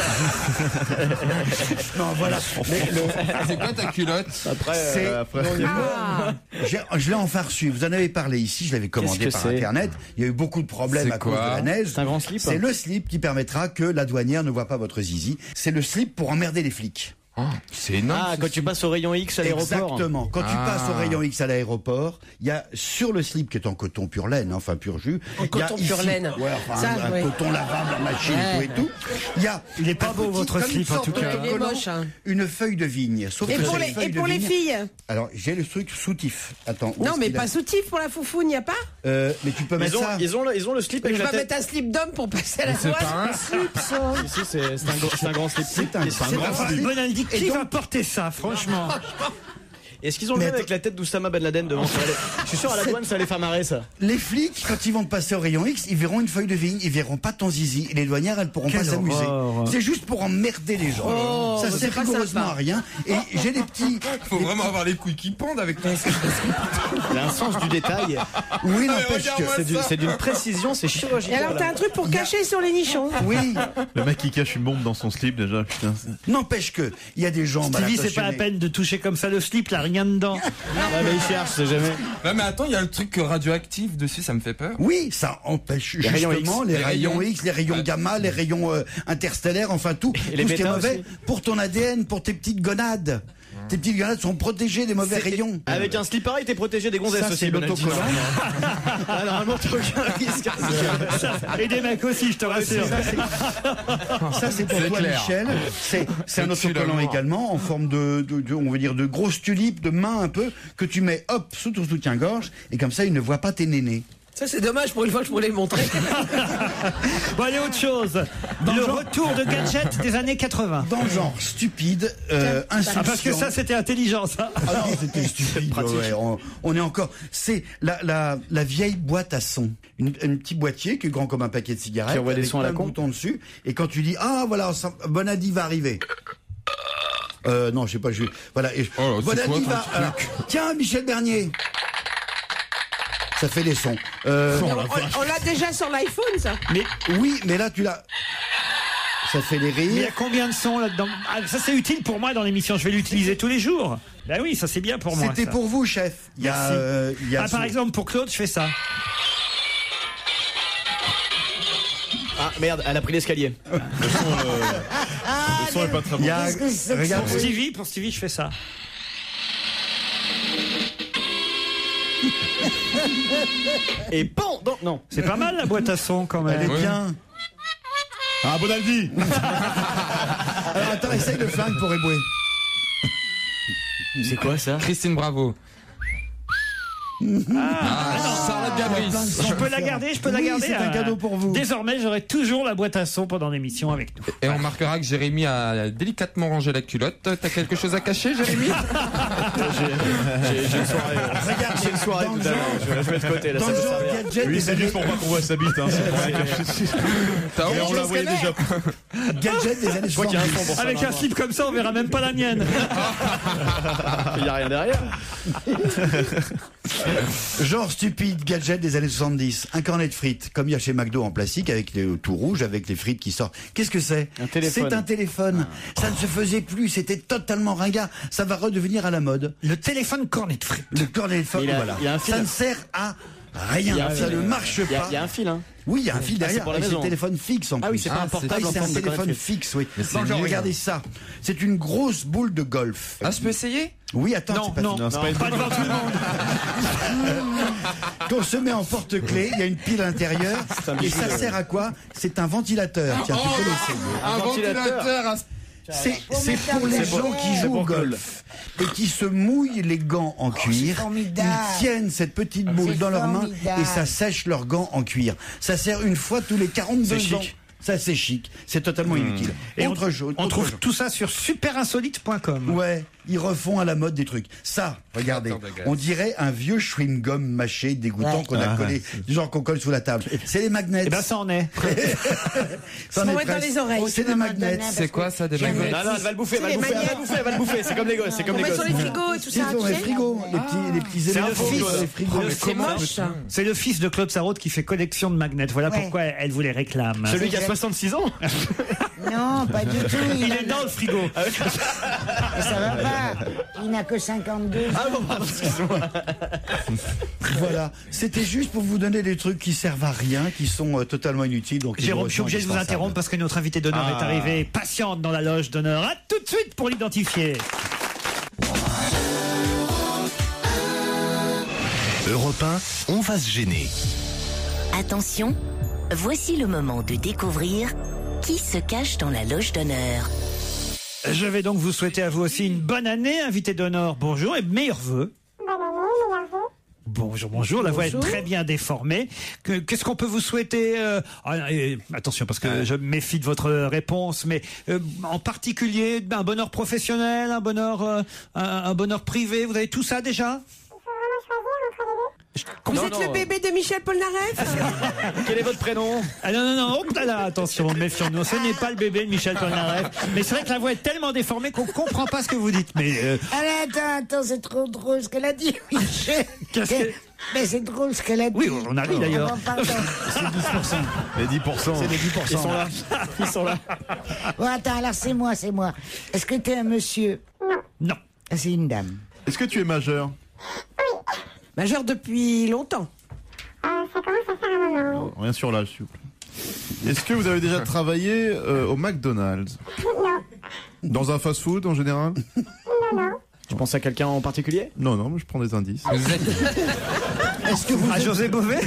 Non, voilà. C'est quoi ta culotte? C'est Ah. je l'ai enfin reçu. Vous en avez parlé ici. Je l'avais commandé Qu'est-ce que par c'est internet. Il y a eu beaucoup de problèmes C'est à cause quoi de la neige. C'est un grand slip. C'est le slip qui permettra que la douanière ne voit pas votre zizi. C'est le slip pour emmerder les flics. Oh, c'est énorme. Ah, quand tu passes au rayon X à l'aéroport. Exactement. Quand tu Ah. passes au rayon X à l'aéroport, il y a sur le slip qui est en coton pur laine, enfin pur jus. En il y a coton ici- pur laine. Ouais, enfin, Ça, un oui. coton lavable en machine Ouais. et tout. Il y a. Il est pas beau, votre comme une slip, en sorte tout cas. d'autocollant, Il est moche, hein. Une feuille de vigne. Sauf Et que pour c'est les, une feuille et de pour les vigne. filles? Alors j'ai le truc soutif. Attends. où Non, est-ce mais qu'il a pas soutif pour la foufoune, y a pas? Mais tu peux mettre ça. Ils ont le slip Je avec vais la pas tête. mettre un slip d'homme pour passer à la C'est douane. pas un slip, ça. Si, c'est un grand slip. C'est un grand Enfin, slip. Bonaldi, Et qui donc- va porter ça, franchement? Est-ce qu'ils ont le même avec la tête d'Oussama Ben Laden devant ça allait- Je suis sûr à la douane ça allait faire marrer ça. Les flics, quand ils vont te passer au rayon X, ils verront une feuille de vigne, ils verront pas ton zizi. Et les douanières, elles pourront Quelle pas s'amuser. horreur. C'est juste pour emmerder les gens. Oh, ça c'est sert pas rigoureusement sympa. à rien. Et j'ai des petits. Faut vraiment avoir les couilles qui pendent avec ton slip. Il y a un sens du détail. Oui, Ah, n'empêche que. regarde-moi C'est d'une précision, c'est Et chirurgical. alors, t'as un truc pour cacher sur les nichons? Oui, Le mec qui cache une bombe dans son slip déjà, putain. n'empêche que. Il y a des gens. mal Stevie, c'est pas la intentionnés. peine de toucher comme ça le slip, là, rien dedans. Ah mais il cherche, c'est jamais. Non mais attends, il y a le truc radioactif dessus, ça me fait peur. Oui, ça empêche Les rayons justement X. les Les rayons rayons. X, les rayons gamma, les rayons interstellaires, enfin tout. Et les tout ce qui est bêta mauvais aussi. pour ton ADN, pour tes petites gonades. Tes petites gonades sont protégées des mauvais rayons. Avec un slip pareil, t'es protégé des gonzesses Ça, aussi. c'est Bonaldi. l'autocollant. Ah, normalement, t'as aucun risque. Et des mecs aussi, je te rassure. Ça, c'est pour C'est toi, clair. Michel. C'est un Le tue autocollant l'amour. également, en forme on va dire, de grosses tulipes, de main un peu, que tu mets, hop, sous ton soutien-gorge, et comme ça, il ne voit pas tes nénés. Ça, c'est dommage pour une fois que je pourrais les montrer. Bon, allez, autre chose. Le retour de gadgets des années 80. Dans le genre stupide, insouciant. Ah, parce que ça, c'était intelligent, ça. Ah non, c'était stupide. Ouais, on est encore. C'est la vieille boîte à son. Un petit boîtier qui est grand comme un paquet de cigarettes. Qui envoie des avec sons à la plein de con. boutons dessus. Et quand tu dis, ah voilà, Bonaldi va arriver. Non, je sais pas, voilà. Et Oh là, c'est Bonaldi quoi va. ton alors, tiens, Michel Bernier. Ça fait des sons. On l'a déjà sur l'iPhone, ça. Mais oui, mais là tu l'as. Ça fait des Mais il y a rires. combien de sons là-dedans? Ah, ça, c'est utile pour moi dans l'émission. Je vais l'utiliser tous les jours. Ben oui, ça, c'est bien pour moi. C'était ça. pour vous, chef. Il y a, Merci. il y a Ah, par exemple, pour Claude, je fais ça. Ah merde, elle a pris l'escalier. Le son est pas très bon. il y a- regarde, Pour Stevie, je fais ça. Et pan dans... Non. C'est pas mal la boîte à son quand même. elle est bien. Ah, Bonaldi Alors attends, essaye le flingue pour ébouer. C'est quoi ça? Christine Bravo. Charlotte Gabris. Je peux la garder, C'est un cadeau pour vous. Désormais, j'aurai toujours la boîte à son pendant l'émission avec nous. Et on remarquera que Jérémy a délicatement rangé la culotte. T'as quelque chose à cacher, Jérémy? J'ai une soirée. Regarde, J'ai une soirée tout à l'heure. Je mets de côté là. Dans Ça le me genre servira. gadget Oui, des c'est années... juste pour pas qu'on voit sa bite. Hein. T'as Et on la voyait déjà. gadget des années Je crois qu'il y a un 70. fond pour ça. Avec un slip comme ça, on verra même pas la mienne. Il n'y a rien derrière. Genre stupide gadget des années 70. Un cornet de frites, comme il y a chez McDo en plastique, avec les tout rouge, avec les frites qui sortent. Qu'est-ce que c'est? Un téléphone. C'est un téléphone. Ça ne se faisait plus, c'était totalement ringard. Ça va redevenir à la mode. Le téléphone cornet de frites. Le cornet de frites, Il y a- voilà. il y a un fil. Ça ne sert à rien. Il y a un Ça fil. ne marche Il pas. y a un fil, hein. Oui, il y a un fil c'est derrière. pour la Et c'est maison. un téléphone fixe en plus. Ah oui, c'est pas un portable Ah, en c'est un forme de téléphone cornet de fixe, oui. c'est Non, genre, nul. regardez ça. C'est une grosse boule de golf. Ah, je peux essayer? Oui, attends, Non, c'est pas non, fini. Non, c'est pas une Pas devant tout le monde. Qu'on se met en porte-clés, il y a une pile à l'intérieur. Et ça sert à quoi? C'est un ventilateur. Tiens, tu peux l'essayer. Un ventilateur. C'est pour les gens qui jouent au golf et qui se mouillent les gants en cuir. formidable. Ils tiennent cette petite boule C'est dans leurs mains formidable. et ça sèche leurs gants en cuir. Ça sert une fois tous les 42 C'est ans. chic. Ça, c'est chic. C'est totalement inutile. Et Autre chose. On autre trouve chose. tout ça sur superinsolite.com. Ouais, ils refont à la mode des trucs. Ça, regardez, on dirait un vieux chewing-gum mâché dégoûtant Ouais. qu'on a collé, du genre qu'on colle sous la table. C'est les magnets. Eh ben, ça en est. Ça en Faut est mettre dans presque. les oreilles. C'est des magnets. C'est quoi ça, des magnets? Non, elle va le bouffer, C'est les magnets. elle va le bouffer. C'est comme les gosses, c'est comme On les met gosses. sur les frigos et tout C'est ça. pour tu les sais. frigos, les petits C'est éléments le fils. dans les frigos. C'est moche, ça. C'est le fils de Claude Sarraute qui fait collection de magnets. Voilà Ouais. pourquoi elle vous les réclame. Celui qui a 66 ans. Non, pas du tout. Il est dans le frigo. Ça va pas. Il n'a que 52 ans. Ah bon, pardon, excuse-moi. Voilà, c'était juste pour vous donner des trucs qui servent à rien, qui sont totalement inutiles. Donc Jérôme, je suis obligé de vous interrompre parce que notre invité d'honneur est arrivé patiente dans la loge d'honneur. À tout de suite pour l'identifier. Europe 1, on va se gêner. Attention, voici le moment de découvrir qui se cache dans la loge d'honneur. Je vais donc vous souhaiter à vous aussi une bonne année, invité d'honneur. Bonjour et meilleurs vœux. Bonjour, bonjour. La voix est très bien déformée. Qu'est-ce qu'on peut vous souhaiter attention, parce que je me méfie de votre réponse, mais en particulier un bonheur professionnel, un bonheur privé. Vous avez tout ça déjà? Vous êtes le bébé de Michel Polnareff? Quel est votre prénom? Ah non, non, non, oh là là, attention, méfions-nous. Ce n'est pas le bébé de Michel Polnareff. Mais c'est vrai que la voix est tellement déformée qu'on comprend pas ce que vous dites. Mais Allez, attends, c'est trop drôle ce qu'elle a dit, Michel. Qu'est-ce que- Mais c'est drôle ce qu'elle a dit. oui, on a ri d'ailleurs. Oh, pardon. C'est 10%. Les 10%. C'est les 10%. Ils sont là. Ils sont là. Bon, attends, alors c'est moi. Est-ce que t'es un monsieur? Non. Ah, c'est une dame. Est-ce que tu es majeur? Majeur depuis longtemps. Ça commence à faire un moment, Rien sur l'âge, s'il vous plaît. Est-ce que vous avez déjà travaillé au McDonald's? Non. Dans un fast-food en général? Non. Tu penses à quelqu'un en particulier? Non, mais je prends des indices. Est-ce que vous À José Bové?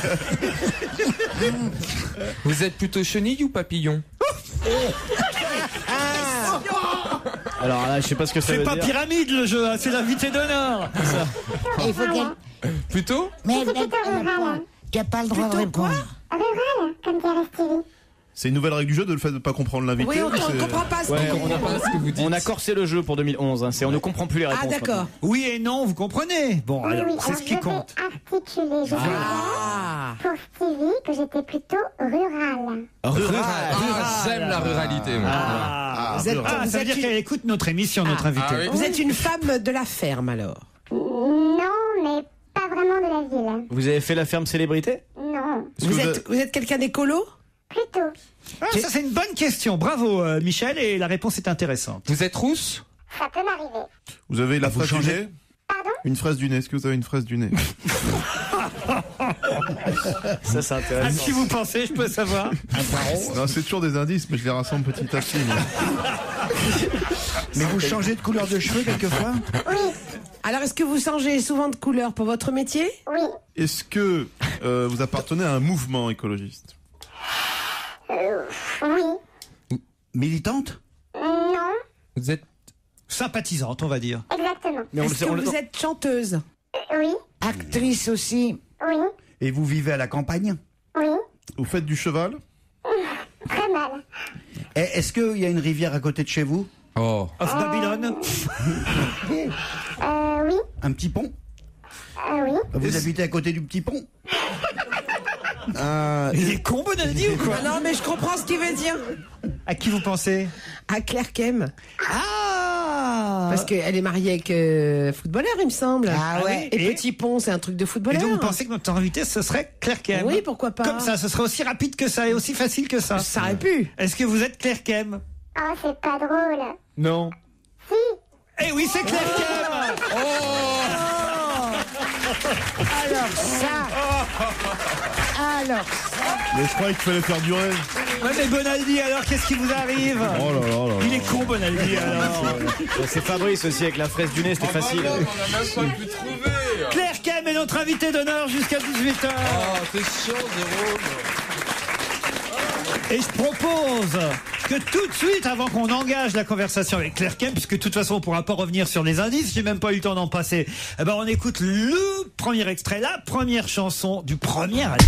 Vous êtes plutôt chenille ou papillon? Alors là, je sais pas ce que ça C'est veut pas dire. pyramide le jeu, hein, c'est l'invité d'honneur. Et il faut qu'elle... Plutôt? Mais C'est plutôt rural. tu n'as pas le droit de répondre. Rural, comme dirait Stevie. C'est une nouvelle règle du jeu de le fait de ne pas comprendre l'invité. Oui, on ou c'est- ne comprend pas ce Ouais, qu'il on a, pas ce que vous dites. on a corsé le jeu pour 2011. Hein. On ne comprend plus les réponses. Ah, d'accord. Oui et non, vous comprenez. Bon, alors, Oui, c'est alors ce qui compte. je vais articuler. Je vais Ah. dire pour Stevie que j'étais plutôt rural. Rural. Ah, j'aime la ruralité, moi. Vous êtes, Ah, vous ça veut êtes dire une, qu'elle écoute notre émission, notre invité. Ah oui. vous êtes une femme de la ferme alors? Non, mais pas vraiment de la ville. Vous avez fait la ferme célébrité? Non, Est-ce que Vous êtes quelqu'un d'écolo? plutôt. Ah, ça c'est une bonne question. Bravo Michel, et la réponse est intéressante. Vous êtes rousse? Ça peut m'arriver. Vous avez la vous fraise du changez nez? Pardon? Une fraise du nez. Est-ce que vous avez une fraise du nez? Ça, c'est À intéressant. qui vous pensez, je peux savoir? Non, c'est toujours des indices, mais je les rassemble petit à petit. Mais vous changez de couleur de cheveux quelquefois? Oui, Alors, est-ce que vous changez souvent de couleur pour votre métier? oui. Est-ce que vous appartenez à un mouvement écologiste? Oui. Militante? Non, Vous êtes Sympathisante, on va dire. exactement. Exactement. Mais Est-ce que vous êtes chanteuse? Oui. Actrice aussi? Oui. Et vous vivez à la campagne? Oui. Vous faites du cheval? Très mal. Est-ce qu'il y a une rivière à côté de chez vous? Oh. Of Babylone? Oui. Un petit pont? Oui. Vous habitez à côté du petit pont? Il est con, Bonaldi, ou quoi? Ah non, mais je comprends ce qu'il veut dire. À qui vous pensez? À Claire Kem. Ah! Parce qu'elle est mariée avec footballeur, il me semble. Ah ouais. Et Petit Pont, c'est un truc de Et footballeur. donc vous pensez que notre invité, ce serait Claire Kem? Oui, pourquoi pas. Comme ça, ce serait aussi rapide que ça et aussi facile que ça. Ça aurait pu. Est-ce que vous êtes Claire Kem? Oh, c'est pas drôle. Non. Si. Eh oui, c'est Claire Kem! Alors ça. Mais je croyais qu'il fallait faire durer. Ouais, mais Bonaldi, alors, qu'est-ce qui vous arrive? Oh là là là. Il est con, Bonaldi, alors. C'est Fabrice aussi avec la fraise du nez, c'était facile. On a même pas pu trouver. Claire Kem est notre invité d'honneur jusqu'à 18h. Oh, t'es chiant, Jérôme. Et je propose que tout de suite, avant qu'on engage la conversation avec Claire Kem, puisque de toute façon on pourra pas revenir sur les indices, j'ai même pas eu le temps d'en passer, eh ben on écoute le premier extrait, la première chanson du premier album.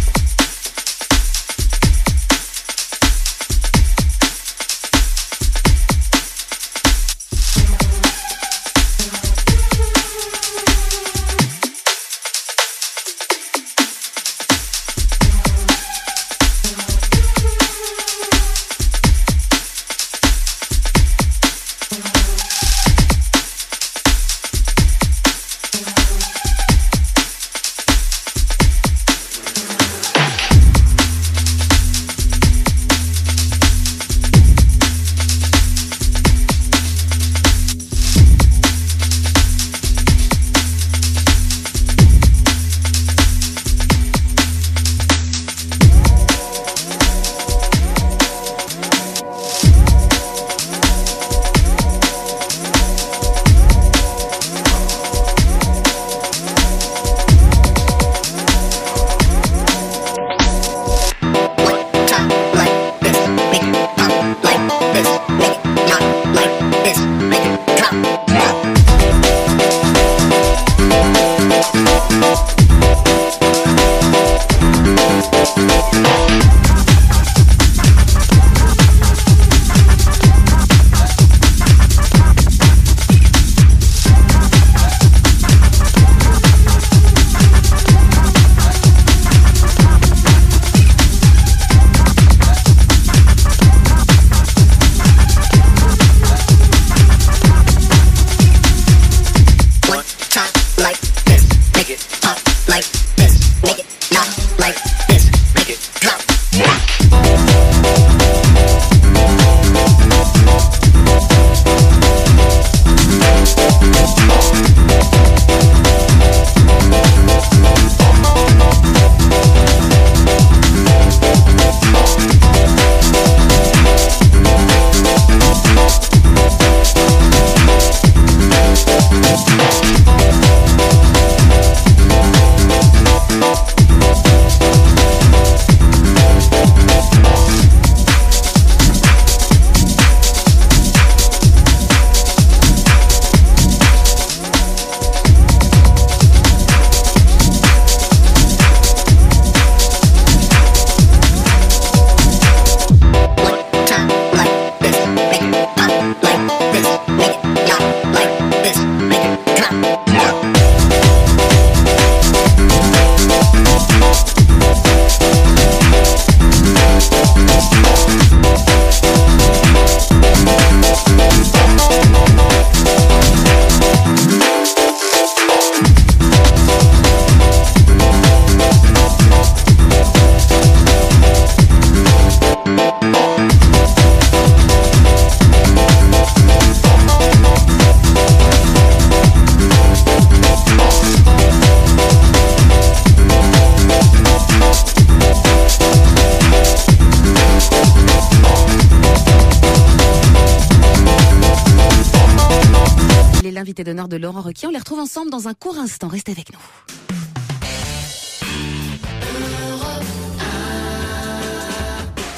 L'invité d'honneur de Laurent Ruquier. On les retrouve ensemble dans un court instant. Restez avec nous.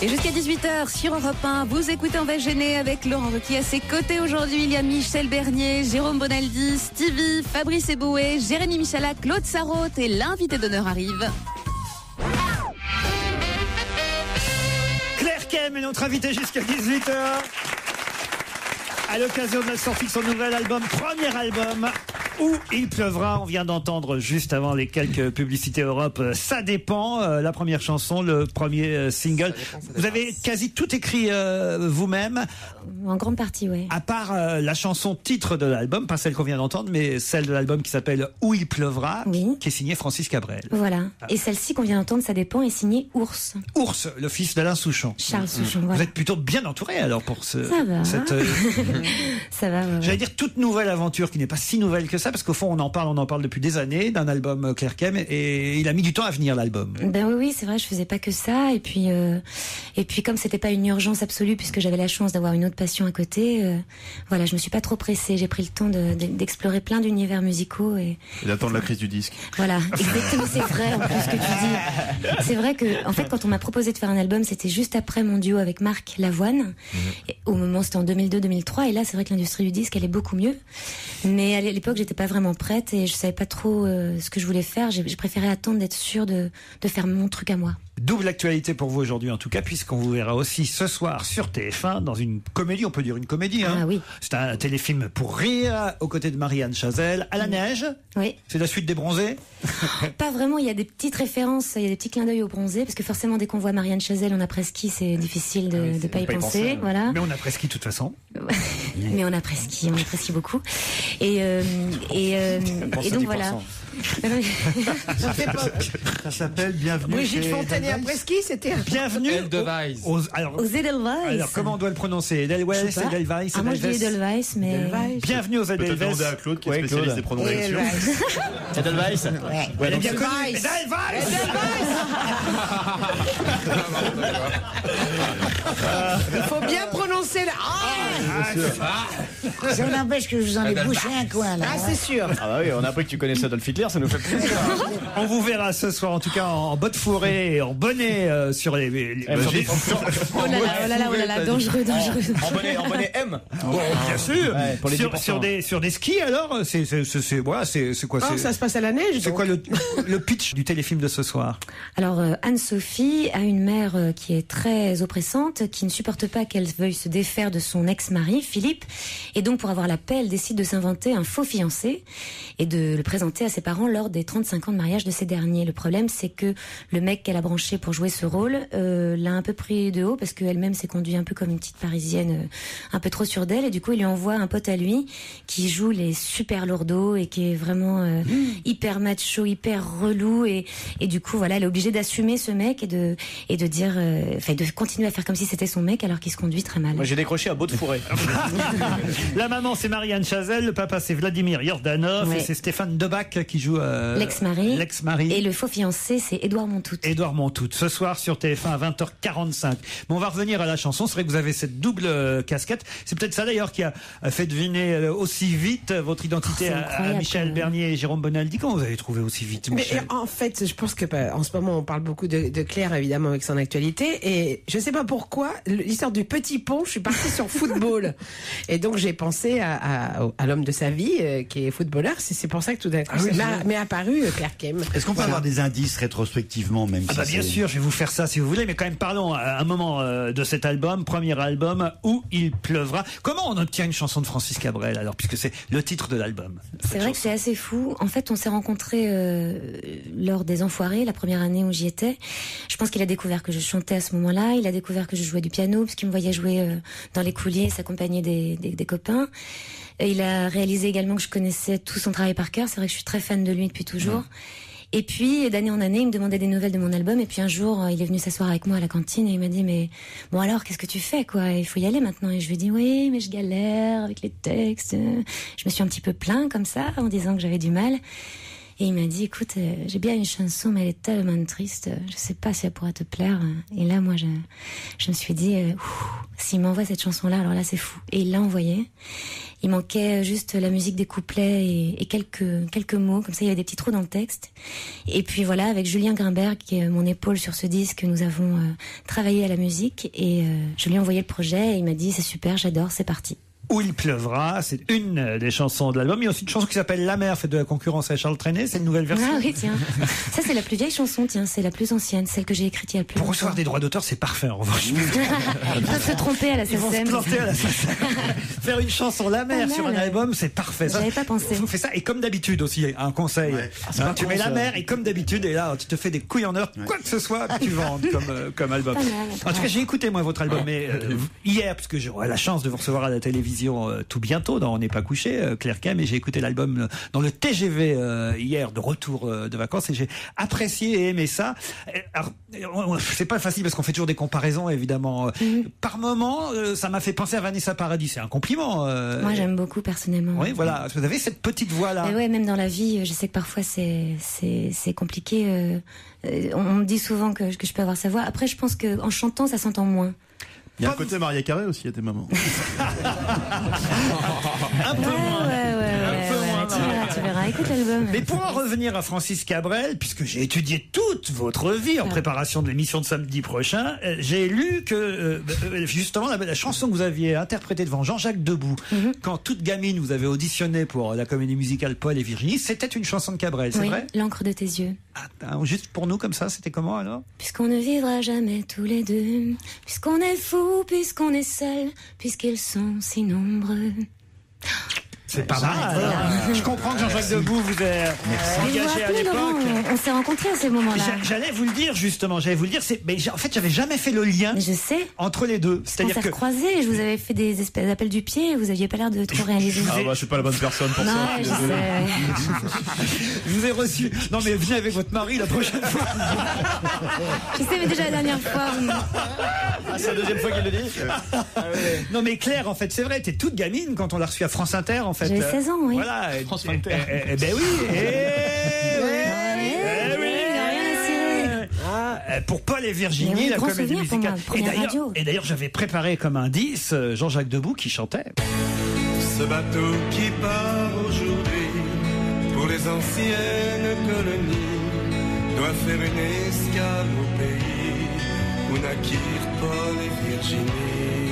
Et jusqu'à 18h sur Europe 1, vous écoutez On va gêner avec Laurent Ruquier. À ses côtés aujourd'hui, il y a Michel Bernier, Jérôme Bonaldi, Stevie, Fabrice Eboué, Jérémy Michalak, Claude Sarraute et l'invité d'honneur arrive. Claire Kem est notre invitée jusqu'à 18h. À l'occasion de la sortie de son nouvel album, premier album, Où il pleuvra. On vient d'entendre juste avant les quelques publicités Europe, Ça dépend, la première chanson, le premier single. Vous avez quasi tout écrit vous-même. En grande partie, oui. À part la chanson titre de l'album, pas celle qu'on vient d'entendre, mais celle de l'album qui s'appelle Où il pleuvra, qui est signée Francis Cabrel. Voilà. Et celle-ci qu'on vient d'entendre, Ça dépend, est signée Ours. Ours, le fils d'Alain Souchon. Charles Souchon, Vous êtes plutôt bien entouré alors pour ce... Ça va. Ça va, ouais. J'allais dire toute nouvelle aventure qui n'est pas si nouvelle que ça, parce qu'au fond on en parle depuis des années d'un album Claire Kem, et il a mis du temps à venir l'album. Ben oui, c'est vrai, je faisais pas que ça, et puis comme c'était pas une urgence absolue puisque j'avais la chance d'avoir une autre passion à côté, voilà, je me suis pas trop pressée, j'ai pris le temps d'explorer plein d'univers musicaux et d'attendre la crise du disque. Voilà, exactement, c'est vrai en plus ce que tu dis. C'est vrai que en fait quand on m'a proposé de faire un album, c'était juste après mon duo avec Marc Lavoine. Au moment, c'était en 2002-2003, et là c'est vrai que l'industrie du disque elle est beaucoup mieux, mais à l'époque j'étais pas vraiment prête et je savais pas trop ce que je voulais faire. J'ai préféré attendre d'être sûre de faire mon truc à moi. Double actualité pour vous aujourd'hui en tout cas, puisqu'on vous verra aussi ce soir sur TF1 dans une comédie, on peut dire une comédie, hein. Ah oui. C'est un téléfilm pour rire, aux côtés de Marianne Chazelle, à la neige. Oui. C'est la suite des Bronzés. Pas vraiment, il y a des petites références, il y a des petits clins d'œil aux Bronzés, parce que forcément dès qu'on voit Marianne Chazelle, on apprécie, c'est difficile de pas y penser, voilà. Mais on apprécie de toute façon. Mais on apprécie beaucoup. Et donc voilà. Ça s'appelle Bienvenue. Brigitte Fontaine et Apreski, c'était Bienvenue aux Edelweiss. Alors comment on doit le prononcer? Edelweiss, Edelweiss, moi je dis Edelweiss, mais bienvenue aux Edelweiss. Peut-être demander à Claude qui est spécialiste des prononciations. Edelweiss. Ouais, donc Edelweiss. Il faut bien prononcer Ça n'empêche que je vous en ai bouché un coin là. Ah, c'est sûr. Ah bah oui, on a appris que tu connaissais Adolf Hitler, ça nous fait plaisir. On vous verra ce soir en tout cas en bottes fourrées et en bonnet sur les oh là là, dangereux. En bonnet M. Bon, bien sûr. Ouais, pour les sur des skis alors, c'est quoi? Ça se passe à la neige. C'est quoi le pitch du téléfilm de ce soir? Alors Anne-Sophie a une mère qui est très oppressante, qui ne supporte pas qu'elle veuille se défaire de son ex-mari Philippe, et donc pour avoir la paix, elle décide de s'inventer un faux fiancé et de le présenter à ses parents lors des 35 ans de mariage de ces derniers. Le problème, c'est que le mec qu'elle a branché pour jouer ce rôle l'a un peu pris de haut parce qu'elle-même s'est conduite un peu comme une petite parisienne, un peu trop sûre d'elle, et du coup il lui envoie un pote à lui qui joue les super lourdeaux et qui est vraiment hyper macho, hyper relou, et du coup voilà, elle est obligée d'assumer ce mec et de dire, de continuer à faire comme si c'était son mec alors qu'il se conduit très mal. Moi j'ai décroché à Beau-de-Fourré. La maman c'est Marianne Chazelle, le papa c'est Vladimir Yordanov, et c'est Stéphane Debac qui joue l'ex-mari. Et le faux fiancé c'est Édouard Montout. Édouard Montout, ce soir sur TF1 à 20h45. Mais on va revenir à la chanson. C'est vrai que vous avez cette double casquette. C'est peut-être ça d'ailleurs qui a fait deviner aussi vite votre identité à Michel Bernier et Jérôme Bonaldi. Comment vous avez trouvé aussi vite, Michel? Mais en fait, je pense que en ce moment on parle beaucoup de Claire évidemment avec son actualité, et je sais pas pourquoi l'histoire du petit pont, je suis partie sur football et donc j'ai pensé à l'homme de sa vie qui est footballeur. C'est pour ça que tout d'un coup m'est apparu Claire Kem. Est-ce qu'on peut avoir des indices rétrospectivement, même si bien sûr, je vais vous faire ça si vous voulez, mais quand même parlons un moment de cet album, premier album, Où il pleuvra. Comment on obtient une chanson de Francis Cabrel alors, puisque c'est le titre de l'album? C'est vrai que c'est assez fou. En fait, on s'est rencontrés lors des Enfoirés, la première année où j'y étais. Je pense qu'il a découvert que je chantais à ce moment-là. Il a découvert que je jouais du piano, parce qu'il me voyait jouer dans les coulisses, accompagné des copains. Et il a réalisé également que je connaissais tout son travail par cœur. C'est vrai que je suis très fan de lui depuis toujours. Et puis, d'année en année, il me demandait des nouvelles de mon album. Et puis un jour, il est venu s'asseoir avec moi à la cantine et il m'a dit, mais bon alors, qu'est-ce que tu fais, quoi? Il faut y aller maintenant. Et je lui ai dit, oui, mais je galère avec les textes. Je me suis un petit peu plaint comme ça, en disant que j'avais du mal. Et il m'a dit, écoute, j'ai bien une chanson, mais elle est tellement triste, je sais pas si elle pourra te plaire. Et là, moi, je me suis dit, s'il m'envoie cette chanson-là, alors là, c'est fou. Et il l'a envoyée. Il manquait juste la musique des couplets et quelques mots, comme ça il y avait des petits trous dans le texte. Et puis voilà, avec Julien Grimbert, qui est mon épaule sur ce disque, nous avons travaillé à la musique et je lui ai envoyé le projet et il m'a dit c'est super, j'adore, c'est parti. Où il pleuvra, c'est une des chansons de l'album. Il y a aussi une chanson qui s'appelle La Mer, fait de la concurrence à Charles Trenet, c'est une nouvelle version. Ah oui, tiens. Ça, c'est la plus vieille chanson, tiens, c'est la plus ancienne, celle que j'ai écrite il y a plus Pour longtemps. recevoir des droits d'auteur, c'est parfait, en revanche. Ils peuvent se tromper à la Ils vont se SACEM. planter à la SACEM. Faire une chanson La Mer sur un album, c'est parfait. J'avais pas pensé. Vous faites ça, et comme d'habitude aussi, un conseil. Tu mets La Mer, et comme d'habitude, et là, tu te fais des couilles en or, quoi que ce soit, que tu vendes comme album. Pas mal, En tout cas, j'ai écouté, moi, votre album, mais hier, puisque j'aurai la chance de vous recevoir à la télévision tout bientôt, dans On n'est pas couché, Claire Kem, et j'ai écouté l'album dans le TGV hier, de retour de vacances, et j'ai apprécié et aimé ça. Alors, c'est pas facile parce qu'on fait toujours des comparaisons, évidemment. Par moment, ça m'a fait penser à Vanessa Paradis. C'est un compliment. Moi, j'aime beaucoup personnellement. Oui, voilà. Vous avez cette petite voix-là. Ouais, même dans la vie, je sais que parfois c'est compliqué. On me dit souvent que je peux avoir sa voix. Après, je pense qu'en chantant, ça s'entend moins. Il y a un côté Maria Carré aussi à tes mamans. Un peu moins. Tu verras, écoute l'album. Mais pour en revenir à Francis Cabrel, puisque j'ai étudié toute votre vie en préparation de l'émission de samedi prochain, j'ai lu que justement la chanson que vous aviez interprétée devant Jean-Jacques Debout, quand toute gamine vous avez auditionné pour la comédie musicale Paul et Virginie, c'était une chanson de Cabrel, c'est vrai? L'encre de tes yeux. Juste pour nous comme ça, c'était comment alors? Puisqu'on ne vivra jamais tous les deux, puisqu'on est fous, puisqu'on est seuls, puisqu'ils sont si nombreux. C'est pas mal. Je comprends que Jean-Jacques Debout vous ait engagé à l'époque. On s'est rencontrés à ce moment-là. J'allais vous le dire justement. Mais en fait, j'avais jamais fait le lien. Je sais. Entre les deux. C'est-à-dire que croisé, je vous avais fait des espèces d'appels du pied et vous aviez pas l'air de trop réaliser. Je suis pas la bonne personne pour ça. Je sais. Je vous ai reçu. Non mais venez avec votre mari la prochaine fois. Je sais, mais déjà la dernière fois. C'est la deuxième fois qu'il le dit. Non mais Claire, en fait, c'est vrai, t'es toute gamine quand on l'a reçue à France Inter, en fait. J'avais 16 ans, oui. Voilà. France Inter. Ben oui. Pour Paul et Virginie, la comédie musicale. Et d'ailleurs, j'avais préparé comme indice Jean-Jacques Debout qui chantait. Ce bateau qui part aujourd'hui pour les anciennes colonies doit faire une escale au pays où naquirent Paul et Virginie.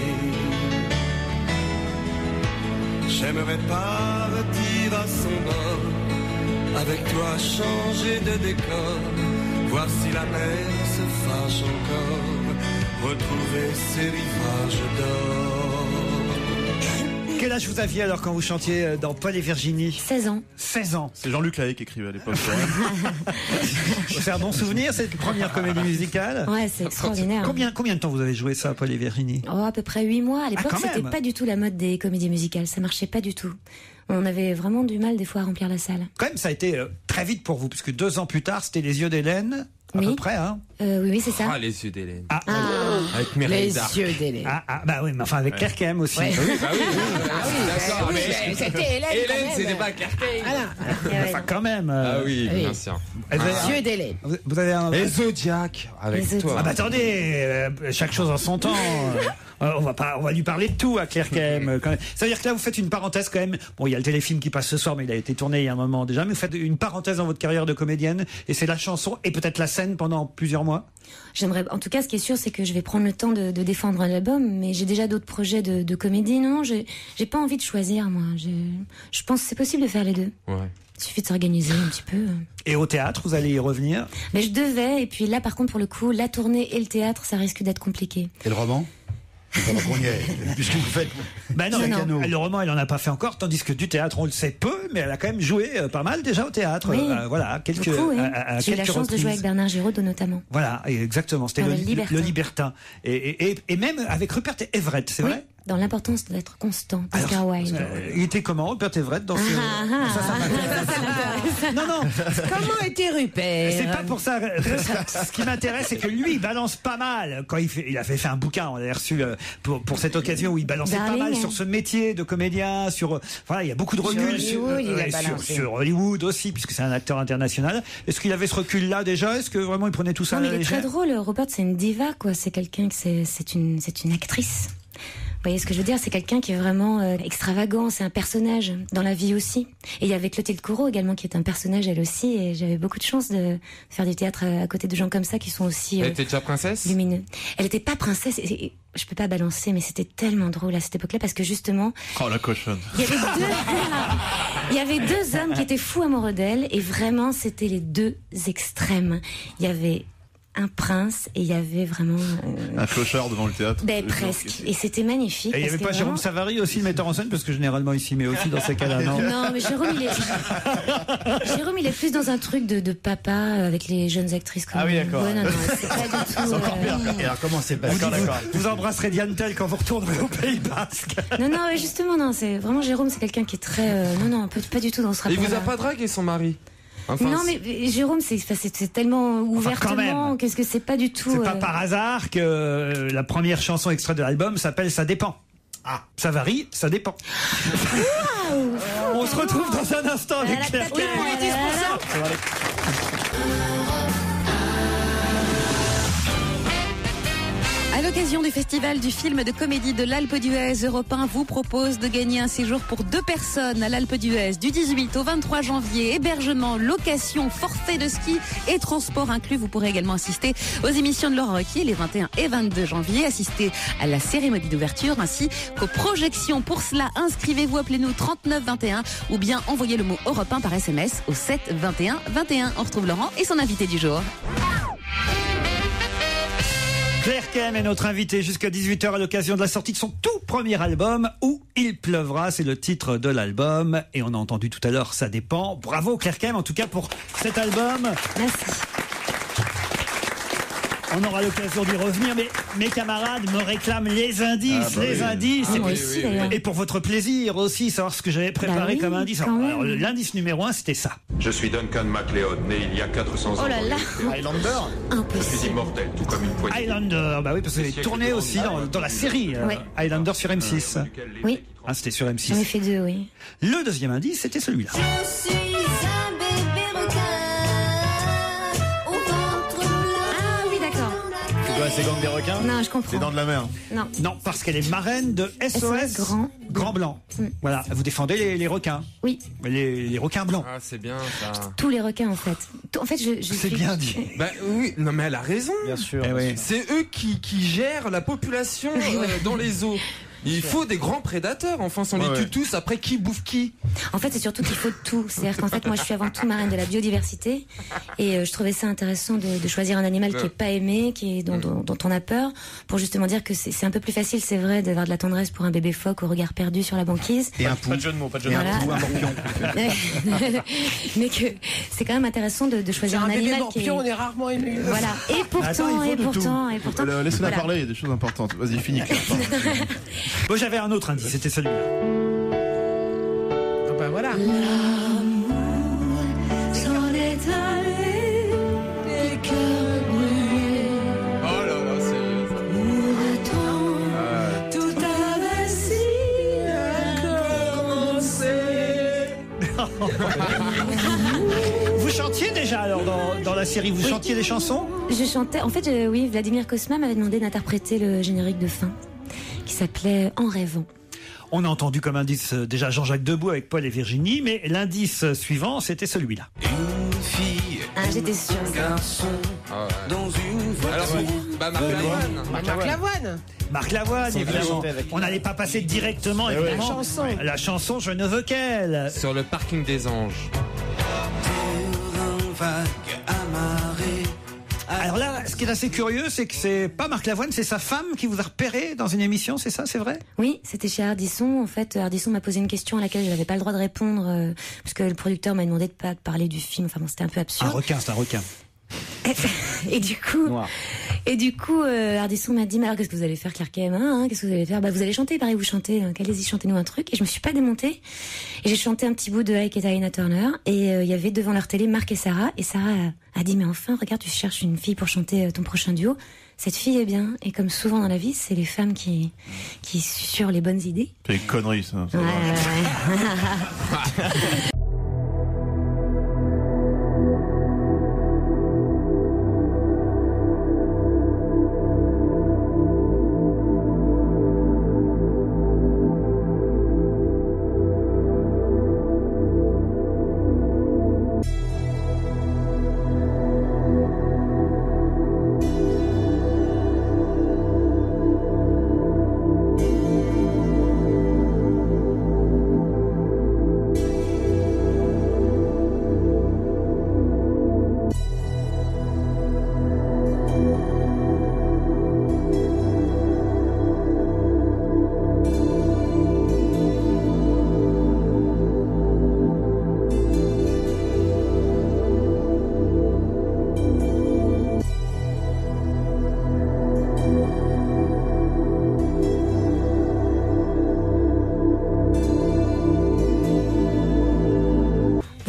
J'aimerais partir à son bord, avec toi changer de décor, voir si la mer se fâche encore, retrouver ses rivages d'or. Quel âge vous aviez alors quand vous chantiez dans Paul et Virginie? 16 ans. 16 ans. C'est Jean-Luc Lahaye qui écrivait à l'époque. C'est un bon souvenir, cette première comédie musicale? Ouais, c'est extraordinaire. Combien de temps vous avez joué ça, Paul et Virginie? À peu près 8 mois. À l'époque, c'était même. pas du tout la mode des comédies musicales. Ça marchait pas du tout. On avait vraiment du mal des fois à remplir la salle. Quand même, ça a été très vite pour vous, puisque 2 ans plus tard, c'était Les Yeux d'Hélène. À peu près, hein? Oui, c'est ça. Ah, Les Yeux d'Hélène. Avec Les yeux d'Hélène. Bah oui, mais enfin avec Claire Kem aussi. Ouais. Oui, d'accord. Mais c'était Hélène. Hélène, c'était pas Claire Kem. Enfin, quand même. Ah oui, bien sûr. Les yeux d'Hélène. Vous avez un. Et Zodiac, avec toi. Ah bah attendez, chaque chose en son temps. On va lui parler de tout à Claire Kem. Ça veut dire que là, vous faites une parenthèse quand même. Bon, il y a le téléfilm qui passe ce soir, mais il a été tourné il y a un moment déjà. Mais vous faites une parenthèse dans votre carrière de comédienne, et c'est la chanson et peut-être la scène pendant plusieurs mois. J'aimerais, en tout cas, ce qui est sûr, c'est que je vais prendre le temps de défendre un album, mais j'ai déjà d'autres projets de comédie. Non, j'ai pas envie de choisir, moi. Je pense que c'est possible de faire les deux. Ouais. Il suffit de s'organiser un petit peu. Et au théâtre, vous allez y revenir? Mais je devais, et puis là, par contre, pour le coup, la tournée et le théâtre, ça risque d'être compliqué. Et le roman? Puisque vous faites. Ben non, le roman, elle en a pas fait encore, tandis que du théâtre, on le sait peu, mais elle a quand même joué pas mal déjà au théâtre. Oui. Voilà, quelques. Beaucoup, oui. J'ai eu la chance reprises. de jouer avec Bernard Giraudot notamment. Voilà, exactement. C'était le Libertin. Et même avec Rupert Everett, c'est vrai? Dans l'importance d'être constant, Oscar Wilde. Il était comment, Rupert Everett, dans ce... Non. Comment était Rupert? C'est pas pour ça. Ce qui m'intéresse, c'est que lui, il balance pas mal. Quand il a fait un bouquin, on l'a reçu pour cette occasion où il balançait pas mal sur ce métier de comédien, sur, voilà, il y a beaucoup de recul sur Hollywood aussi, puisque c'est un acteur international. Est-ce qu'il avait ce recul-là déjà? Est-ce que vraiment il prenait tout ça à la légère? Il est très drôle. Rupert, c'est une diva, quoi. C'est quelqu'un que c'est une actrice. voyez ce que je veux dire? C'est quelqu'un qui est vraiment extravagant, c'est un personnage dans la vie aussi. Et il y avait Clotilde Courreau également qui est un personnage elle aussi, et j'avais beaucoup de chance de faire du théâtre à côté de gens comme ça qui sont aussi Elle était déjà princesse? lumineux. Elle était pas princesse, et je peux pas balancer, mais c'était tellement drôle à cette époque-là parce que justement... Oh la cochonne. Il y avait deux hommes qui étaient fous amoureux d'elle, et vraiment c'était les deux extrêmes. Il y avait un prince et il y avait vraiment un clochard devant le théâtre. Ben, presque. Et c'était magnifique. Et il n'y avait pas vraiment... Jérôme Savary aussi, le metteur en scène, parce que généralement il s'y met aussi dans ces cas-là, non? Non, mais Jérôme il est plus dans un truc de papa avec les jeunes actrices. Comme ah oui, d'accord. Ouais, non, c'est pas du tout. C'est encore pire. Et alors comment c'est passé? Vous embrasserez Diane Tell quand vous retournerez au Pays Basque. Non, ouais, justement, non, c'est vraiment Jérôme, c'est quelqu'un qui est très, non, pas du tout dans ce rapport. Il vous a pas dragué son mari? Enfin, non, mais Jérôme, c'est tellement ouvertement, qu'est-ce que c'est pas du tout. C'est pas par hasard que la première chanson extraite de l'album s'appelle Ça dépend. Ah, ça varie, ça dépend. On se retrouve dans un instant avec Claire. Oui, pour les 10%. À l'occasion du festival du film de comédie de l'Alpe d'Huez, Europe 1 vous propose de gagner un séjour pour 2 personnes à l'Alpe d'Huez du 18 au 23 janvier. Hébergement, location, forfait de ski et transport inclus. Vous pourrez également assister aux émissions de Laurent Ruquier les 21 et 22 janvier, assister à la cérémonie d'ouverture ainsi qu'aux projections. Pour cela, inscrivez-vous, appelez-nous 3921 ou bien envoyez le mot Europe 1 par SMS au 7 21 21. On retrouve Laurent et son invité du jour. Claire Kem est notre invitée jusqu'à 18h à l'occasion de la sortie de son tout premier album, Où il pleuvra, c'est le titre de l'album. Et on a entendu tout à l'heure, ça dépend. Bravo Claire Kem, en tout cas pour cet album. Merci. On aura l'occasion d'y revenir, mais mes camarades me réclament les indices, indices. Ah, moi aussi, d'ailleurs. Et pour votre plaisir aussi, savoir ce que j'avais préparé comme indice. Alors, l'indice numéro 1, c'était ça. Je suis Duncan MacLeod, né il y a 400 ans. Oh là là. Highlander. Je suis immortel, tout comme une poignée. Highlander, bah oui, parce que vous avez tourné aussi dans la série Highlander sur M6. Oui. Ah, c'était sur M6. J'en ai fait 2, oui. Le deuxième indice, c'était celui-là. Je suis un bébé requin au ventre blanc. Ah oui, d'accord. C'est quoi, c'est Gang des requins? Non, je comprends. C'est dans de la mer. Non. Non, parce qu'elle est marraine de SOS Grand Blanc. Voilà, vous défendez les requins. Oui. Les requins blancs. Ah, c'est bien ça. Tous les requins, en fait. En fait, je C'est bien dit. Bah oui, non mais elle a raison. Bien sûr. C'est eux qui gèrent la population dans les eaux. Il faut des grands prédateurs, enfin, si on les tue tous, après qui bouffe qui? En fait, c'est surtout qu'il faut tout. C'est-à-dire qu'en fait, moi, je suis avant tout marraine de la biodiversité, et je trouvais ça intéressant de choisir un animal qui est pas aimé, dont on a peur, pour justement dire que c'est un peu plus facile, c'est vrai, d'avoir de la tendresse pour un bébé phoque au regard perdu sur la banquise. Et un pou. Pas de jeu de mots, pas de jeu de mots. Voilà. Un pou, un morpion. Mais que c'est quand même intéressant de choisir un bébé animal morpion, on est rarement ému. Voilà. Et pourtant, Laissez-la voilà. parler, il y a des choses importantes. Vas-y, finis. Bon, j'avais un autre indice, c'était celui-là. Ah bah voilà. S'en est allé, les cœurs brûlés. Oh là là, c'est... Tout avait si commencé. Vous chantiez déjà alors dans la série, vous chantiez des chansons? Je chantais. En fait, oui, Vladimir Cosma m'avait demandé d'interpréter le générique de fin, qui s'appelait En rêvant. On a entendu comme indice déjà Jean-Jacques Debout avec Paul et Virginie, mais l'indice suivant, c'était celui-là. Une fille, j'étais sûre. un garçon, dans une voiture. Alors, Marc Lavoine. Marc Lavoine. Marc Lavoine, évidemment. On n'allait pas passer directement, évidemment, la chanson Je ne veux qu'elle. Sur le parking des anges. Terrain vague, amarré. Alors là, ce qui est assez curieux, c'est que c'est pas Marc Lavoine, c'est sa femme qui vous a repéré dans une émission, c'est ça, c'est vrai? Oui, c'était chez Ardisson. En fait, Ardisson m'a posé une question à laquelle je n'avais pas le droit de répondre, parce que le producteur m'a demandé de pas parler du film. Enfin bon, c'était un peu absurde. Un requin, c'est un requin. Et du coup, Ardisson m'a dit, mais alors qu'est-ce que vous allez faire, Claire Kem, hein, qu'est-ce que vous allez faire? Bah, vous allez chanter, pareil, vous chantez, donc allez-y, chantez-nous un truc. Et je me suis pas démontée. Et j'ai chanté un petit bout de Ike et Tina Turner. Et il y avait devant leur télé Marc et Sarah. Et Sarah a dit, mais enfin, regarde, tu cherches une fille pour chanter ton prochain duo. Cette fille est bien. Et comme souvent dans la vie, c'est les femmes qui susurrent les bonnes idées. C'est une connerie, ça. Ouais.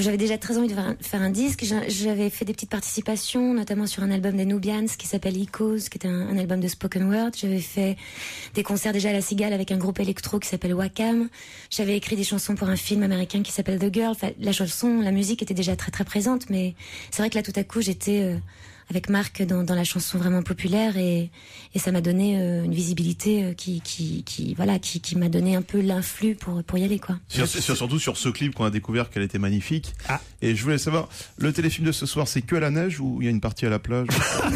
j'avais déjà très envie de faire un disque. J'avais fait des petites participations, notamment sur un album des Nubians qui s'appelle Echoes, qui était un album de spoken word. J'avais fait des concerts déjà à la Cigale avec un groupe électro qui s'appelle Wacam. J'avais écrit des chansons pour un film américain qui s'appelle The Girl. Enfin, la musique était déjà très très présente, mais c'est vrai que là tout à coup j'étais avec Marc dans la chanson vraiment populaire et ça m'a donné une visibilité qui m'a donné un peu l'influx pour y aller, quoi. Surtout sur ce clip qu'on a découvert qu'elle était magnifique. Et je voulais savoir, le téléfilm de ce soir, c'est que à la neige ou il y a une partie à la plage?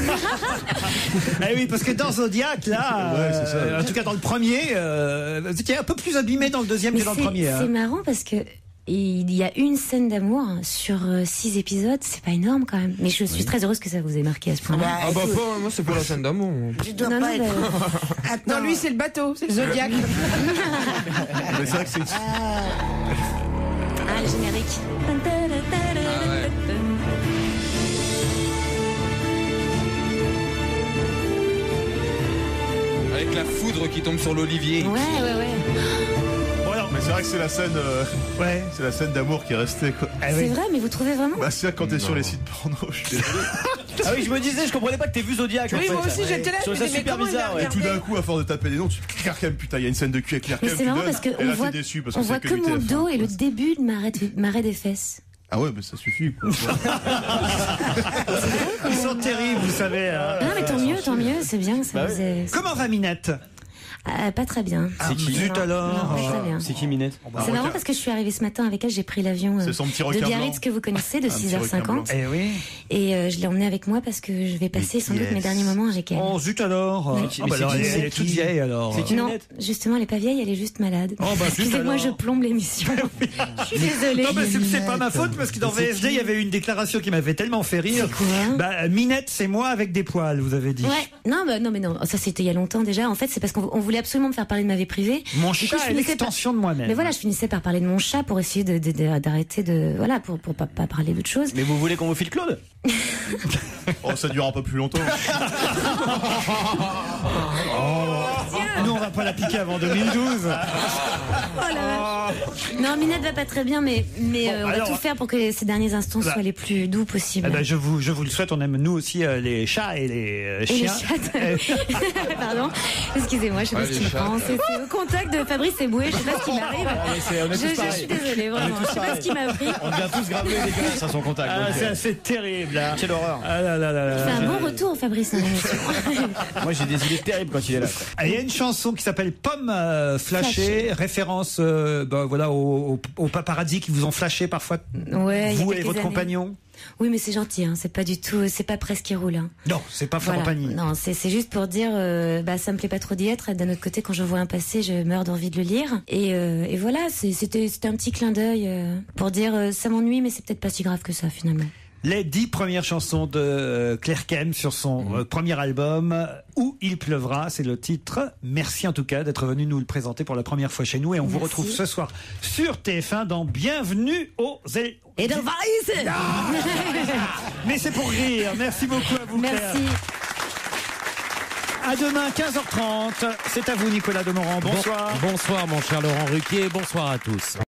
Eh oui, parce que dans Zodiac, là, ouais, c'est ça. en tout cas dans le premier, c'était un peu plus abîmé dans le deuxième que dans le premier. C'est marrant parce que il y a une scène d'amour sur 6 épisodes, c'est pas énorme quand même. Mais je suis très heureuse que ça vous ait marqué à ce point-là. Ah bah pas, moi c'est pour la scène d'amour. Je dois pas être... Non, lui c'est le bateau, c'est le Zodiac. Mais c'est vrai que c'est... Ah, le générique. Avec la foudre qui tombe sur l'olivier. Ouais. Mais c'est vrai que c'est la scène, c'est la scène d'amour qui est restée, quoi. C'est vrai, mais vous trouvez vraiment? Bah c'est quand t'es sur les sites porno, je suis désolé. Ah oui, je me disais, je comprenais pas que t'aies vu Zodiac. Oui, en fait. moi aussi j'étais là, Je trouvais ça super bizarre. Et tout d'un coup, à force de taper des noms, tu Claire Cam, putain, il y a une scène de cul avec Claire Cam. Mais c'est marrant parce qu'on voit, on voit que mon dos et le début de m'arrêt des fesses. Ah ouais, mais ça suffit, quoi. Ils sont terribles, vous savez. Non, mais tant mieux, c'est bien. Ça vous est... Comment va Minette? Pas très bien. C'est qui? Zut alors. Non, pas très bien. C'est qui Minette? C'est marrant parce que je suis arrivée ce matin avec elle, j'ai pris l'avion C'est son petit de requin Biarritz blanc. que vous connaissez de 6h50. Eh oui. Et je l'ai emmenée avec moi parce que je vais passer sans doute mes derniers moments avec elle. Oh zut alors. Oui. Ah bah alors, elle est toute vieille alors. C'est qui Non, Minette? justement, elle est pas vieille, elle est juste malade. Oh bah zut Excusez-moi, alors. je plombe l'émission. Je suis désolée. Non, mais c'est pas ma faute parce que dans VSD, il y avait une déclaration qui m'avait tellement fait rire. C'est quoi? Bah, Minette, c'est moi avec des poils, vous avez dit. Ouais. Non, mais non. Ça, c'était il y a longtemps déjà. En fait, c'est parce qu'on voulait absolument me faire parler de ma vie privée. Mon Du coup, chat je est finissais l'extension de moi-même. Mais voilà, je finissais par parler de mon chat pour essayer d'arrêter voilà, pour pas parler d'autre chose. Mais vous voulez qu'on vous file Claude? Oh, ça durera pas plus longtemps. Nous, on va pas la piquer avant 2012. Non, Minette va pas très bien, mais on alors, va tout faire pour que ces derniers instants soient les plus doux possibles. Eh ben, je vous le souhaite. On aime nous aussi les chats et les chiens. Et les chattes. Pardon. Excusez-moi, je sais pas ce qui me prend. C'est au contact de Fabrice Eboué, je sais pas ce qui m'arrive. Je suis désolée, vraiment. Je sais pas ce qui m'a pris. On devient tous gravelés et dégueulasses à son contact. Ah, donc, c'est terrible. Là. Quelle horreur. Ah là là là là. Il fait un bon retour, Fabrice, dans l'émission. Moi j'ai des idées terribles quand il est là. Ah, il y a une chanson qui s'appelle Pomme flashée, référence voilà, aux paparazzi qui vous ont flashé parfois, Ouais, il y a vous et quelques votre années. compagnon. Oui, mais c'est gentil, hein. C'est pas du tout, c'est pas Presse qui roule, hein. Non, c'est pas Florent Pagny. Non, c'est juste pour dire, ça me plaît pas trop d'y être. D'un autre côté, quand je vois un passé, je meurs d'envie de le lire. Et voilà, c'était un petit clin d'œil pour dire, ça m'ennuie, mais c'est peut-être pas si grave que ça finalement. Les 10 premières chansons de Claire Kem sur son premier album, Où il pleuvra, c'est le titre. Merci en tout cas d'être venu nous le présenter pour la première fois chez nous et on vous retrouve ce soir sur TF1 dans Bienvenue aux Edelweiss. Mais c'est pour rire. Merci beaucoup à vous, Claire. Merci. À demain 15h30. C'est à vous Nicolas Demorand. Bonsoir. Bonsoir mon cher Laurent Ruquier. Bonsoir à tous.